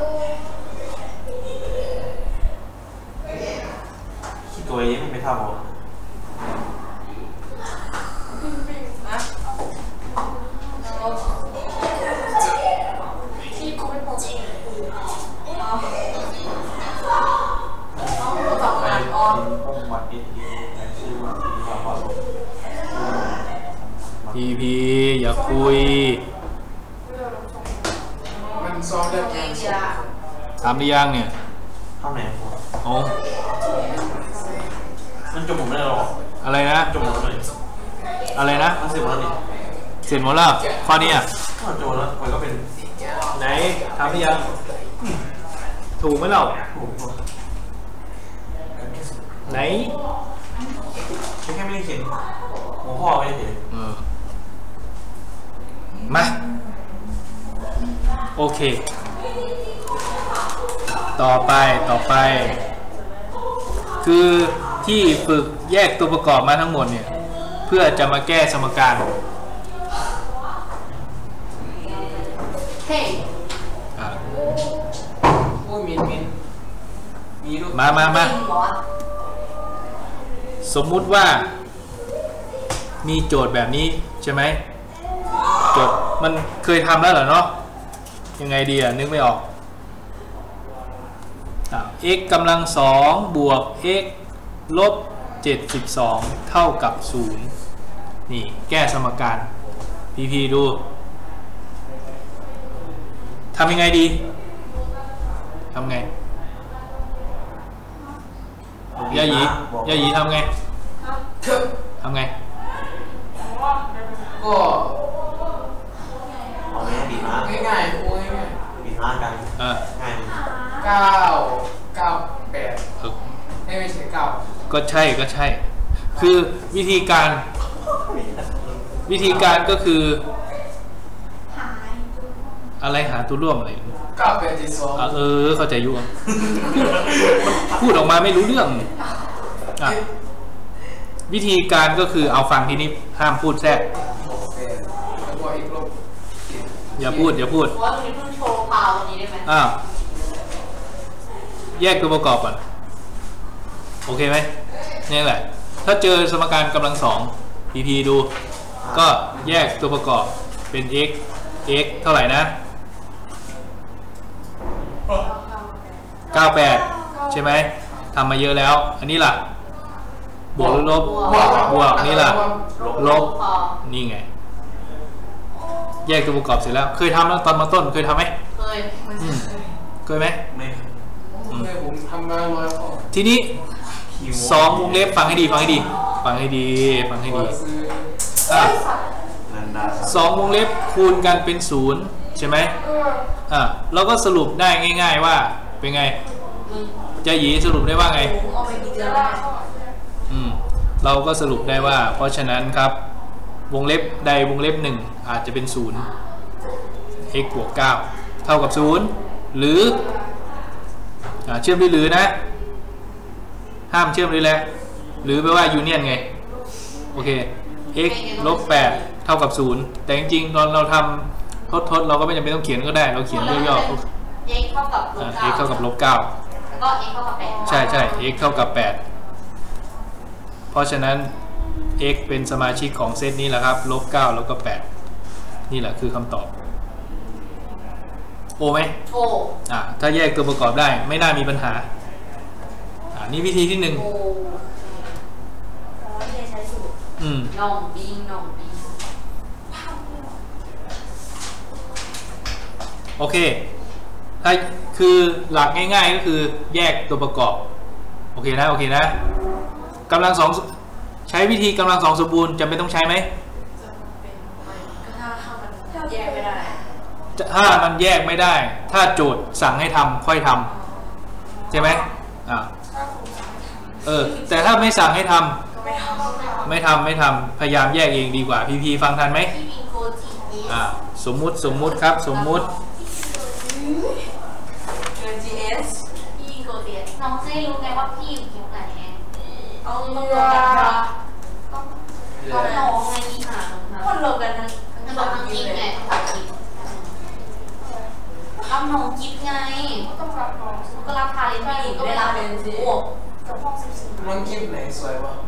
อคิดตัวเองไม่เท่าหรอกนะที่กูไม่บอกเอาเอาสองอันอ๋อห้องวัดอีกทีชื่อว่าที่ว่าวัดำพีพีอย่าคุยมันซ้อมได้แกงสดถามหรือยังเนี่ยข้างไหนผมโอ้มันจมผมไม่ได้หรอกอะไรนะจมผมเลยอะไรนะมันเสร็จหมดแล้วนี่เสร็จหมดแล้วข้อนี้อ่ะมันจมแล้วมันก็เป็นไหนถามหรือยังถูกไหมเราถูกไหนแค่ไม่ได้เขียนหัวข้อไม่ได้เขียนเออมาโอเค ต่อไปต่อไป คือที่ฝึกแยกตัวประกอบมาทั้งหมดเนี่ยเพื่อจะมาแก้สมการเฮ้ยอ่ะโอ้ยมินมินมีด้วยมามามาจริงเหรอสมมุติว่ามีโจทย์แบบนี้ใช่ไหมโจทย์มันเคยทำแล้วเหรอเนาะยังไงดีอ่ะนึกไม่ออกอ่ะ x กำลังสองบวก x ลบเจ็ดสิบสองเท่ากับศูนย์นี่แก้สมการพีพีดูทำยังไงดีทำไงย่าหยีย่าหยีทำไงทำไงก็เอาแม่บีบมาง่ายๆโอ้ยง่ายบีบมากันเออง่ายๆเก้าเก้าแปดเออไม่ไม่ใช่เก้าก็ใช่ก็ใช่ คือวิธีการวิธีการก็คือหายอะไรหาตัวร่วมอะไรหเก้าแปดเจ็ดสองเออเข้าใจอยู่พูดออกมาไม่รู้เรื่องอ่ะวิธีการก็คือเอาฟังทีนี้ห้ามพูดแทรกอย่าพูดอย่าพูดว่าตรงนี้เพิ่งโชว์พาวตรงนี้ได้ไหมอ้าวแยกตัวประกอบก่อนโอเคไหมนี่แหละถ้าเจอสมการกำลังสอง พี พี ดูก็แยกตัวประกอบเป็น x x เท่าไหร่นะเก้าแปดใช่ไหมทำมาเยอะแล้วอันนี้ล่ะบวกหรือลบบวกนี่ล่ะลบนี่ไงแยกตัวประกอบเสร็จแล้วเคยทำแล้วตอนมาต้นเคยทำไหมเคยเคยไหมไม่เคยผมทำมาร้อยข้อทีนี้สองวงเล็บฟังให้ดีฟังให้ดีฟังให้ดีฟังให้ดีอ่ะสองวงเล็บคูณกันเป็นศูนย์ใช่ไหมอ่ะเราก็สรุปได้ง่ายๆว่าเป็นไงจะหยีสรุปได้ว่าไงอืมเราก็สรุปได้ว่าเพราะฉะนั้นครับวงเล็บใดวงเล็บหนึ่งอาจจะเป็นศูนย์ x บวกเก้าเท่ากับศูนย์หรืออ่าเชื่อมด้วยหรือนะห้ามเชื่อมด้วยแหละหรือแปลว่ายูเนียนไงโอเค x ลบแปดเท่ากับศูนย์แต่จริงๆตอนเราทำทดทดเราก็ไม่จำเป็นต้องเขียนก็ได้เราเขียนย่อๆ x เท่ากับลบเก้า x เท่ากับลบเก้าแล้วก็ x เท่ากับแปดใช่ใช่ x เท่ากับแปดเพราะฉะนั้น x เป็นสมาชิกของเซตนี้แหละครับลบเก้าแล้วก็แปดนี่แหละคือคำตอบโอไหมโออ่ะถ้าแยกตัวประกอบได้ไม่น่ามีปัญหาอ่านี่วิธีที่หนึ่งอืมน้องบิงน้องบิงโอเคถ้าคือหลักง่ายๆก็คือแยกตัวประกอบโอเคนะโอเคนะกำลังสองใช้วิธีกำลังสองสมบูรณ์จำเป็นต้องใช้ไหมถ้าแยกไม่ได้ถ้ามันแยกไม่ได้ถ้าโจทย์สั่งให้ทำค่อยทำใช่ไหมอ่าเออแต่ถ้าไม่สั่งให้ทำไม่ทำไม่ทำพยายามแยกเองดีกว่าพีพีฟังทันไหมอ่าสมมุติสมมุติครับสมมุติจีเอสพี่โกเตียน้องจะได้รู้ไงว่าพี่อยู่คิวไหนเอาเรวมกันนะต้องน้องไงนี่หาคนรวมกันทั้งทั้งสองกิ๊บไงทั้งกิ๊บรับน้องกิ๊บไงต้องรับน้องก็รับพาเลนพี่ก็ไม่รับเป็นสิบกับห้องสิบสี่น้องกิ๊บไหนสวยวะ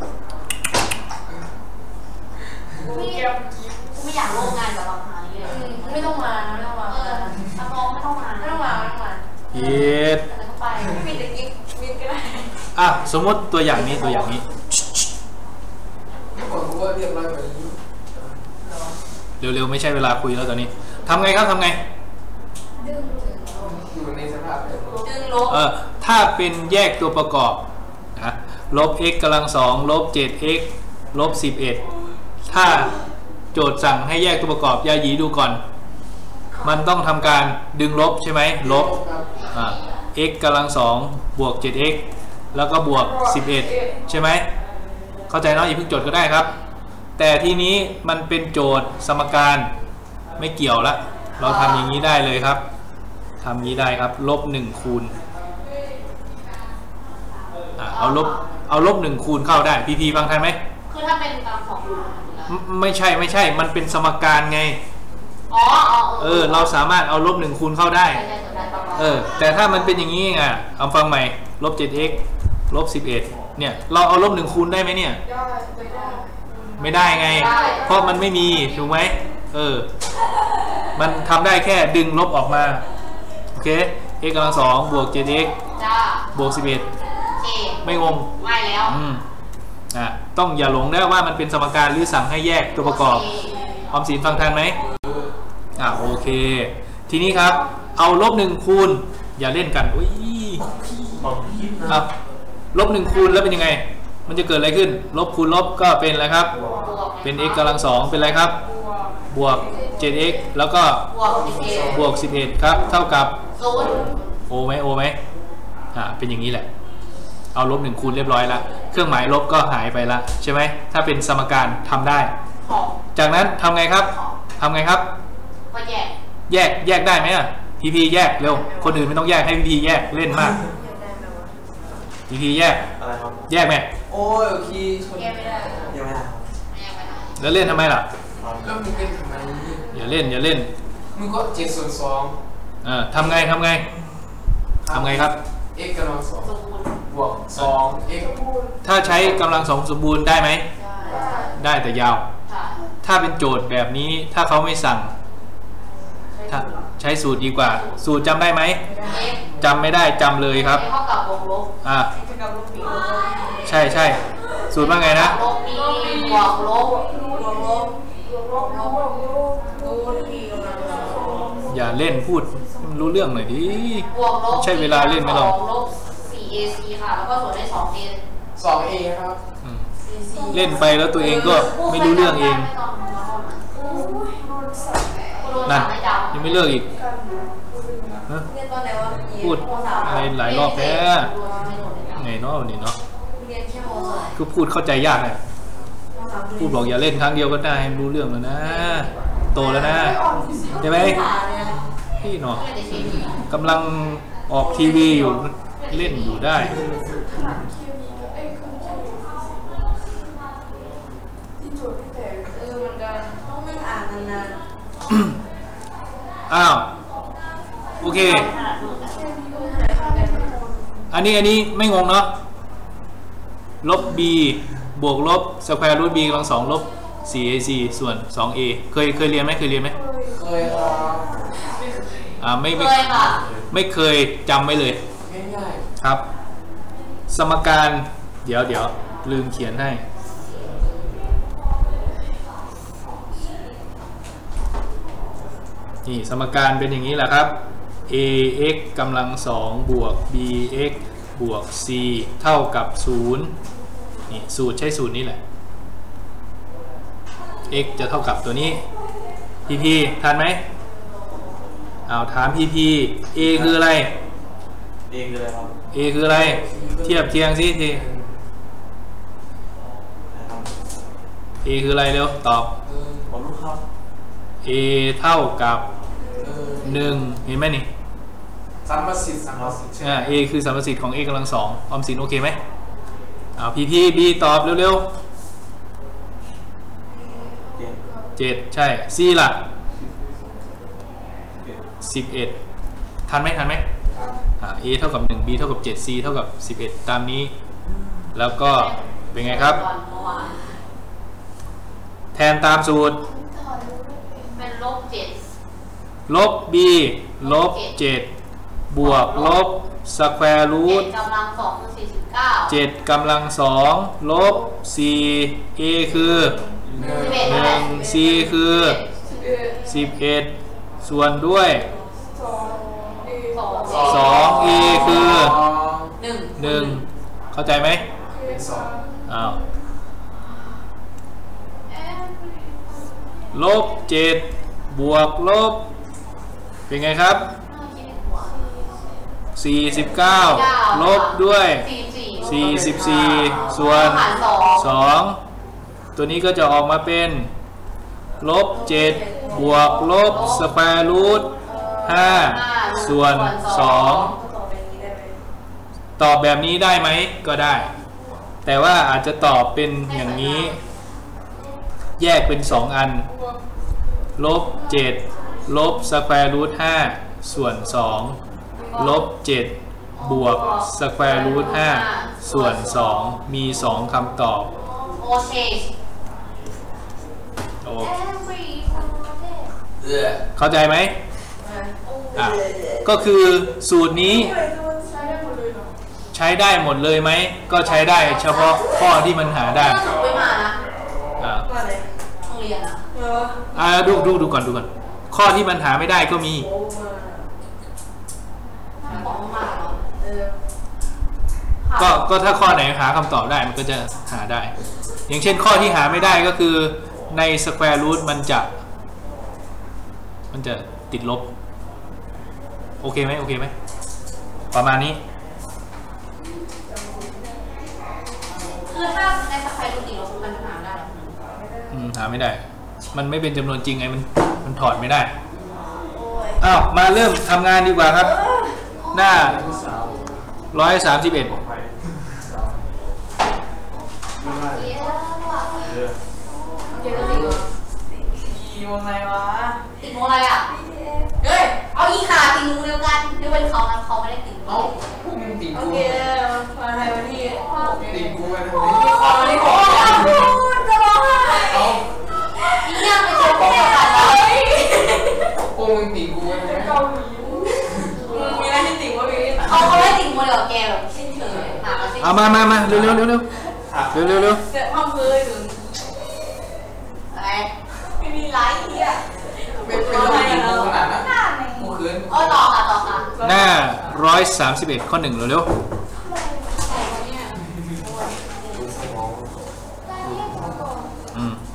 ไม่ไม่อยากร่วมงานกับเราหาเลยไม่ต้องมาไม่ต้องมาเออน้องไม่ต้องมาไม่ต้องมาไม่ต้องมาเย็ดไม่มีแต่กิ๊บมีก็ได้อ่ะสมมติตัวอย่างนี้ตัวอย่างนี้เร็วๆไม่ใช่เวลาคุยแล้วตอนนี้ทำไงครับทำไงดึงอยู่ในสภาพดึงลบเออถ้าเป็นแยกตัวประกอบนะลบ x กำลังสองลบ เจ็ด x ลบ สิบเอ็ดถ้าโจทย์สั่งให้แยกตัวประกอบยาหยีดูก่อนมันต้องทำการดึงลบใช่ไหมลบอ่า x กำลังสองบวก เจ็ด x แล้วก็บวก สิบเอ็ดใช่ไหมเข้าใจเนาะอย่าเพิ่งโจทย์ก็ได้ครับแต่ทีนี้มันเป็นโจทย์สมการไม่เกี่ยวละเราทำอย่างนี้ได้เลยครับทำนี้ได้ครับลบหนึ่งคูณอ่าเอาลบเอาลบหนึ่งคูณเข้าได้พีพีฟังทันไหมคือถ้าเป็นตามของไม่ใช่ไม่ใช่มันเป็นสมการไงอ๋อเออเราสามารถเอาลบหนึ่งคูณเข้าได้เออแต่ถ้ามันเป็นอย่างนี้ไงเอาฟังใหม่ลบ เจ็ด x ลบ สิบเอ็ดเนี่ยเราเอาลบหนึ่งคูณได้ไหมเนี่ยไม่ได้ไงเพราะมันไม่มีถูกไหมเออมันทำได้แค่ดึงลบออกมาโอเค x กำลังสองบวก เจ็ด x บวก สิบเอ็ดไม่งงไม่แล้วอืมอ่ะต้องอย่าหลงได้ว่ามันเป็นสมการหรือสั่งให้แยกตัวประกอบออมสินฟังทันไหมอ่ะโอเคทีนี้ครับเอาลบหนึ่งคูณอย่าเล่นกันอุ้ยครับลบหนึ่งคูณแล้วเป็นยังไงมันจะเกิดอะไรขึ้นลบคูณลบก็เป็นอะไรครับเป็น x กำลังสองเป็นอะไรครับบวก เจ็ด x แล้วก็บวก สิบเอ็ดครับเท่ากับโอไหมโอไหมอ่ะเป็นอย่างนี้แหละเอาลบหนึ่งคูณเรียบร้อยแล้วเครื่องหมายลบก็หายไปละใช่ไหมถ้าเป็นสมการทำได้จากนั้นทำไงครับทำไงครับก็แยกแยกแยกได้ไหมอ่ะพีพีแยกเร็วคนอื่นไม่ต้องแยกให้พีพีแยกเล่นมากพีพีแยกอะไรครับแยกไหมโอ้ยโอเคชนแกไม่ได้ยังไม่ได้แยกไม่ได้แล้วเล่นทำไมล่ะแล้วมึงเป็นทำไมอย่าเล่นอย่าเล่นมึงก็เจ็ดส่วนสองเออทำไงทำไงทำไงครับ x กำลังสองสมบูรณ์บวกสอง x ถ้าใช้กำลังสองสมบูรณ์ได้ไหมได้แต่ยาวใช่ถ้าเป็นโจทย์แบบนี้ถ้าเขาไม่สั่งถ้าใช้สูตรดีกว่า สูตรจำได้ไหม x จำไม่ได้จำเลยครับเท่ากับบวกลบอ่าใช่ใช่สูตรว่าไงนะลบ b บวกลบอย่าเล่นพูดรู้เรื่องหน่อยดิบวกลบใช่เวลาเล่นไหมเราบวกลบ สี่ เอ ซี ค่ะ แล้วก็ส่วนได้สอง a สอง a ครับอืมเล่นไปแล้วตัวเองก็ไม่รู้เรื่องเอง นั่นยังไม่เลิกอีกฮะพูดอะไรหลายรอบแล้วไงเนาะวันนี้เนาะก็พูดเข้าใจยากเลยพูดบอกอย่าเล่นครั้งเดียวก็ได้รู้เรื่องแล้วนะโตแล้วนะใช่ไหมพี่เนาะกำลังออกทีวีอยู่เล่นอยู่ได้อ้าวโอเคอันนี้อันนี้ไม่งงเนาะลบ b บวกลบสแควร์รูท b กำลังสองลบ สี่ เอ ซี ส่วน สอง a เคยเคยเรียนไหมเคยเรียนไหมเคยครับอ่าไม่เคไม่ยค่ะไม่เคยจำไว้เลยง่ายครับ สมการเดี๋ยวเดี๋ยวลืมเขียนให้นี่สมการเป็นอย่างนี้แหละครับ ax กำลังสองบวก bx บวก c เท่ากับศูนย์นี่สูตรใช้สูตรนี้แหละ x จะเท่ากับตัวนี้ pp ทันไหมเอาถาม pp a คืออะไรเองเลยครับ a คืออะไรเทียบเคียงสิทีนะครับ a คืออะไรเร็วตอบๆเออผมรู้ครับ a เท่ากับเออหนึ่งเห็นไหมนี่สัมประสิทธิ์สัมประสิทธิ์ใช่ไหมอ่า a คือสัมประสิทธิ์ของ a กำลังสองออมสินโอเคไหมเอา pp b ตอบเร็วเจ็ดๆเจ็ดใช่ c ล่ะเจ็ดสิบเอ็ดทันไหมทันไหมอ่า a เท่ากับหนึ่ง b เท่ากับเจ็ด c เท่ากับสิบเอ็ดตามนี้ แล้วก็เป็นไงครับ แทนตามสูตรเป็นลบเจ็ดลบ b ลบเจ็ดบวกลบสแควร์รูทเจ็ดกำลังสองคือสี่สิบเก้าเจ็ดกำลังสองลบสี่ a คือหนึ่งสิบเอ็ดหนึ่ง c คือสิบเอ็ดส่วนด้วยสองสอง a คือสองหนึ่งหนึ่งเข้าใจไหมเป็นสองอ้าวลบเจ็ดบวกลบเป็นไงครับสี่สิบเก้าลบด้วยสี่สิบสี่สี่สิบสี่ส่วนหารสองสองตัวนี้ก็จะออกมาเป็นลบเจ็ดบวกลบสแควร์รูทห้าส่วนสองตอบแบบนี้ได้ไหมก็ได้ แต่ว่าอาจจะตอบเป็นอย่างนี้ แยกเป็นสองอันลบเจ็ดลบสแควร์รูทห้าส่วนสองลบเจ็ดบวกสแควร์รูทห้าส่วนสองมีสองคำตอบโอเคโอเออเข้าใจไหมอ่ะก็คือสูตรนี้ใช้ได้หมดเลยไหมก็ใช้ได้เฉพาะข้อที่มันหาได้ไม่มานะอ่ะโรงเรียนอะอ่ะดูดูดูก่อนดูก่อนข้อที่มันหาไม่ได้ก็มีของมาเหรอก็ก็ถ้าข้อไหนหาคำตอบได้มันก็จะหาได้ อย่างเช่นข้อที่หาไม่ได้ก็คือในสแควร์รูทมันจะมันจะติดลบโอเคไหมโอเคไหมประมาณนี้คือถ้าในสแควร์รูทติดลบมันหาได้หรออืมหาไม่ได้ มันไม่เป็นจำนวนจริงไงมันมันถอดไม่ได้อ้าวมาเริ่มทำงานดีกว่าครับหน้าร้อยสามสิบเอ็ดเดี๋ยวติดโมอะไรวะติดโมอะไรอ่ะเฮ้ยเอาอีขาติดงูเดียวกันเดี๋ยวเป็นเขากันเขาไม่ได้ติดเอ้าพวกมึงตีโอกูเคมาไทยวันนี้ตีกูไปทำโอ้ไมยขอเลยขอจะร้องไห้เอ้าอีเนี่ยไปเจอพ่อกันเลยพวกมึงตีกูไปทำไมเกาหลีมีอะไรที่ติดวะพี่เขาเขาไม่ติดโมเดลแกแบบสิ้นเชิงหาสิ้นเอามามามาเร็วเร็วเร็วเร็วเร็วเร็วเร็วเกิดความเคยถึงอะไรไม่มีไลฟ์เนี่ยเป็นเป็นต้องตีกูขนาดนั้นกูเขินเออต่อค่ะต่อค่ะหน้าร้อยสามสิบเอ็ดข้อหนึ่งเร็วเร็วดูสมองอืม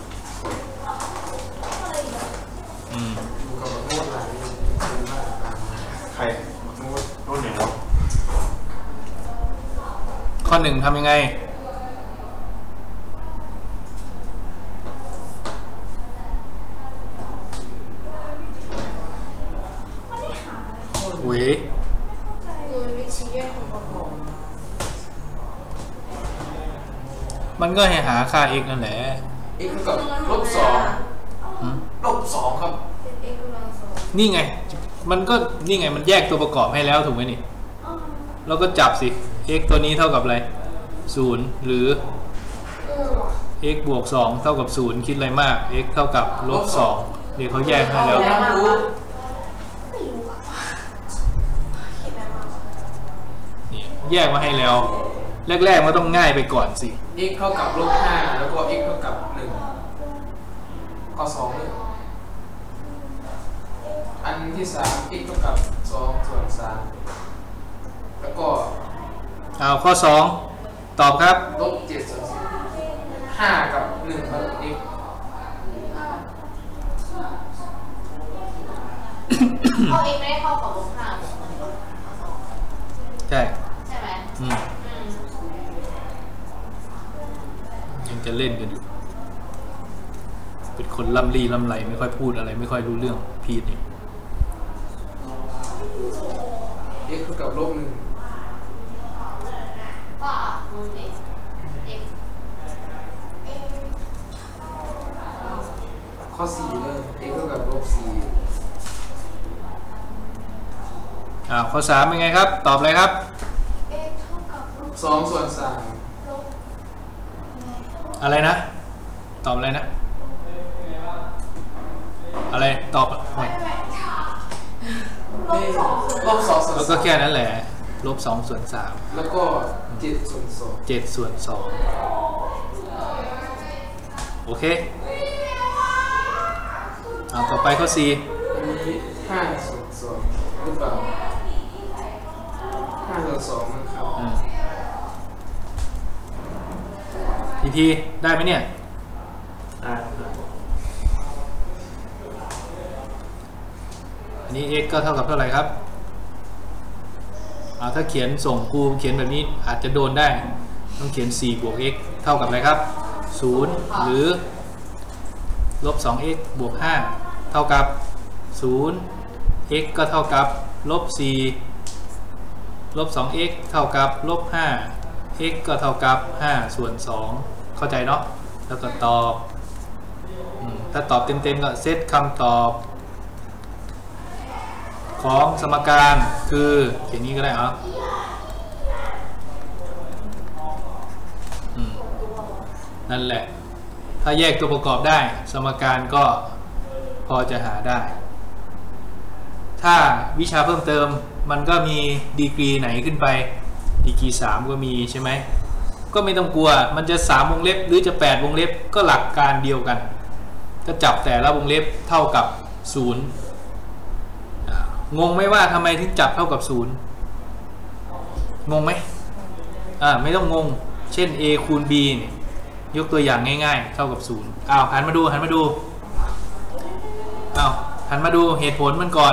อืมดูกับนวดไหลดูมากตามมาใครนวดนวดไหนวะข้อหนึ่งทำยังไงอุ้ยมันก็ให้หาค่า x นั่นแหละเอ็กซ์กับลบสองอืมลบสองครับนี่ไง มันก็นี่ไงมันแยกตัวประกอบให้แล้วถูกไหมนี่เราก็จับสิ x ตัวนี้เท่ากับอะไรศูนย์หรือ x บวกสองเท่ากับศูนย์คิดอะไรมาก x เท่ากับลบสองเดี๋ยวเขาแยกให้แล้วยังรู้นี่แยกมาให้แล้ว แรกๆมันต้องง่ายไปก่อนสิ x เท่ากับลบห้าแล้วก็ x เท่ากับหนึ่งข้อสองเลยอันที่สาม x เท่ากับสองส่วนสามแล้วก็เอาข้อสองตอบครับลบเจ็ดส่วนสี่ห้ากับหนึ่งครับ x เขาเองไม่ได้เข้ากับลบห้าใช่ใช่ไหมอืมยังจะเล่นกันอยู่เป็นคนล่ำลี่ล่ำไรไม่ค่อยพูดอะไรไม่ค่อยรู้เรื่องพีทนี่ x เท่ากับลบหนึ่งว่ามูลเอกเอกข้อสี่เลย x เท่ากับลบสี่อ้าวข้อสามเป็นไงครับ ตอบเลยครับสองส่วนสามอะไรนะ ตอบอะไรนะ อะไรตอบไม่ลบสองส่วนแล้วก็สามแค่นั้นแหละลบสองส่วนสามแล้วก็เจ็ดส่วนสองเจ็ดส่วนสองโอเคเอาต่อไปข้อสี่อันนี้ห้าส่วนสองหรือเปล่าห้าส่วนสองนะครับอืมทีทีได้ไหมเนี่ยได้ครับอันนี้ x ก็เท่ากับเท่าไหร่ครับเอาถ้าเขียนส่งครูเขียนแบบนี้อาจจะโดนได้ต้องเขียนสี่บวก x เท่ากับอะไรครับศูนย์หรือลบ สอง x บวกห้าเท่ากับศูนย์ x ก็เท่ากับลบสี่ลบ สอง x เท่ากับลบห้า x ก็เท่ากับห้าส่วนสองเข้าใจเนาะแล้วก็ตอบอืมถ้าตอบเต็มๆก็เซตคำตอบของสมการคือเขียนนี้ก็ได้เหรออืมนั่นแหละถ้าแยกตัวประกอบได้สมการก็พอจะหาได้ ถ้าวิชาเพิ่มเติมมันก็มีดีกรีไหนขึ้นไปดีกรีสามก็มีใช่ไหมก็ไม่ต้องกลัวมันจะสามวงเล็บหรือจะแปดวงเล็บก็หลักการเดียวกันก็จับแต่ละวงเล็บเท่ากับศูนย์งงไหมว่าทำไมถึงจับเท่ากับศูนย์งงไหมอ่าไม่ต้องงงเช่น a คูณ b เนี่ยยกตัวอย่างง่ายๆเท่ากับศูนย์อ้าวหันมาดูหันมาดูอ้าวหันมาดูเหตุผลมันก่อน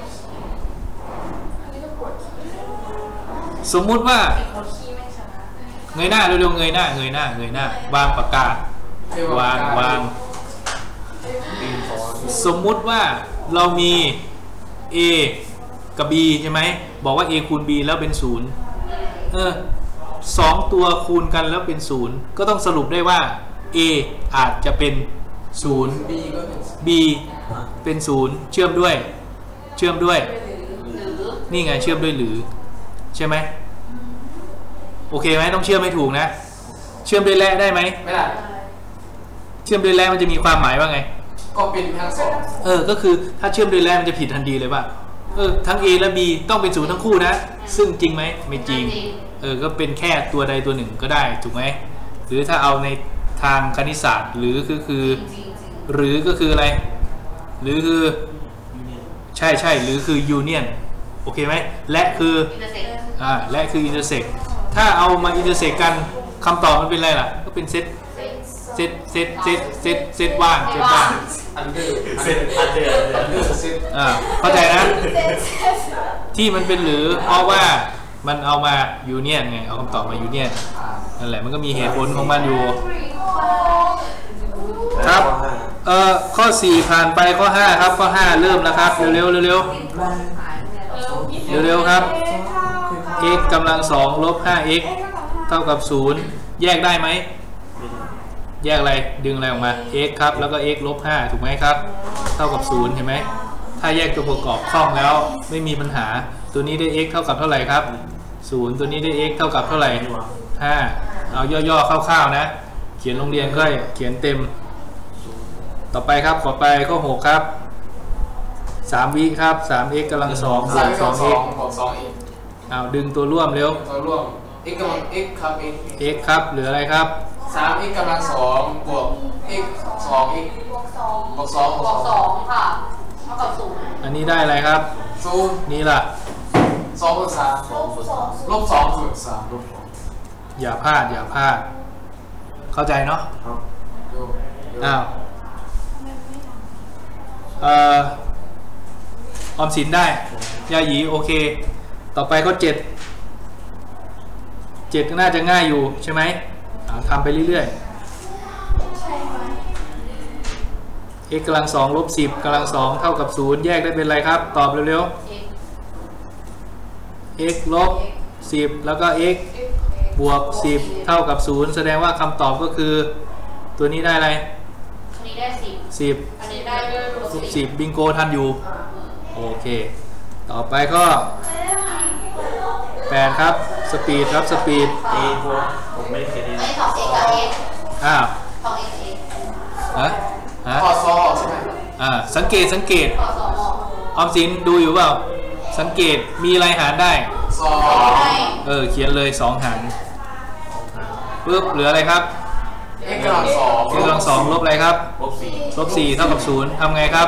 สมมุติว่าเงยหน้าเร็วๆเงยหน้าเงยหน้าเงยหน้าวางปากกาวางวางสมมุติว่าเรามี A กับ B ใช่ไหมบอกว่า A คูณ B แล้วเป็นศูนย์เออสองตัวคูณกันแล้วเป็นศูนย์ก็ต้องสรุปได้ว่า A อาจจะเป็นศูนย์ B ก็เป็น B เป็นศูนย์เชื่อมด้วยเชื่อมด้วยนี่ไงเชื่อมด้วยหรือใช่ไหมโอเคไหมต้องเชื่อมให้ถูกนะเชื่อมด้วยและได้ไหมไม่ได้เชื่อมด้วยและมันจะมีความหมายว่าไงก็เป็นทั้งสองเออก็คือถ้าเชื่อมด้วยและมันจะผิดทันทีเลยว่าเออทั้ง A และ B ต้องเป็นศูนย์ทั้งคู่นะซึ่งจริงไหมไม่จริงเออก็เป็นแค่ตัวใดตัวหนึ่งก็ได้ถูกไหมหรือถ้าเอาในทางคณิตศาสตร์หรือก็คือหรือก็คืออะไรหรือคือใช่ใช่หรือคือ union โอเคไหมและคืออ่าและคือ intersect ถ้าเอามา intersect กันคำตอบมันเป็นอะไรล่ะก็เป็นเซตเซตเซตเซตเซตเซตว่างเซตว่างอันเดอร์เซตอันเดอร์อันเดอร์เซตอ่าเข้าใจนะที่มันเป็นหรือเพราะว่ามันเอามา union ไงเอาคำตอบมา union นั่นแหละมันก็มีเหตุผลของมันอยู่ครับเอ่อข้อสี่ผ่านไปข้อห้าครับข้อห้าเริ่มแล้วครับเร็วเร็วเร็วเร็วเร็วครับ x กำลังสองลบ ห้า x เท่ากับศูนย์แยกได้ไหมแยกอะไรดึงอะไรออกมา x ครับแล้วก็ x ลบ ห้าถูกไหมครับเท่ากับศูนย์เห็นไหมถ้าแยกตัวประกอบคล่องแล้วไม่มีปัญหาตัวนี้ได้ x เท่ากับเท่าไหร่ครับศูนย์ตัวนี้ได้ x เท่ากับเท่าไหร่ห้าเอาย่อๆคร่าวๆนะเขียนโรงเรียนก็เขียนเต็มต่อไปครับขอไปข้อหกครับสามวิครับ สาม x กำลังสองบวก สอง x บวก สอง x เอาดึงตัวร่วมเร็วตัวร่วม x กำลัง x ครับ x x ครับเหลืออะไรครับสาม x กำลังสองบวก x สอง x บวกสองบวกสองค่ะเท่ากับศูนย์อันนี้ได้อะไรครับศูนย์นี่ล่ะสองบวกสามลบสองส่วนสามลบสองอย่าพลาดอย่าพลาดเข้าใจเนาะอ้าวเอ่อออมสินได้ยาหยีโอเคต่อไปข้อเจ็ดเจ็ดน่าจะง่ายอยู่ใช่ไหมทำไปเรื่อยๆ x กำลังสองลบสิบกำลังสองเท่ากับศูนย์แยกได้เป็นอะไรครับตอบเร็วๆ x ลบสิบแล้วก็ x บวกสิบเท่ากับศูนย์แสดงว่าคำตอบก็คือตัวนี้ได้อะไรอันนี้ได้สิบสิบอันนี้ได้ลบสิบบิงโกทันอยู่โอเคต่อไปก็แปดครับสปีดครับสปีดเอผมไม่ได้เขียนเองอันนี้สอง x กับ x อ้าวสอง x กับ x ฮะฮะข้อสอบใช่ไหมอ่าสังเกตสังเกตข้อสอบออมสินดูอยู่เปล่าสังเกตมีอะไรหารได้สองเออเขียนเลยสองหารปึ๊บเหลืออะไรครับ x กำลังสอง x กำลังสองลบอะไรครับลบสี่ลบสี่เท่ากับศูนย์ทำไงครับ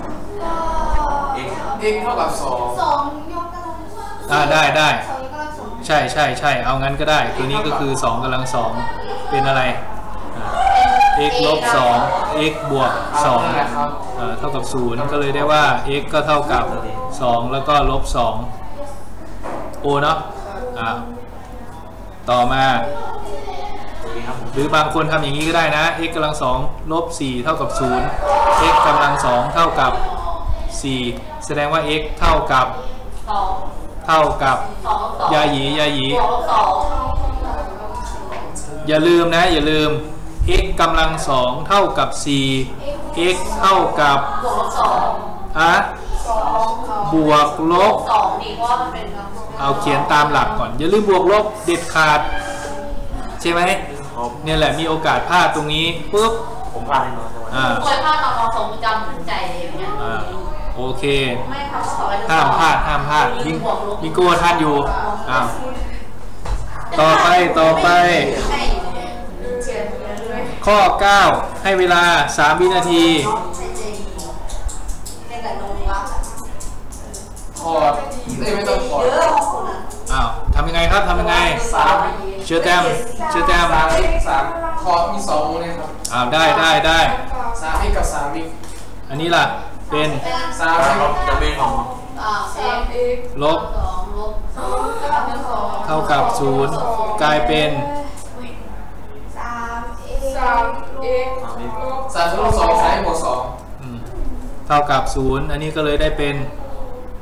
x เท่ากับสองสองยกกำลังอ่าได้ได้สองยกกำลังสองใช่ใช่ใช่เอางั้นก็ได้ตัวนี้ก็คือสองกำลังสองเป็นอะไร x ลบสอง x บวกสองเท่ากับศูนย์ก็เลยได้ว่า x ก็เท่ากับสองแล้วก็ลบสองโอเนาะอ่าต่อมาหรือบางคนทำอย่างนี้ก็ได้นะ x กำลังสองลบสี่เท่ากับศูนย์ x กำลังสองเท่ากับสี่แสดงว่า x เท่ากับเท่ากับยาหยียาหยีอย่าลืมนะอย่าลืม x กำลังสองเท่ากับสี่ x เท่ากับอ่ะบวกลบเอาเขียนตามหลักก่อนอย่าลืมบวกลบเด็ดขาดใช่ไหมเนี่ยแหละมีโอกาสพลาดตรงนี้ปุ๊บผมพลาดแน่นอนอ่าเคยพลาดตอนเราสมจำขึ้นใจเลยเนี่ยอ่าโอเคห้ามพลาดห้ามพลาดยิงยิงโก้ทันอยู่อ้าวต่อไปต่อไปข้อเก้าให้เวลาสามวินาทีพอไม่ต้องพออ้าวทำยังไงครับทำยังไงเชื่อแต้มเชื่อแต้มสามสามคอมีสองเลยครับอ้าวได้ได้ได้สามวิกับสามวิอันนี้ล่ะเป็นสามจะเป็นของลบเท่ากับศูนย์กลายเป็นสามสามเอ็กสามลบสองสามบวกสองเท่ากับศูนย์อันนี้ก็เลยได้เป็น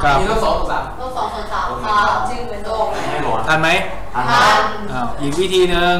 มีลบสองลบสามลบสองส่วนสามค่ะชื่อเป็นโลกให้หลอนทันไหมทันทันอ้าวอีกวิธีหนึ่ง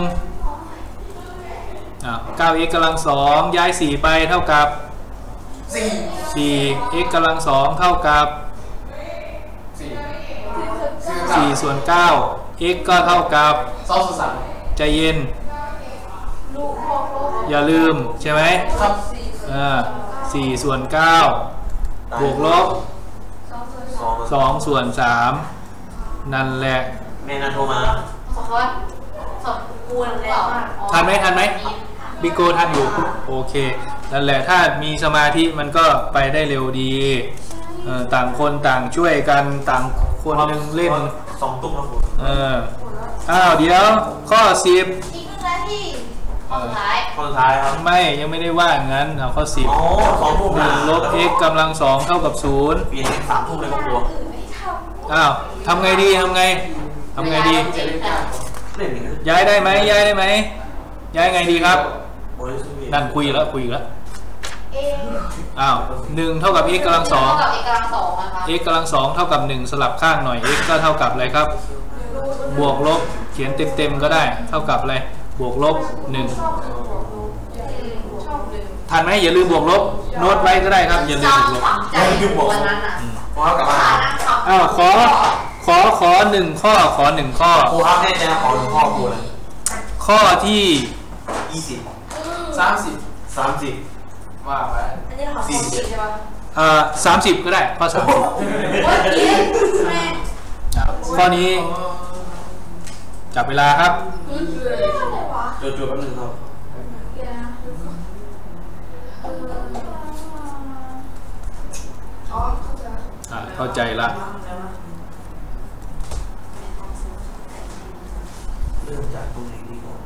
อ้าว เก้า x กำลังสองย้ายสี่ไปเท่ากับสี่สี่ x กำลังสองเท่ากับสี่สี่ส่วนเก้า x ก็เท่ากับสองส่วนสามใจเย็นลูกพ่อโลกอย่าลืมใช่ไหมครับเออสี่ส่วนเก้าบวกลบสองส่วนสองสองส่วนสามนั่นแหละแม่นันโทรมาสองว่าสองคูณหรือเปล่าทันไหมทันไหมบิโกทันอยู่โอเคนั่นแหละถ้ามีสมาธิมันก็ไปได้เร็วดีเออต่างคนต่างช่วยกันต่างคนหนึ่งเล่นสองตุ้มครับผมเอออ้าวเดี๋ยวข้อสิบอีกหนึ่งนาทีข้อสุดท้ายคนสุดท้ายครับไม่ยังไม่ได้ว่างั้นเอาข้อสิบอ๋อสองทุ่มหนึ่งลบ x กำลังสองเท่ากับศูนย์เปลี่ยนเป็นสามทุ่มเลยครับผมอื่นไม่ทำอ้าวทำไงดีทำไงทำไงดีเจ็ดเลขเก้าเล่นอย่างนี้ย้ายได้ไหมย้ายได้ไหมย้ายไงดีครับโอ้ยสุดยอดนั่นคุยแล้วคุยแล้วเออ้าวหนึ่งเท่ากับ x กำลังสองเท่ากับ x กำลังสองนะคะ x กำลังสองเท่ากับหนึ่งสลับข้างหน่อย x ก็เท่ากับอะไรครับ บวกลบเขียนเต็มๆก็ได้เท่ากับอะไรบวกลบหนึ่งชอบดูชอบดูทันไหมอย่าลืมบวกลบโน้ตไว้ก็ได้ครับอย่าลืมบวกลบฝังใจวันนั้นอ่ะเพราะว่ากลับมาขานั่งขับอ้าวขอขอขอหนึ่งข้อขอหนึ่งข้อครูครับแน่ใจนะขอหลวงพ่อครูเลยข้อที่ยี่สิบสามสิบสามสิบว่าไปอันนี้ของสี่สิบใช่ปะเอ่อสามสิบก็ได้ข้อสามสิบโอ้ยกินแม่ข้อนี้จับเวลาครับอะไรวะจุดจุดแป๊บนึงครับเดี๋ยวนะอ๋อเข้าใจอ่าเข้าใจละเริ่มจากตรงไหนดีก่อน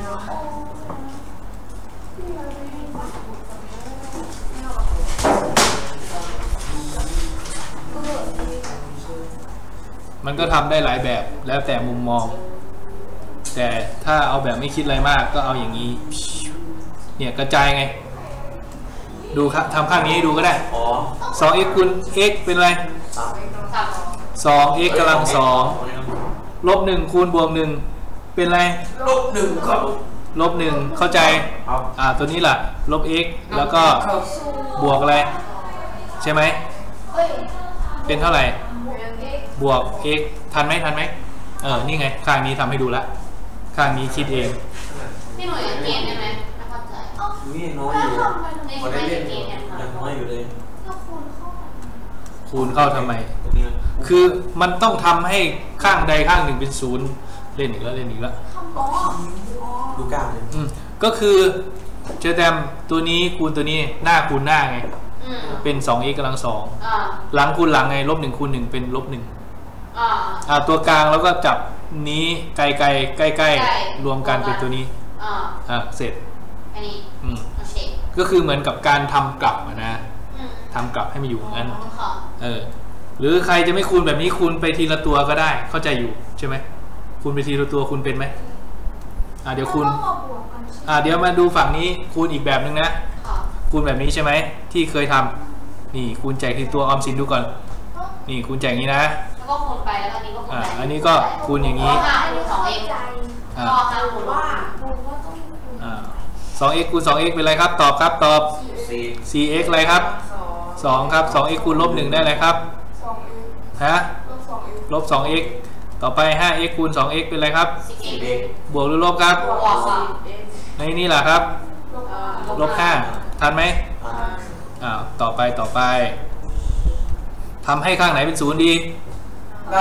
มันก็ทำได้หลายแบบแล้วแต่มุมมอง แต่ถ้าเอาแบบไม่คิดอะไรมากก็เอาอย่างนี้เนี่ยกระจายไงดูครับทำข้างนี้ให้ดูก็ได้อ๋อสอง x คูณ x เป็นอะไรสามขับสอง x กำลังสองลบหนึ่งคูณบวกหนึ่งเป็นอะไรลบหนึ่งครับลบหนึ่งเข้าใจครับอ่าตัวนี้ล่ะลบ x แล้วก็บวกอะไรใช่ไหมเฮ้ยเป็นเท่าไหร่บวกเอ็กบวก x ทันไหมทันไหมเออนี่ไงข้างนี้ทำให้ดูละข้างนี้คิดเองพี่หน่วยเกณฑ์ได้ไหมไม่เข้าใจนี่น้อยแล้อวยู่ทำไมในช่วยเกณฑ์เนี่ยยังน้อยอยู่เลยถ้าคูณเข้าคูณเข้าทำไมตรงนี้คือมันต้องทำให้ข้างใดข้างหนึ่งเป็นศูนย์เล่นอีกแล้วเล่นอีกแล้วทำอ๋ออ๋อดูกล้ามเลยอืมก็คือเจอแตมตัวนี้คูณตัวนี้หน้าคูณหน้าไงอืมเป็น สอง x กำลังสองอ่าหลังคูณหลังไงลบหนึ่งคูณหนึ่งเป็นลบหนึ่งอ่าอ่าตัวกลางแล้วก็จับนี้ไกลไกลใกล้ใกล้ๆรวมกันเป็นตัวนี้อ่าอ่าเสร็จอันนี้อืมโอเคก็คือเหมือนกับการทำกลับอะนะอืมทำกลับให้มันอยู่อย่างนั้นค่ะเออหรือใครจะไม่คูณแบบนี้คูณไปทีละตัวก็ได้เข้าใจอยู่ใช่ไหมคูณไปทีละตัวคูณเป็นไหมอ่าเดี๋ยวคูณต้องมาบวกกันใช่ไหมอ่าเดี๋ยวมาดูฝั่งนี้คูณอีกแบบนึงนะค่ะคูณแบบนี้ใช่ไหมที่เคยทำนี่คูณแจกทีตัวออมสินดูก่อนนี่คูณแจกอย่างนี้นะแล้วก็คูณไปแล้วก็นี้ก็คูณอ่าไปอันนี้ก็คูณอย่างนี้ข้อห้าคูณสองเองใจอ่าข้อห้าคูณว่าคูณว่าต้องคูณอ่า สอง x คูณ สอง x เป็นอะไรครับตอบครับตอบสี่สี่ x อะไรครับ สองครับ สอง x คูณลบหนึ่งได้อะไรครับสองเอ็กฮะลบสองเอ็กลบ สอง x ต่อไป ห้า x คูณ สอง x เป็นอะไรครับสิบเอสี่งเด็กบวกหรือลบครับบวกค่ะในนี่แหละครับลบเอ่อลบห้าทันไหมอ่าอ้าวต่อไปต่อไปทำให้ข้างไหนเป็นศูนย์ดีได้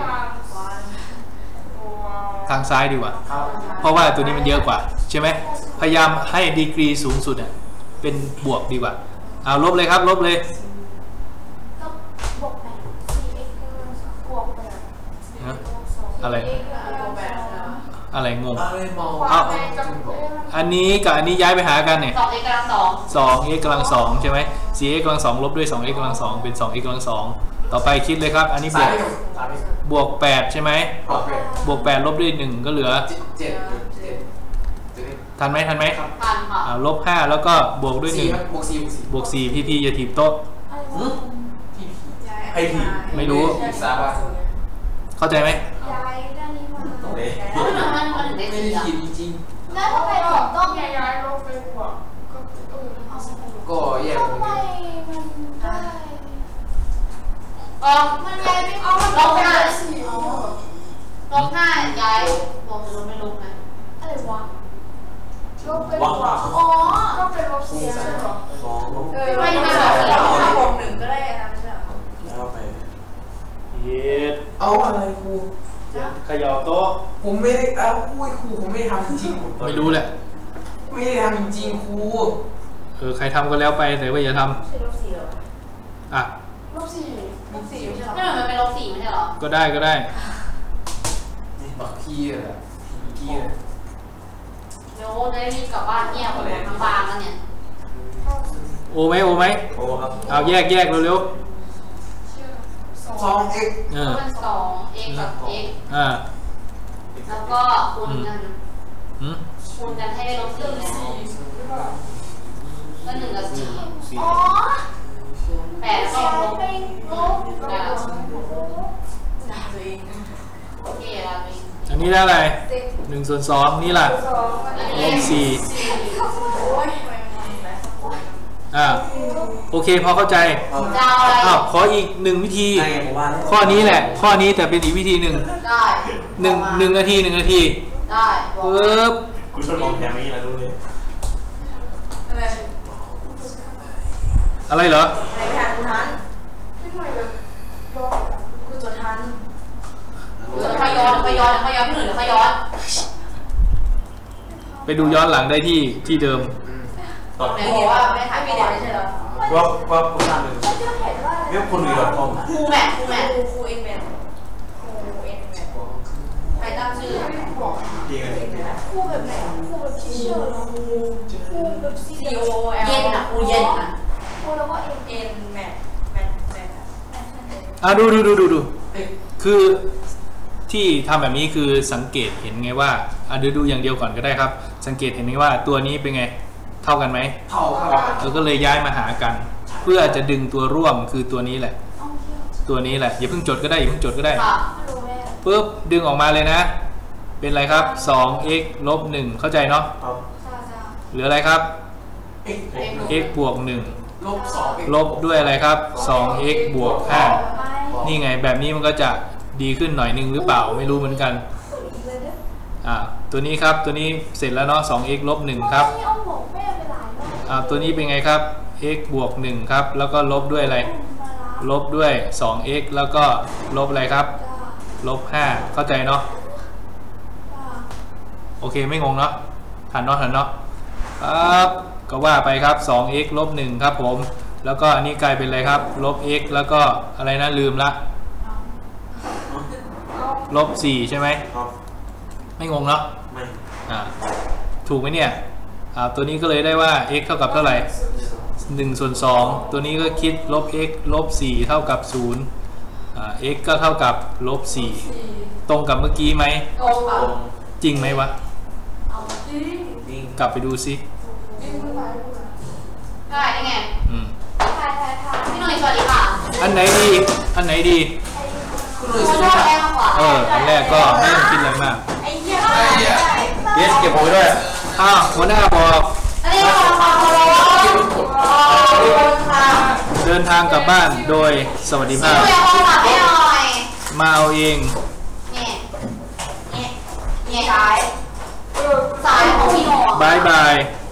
ทางซ้ายดีกว่าครับเพราะว่าตัวนี้มันเยอะกว่าใช่ไหมพยายามให้ดีกรีสูงสุดอ่ะเป็นบวกดีกว่าเอาลบเลยครับลบเลยก็บวกแปดสี่เอ็กซ์บวกแปดนะอะไรเอ็กซ์บวกแปดนะอะไรงงอะไรมองเอาอันนี้กับอันนี้ย้ายไปหากันเนี่ยสองเอกกำลังสองสอง x กำลังสองใช่ไหมสี่ x กำลังสองลบด้วยสอง x กำลังสองเป็นสอง x กำลังสองต่อไปคิดเลยครับอันนี้บสาว มกไม่ถูกสามไม่ถูกบวกแปดใช่ไหมออกเป็นบวกแปดลบด้วยหนึ่งก็เหลือเจ็ดเจ็ดเจ็ดเจ็ดทันไหมทันไหมครับพันค่ะอ่าลบห้าแล้วก็บวกด้วยหสี่นึ่งครับบวกสี่บวกสี่บวกสี่พี่พี่อย่าถีบโต๊ะอะไรหืวะมพี่พี่ย้ายให้ทีไม่รู้สาบานเข้าใจไหมย้ายด้านนี้มาตรงนี้มันมันมันถึงได้ไม่สี่ได้อ่ะคิดจริงแล้วทำไมถึงต้องย้ายย้ายลบไปบวกก็เออๆก็แยกทำไมมันได้อ๋อมันย้ายไม่เอามันลบห้าสี่ลบห้าย้ายบอกจะลบไม่ลบนะอะไรวะลบไปบวกอ๋อก็เป็นลบสี่ใช่หรอสองลบเออไม่ไม่แบบถ้าบวกหนึ่งก็ได้นะไม่ใช่หรอแล้วไปเย็ดเอาอะไรครูขยับโต๊ะผมไม่ได้เอาอุ้ยครูผมไม่ได้ทำจริงๆผมไม่รู้แหละไม่ได้ทำจริงๆครูเออใครทำก็แล้วไปแต่ว่าอย่าทใช่ลบสี่เหรอำอ่ะลบสี่ลบสี่ไม่ใช่หรอไม่เหมือนมันเป็นลบสี่ไม่ใช่หรอก็ได้ก็ได้บักพี่อะพี่อะเดี๋ยวจะได้รีบกลับบ้านเงียบหมดทั้งบางแล้วเนี่ยโอไหมโอไหมโอ้ครับเอาแยกแยกเร็วสองเอ็กๆเออเป็นสอง x กับ x อ่าแล้วก็คูณกันอืมคูณกันให้ได้ลบสี่นะก็หนึ่งกับสี่สี่อ๋อแปดสอย้างลยบไปลบแปดด่าตัวเองโอเคแล้วนี่อันนี้ได้อะไรหนึ่งส่วนสองนี่ล่ะสองมันลบสี่โอ้ยทำไมมันแบบอ่าโอเคพอเข้าใจจะเอาอะไรอ้าวขออีกหนึ่งวิธีได้ไงผมว่าข้อนี้แหละ ข้อนี้แต่เป็นอีกวิธีหนึ่งได้หนึ่งหนึ่งนาทีหนึ่งนาทีได้บอกปึ๊บกูชอบมองแถมนี้แล้วรู้เลยอะไรอะไรเหรอไหนไปหาคุณทันไม่หน่อยแบบรอกูจะทันเดี๋ยวค่อยย้อนค่อยย้อนค่อยย้อนพี่หนุ่ยเดี๋ยวค่อยย้อนไปดูย้อนหลังได้ที่ที่เดิมตอนไหนนี้บอกว่าไม่ถ่ายไม่ก่มีอนเด็กไม่ใช่เหรอว่าว่าผู้ชายหนึ่งมันจะเห็นว่าอะไรเรียกคนอื่นแบบผมครูแม่ครูแม่ครูครูเอ็นแมนครูเอ็นแมนใครตั้งชื่อจริงเลยคู่แบบไหนคู่แบบที่เชื่อเหรอคู่แบบซีซีโอเอลเย็นอ่ะครูเย็นอ่ะคู่แล้วก็เอ็นเอ็นแมนแมนแมนอ่ะดูดูดูดูดูคือที่ทำแบบนี้คือสังเกตเห็นไงว่าอ่ะดูดูอย่างเดียวก่อนก็ได้ครับ สังเกตเห็นไงว่าตัวนี้เป็นไงเท่ากันไหมเท่าครับเราก็เลยย้ายมาหากัน เพื่อจะดึงตัวร่วมคือตัวนี้แหละ ตัวนี้แหละอย่าเพิ่งจดก็ได้อย่าเพิ่งจดก็ได้ค่ะไม่รู้แม่ปุ๊บดึงออกมาเลยนะ เป็นอะไรครับ สอง x ลบหนึ่งเข้าใจเนาะครับจ้าจ้าเหลืออะไรครับเอ็ก x บวกหนึ่งลบสองเอ็กลบด้วยอะไรครับ สอง x บวกห้าไม่นี่ไงแบบนี้มันก็จะดีขึ้นหน่อยนึงหรือเปล่าไม่รู้เหมือนกันอีกเลยเด้ออ่าตัวนี้ครับตัวนี้เสร็จแล้วเนาะ สอง x ลบหนึ่งครับนี่เอาหมกแม่ไปหลายรอบอ่าตัวนี้เป็นไงครับ x บวกหนึ่งครับแล้วก็ลบด้วยอะไรมาละลบด้วย สอง x แล้วก็ลบอะไรครับจ้าลบห้าเข้าใจเนาะจ้าโอเคไม่งงเนาะทันเนาะทันเนาะครับก็ว่าไปครับ สอง x ลบหนึ่งครับผมแล้วก็อันนี้กลายเป็นอะไรครับลบ x แล้วก็อะไรนะลืมละลบสี่ใช่ไหมครับไม่งงเนาะไม่อ่าถูกไหมเนี่ยอ่าตัวนี้ก็เลยได้ว่า x เท่ากับเท่าไหร่หนึ่งส่วนสองตัวนี้ก็คิดลบ x ลบสี่เท่ากับศูนย์อ่า x ก็เท่ากับลบสี่ตรงกับเมื่อกี้ไหมตรงค่ะตรงจริงไหมวะเอาจริงนิ่งกลับไปดูซิจริงไม่ไหวไม่ไหวได้ได้ไงอืมทายทายทายพี่หนุ่ยสวัสดีค่ะอันไหนดีอันไหนดีคุณคเลรูยชใช่อบไหมแรกมากกว่าเอออันแรกก็ไม่ต้องคิดอะไรมากไอ้เหี้ยไอ้เหี้ยเยสเก็บผมไว้ด้วยอ้าวหัวหน้าบอกอันนี้เราขอขอร้องขอบคุณค่ะเดินทางกลับบ้านโดยสวัสดิภาพช่วยเอาโทรศัพท์ให้หน่อยมาเอาเองเนี่ยเนี่ยเนี่ยสายสายของพี่โหนบายบายบ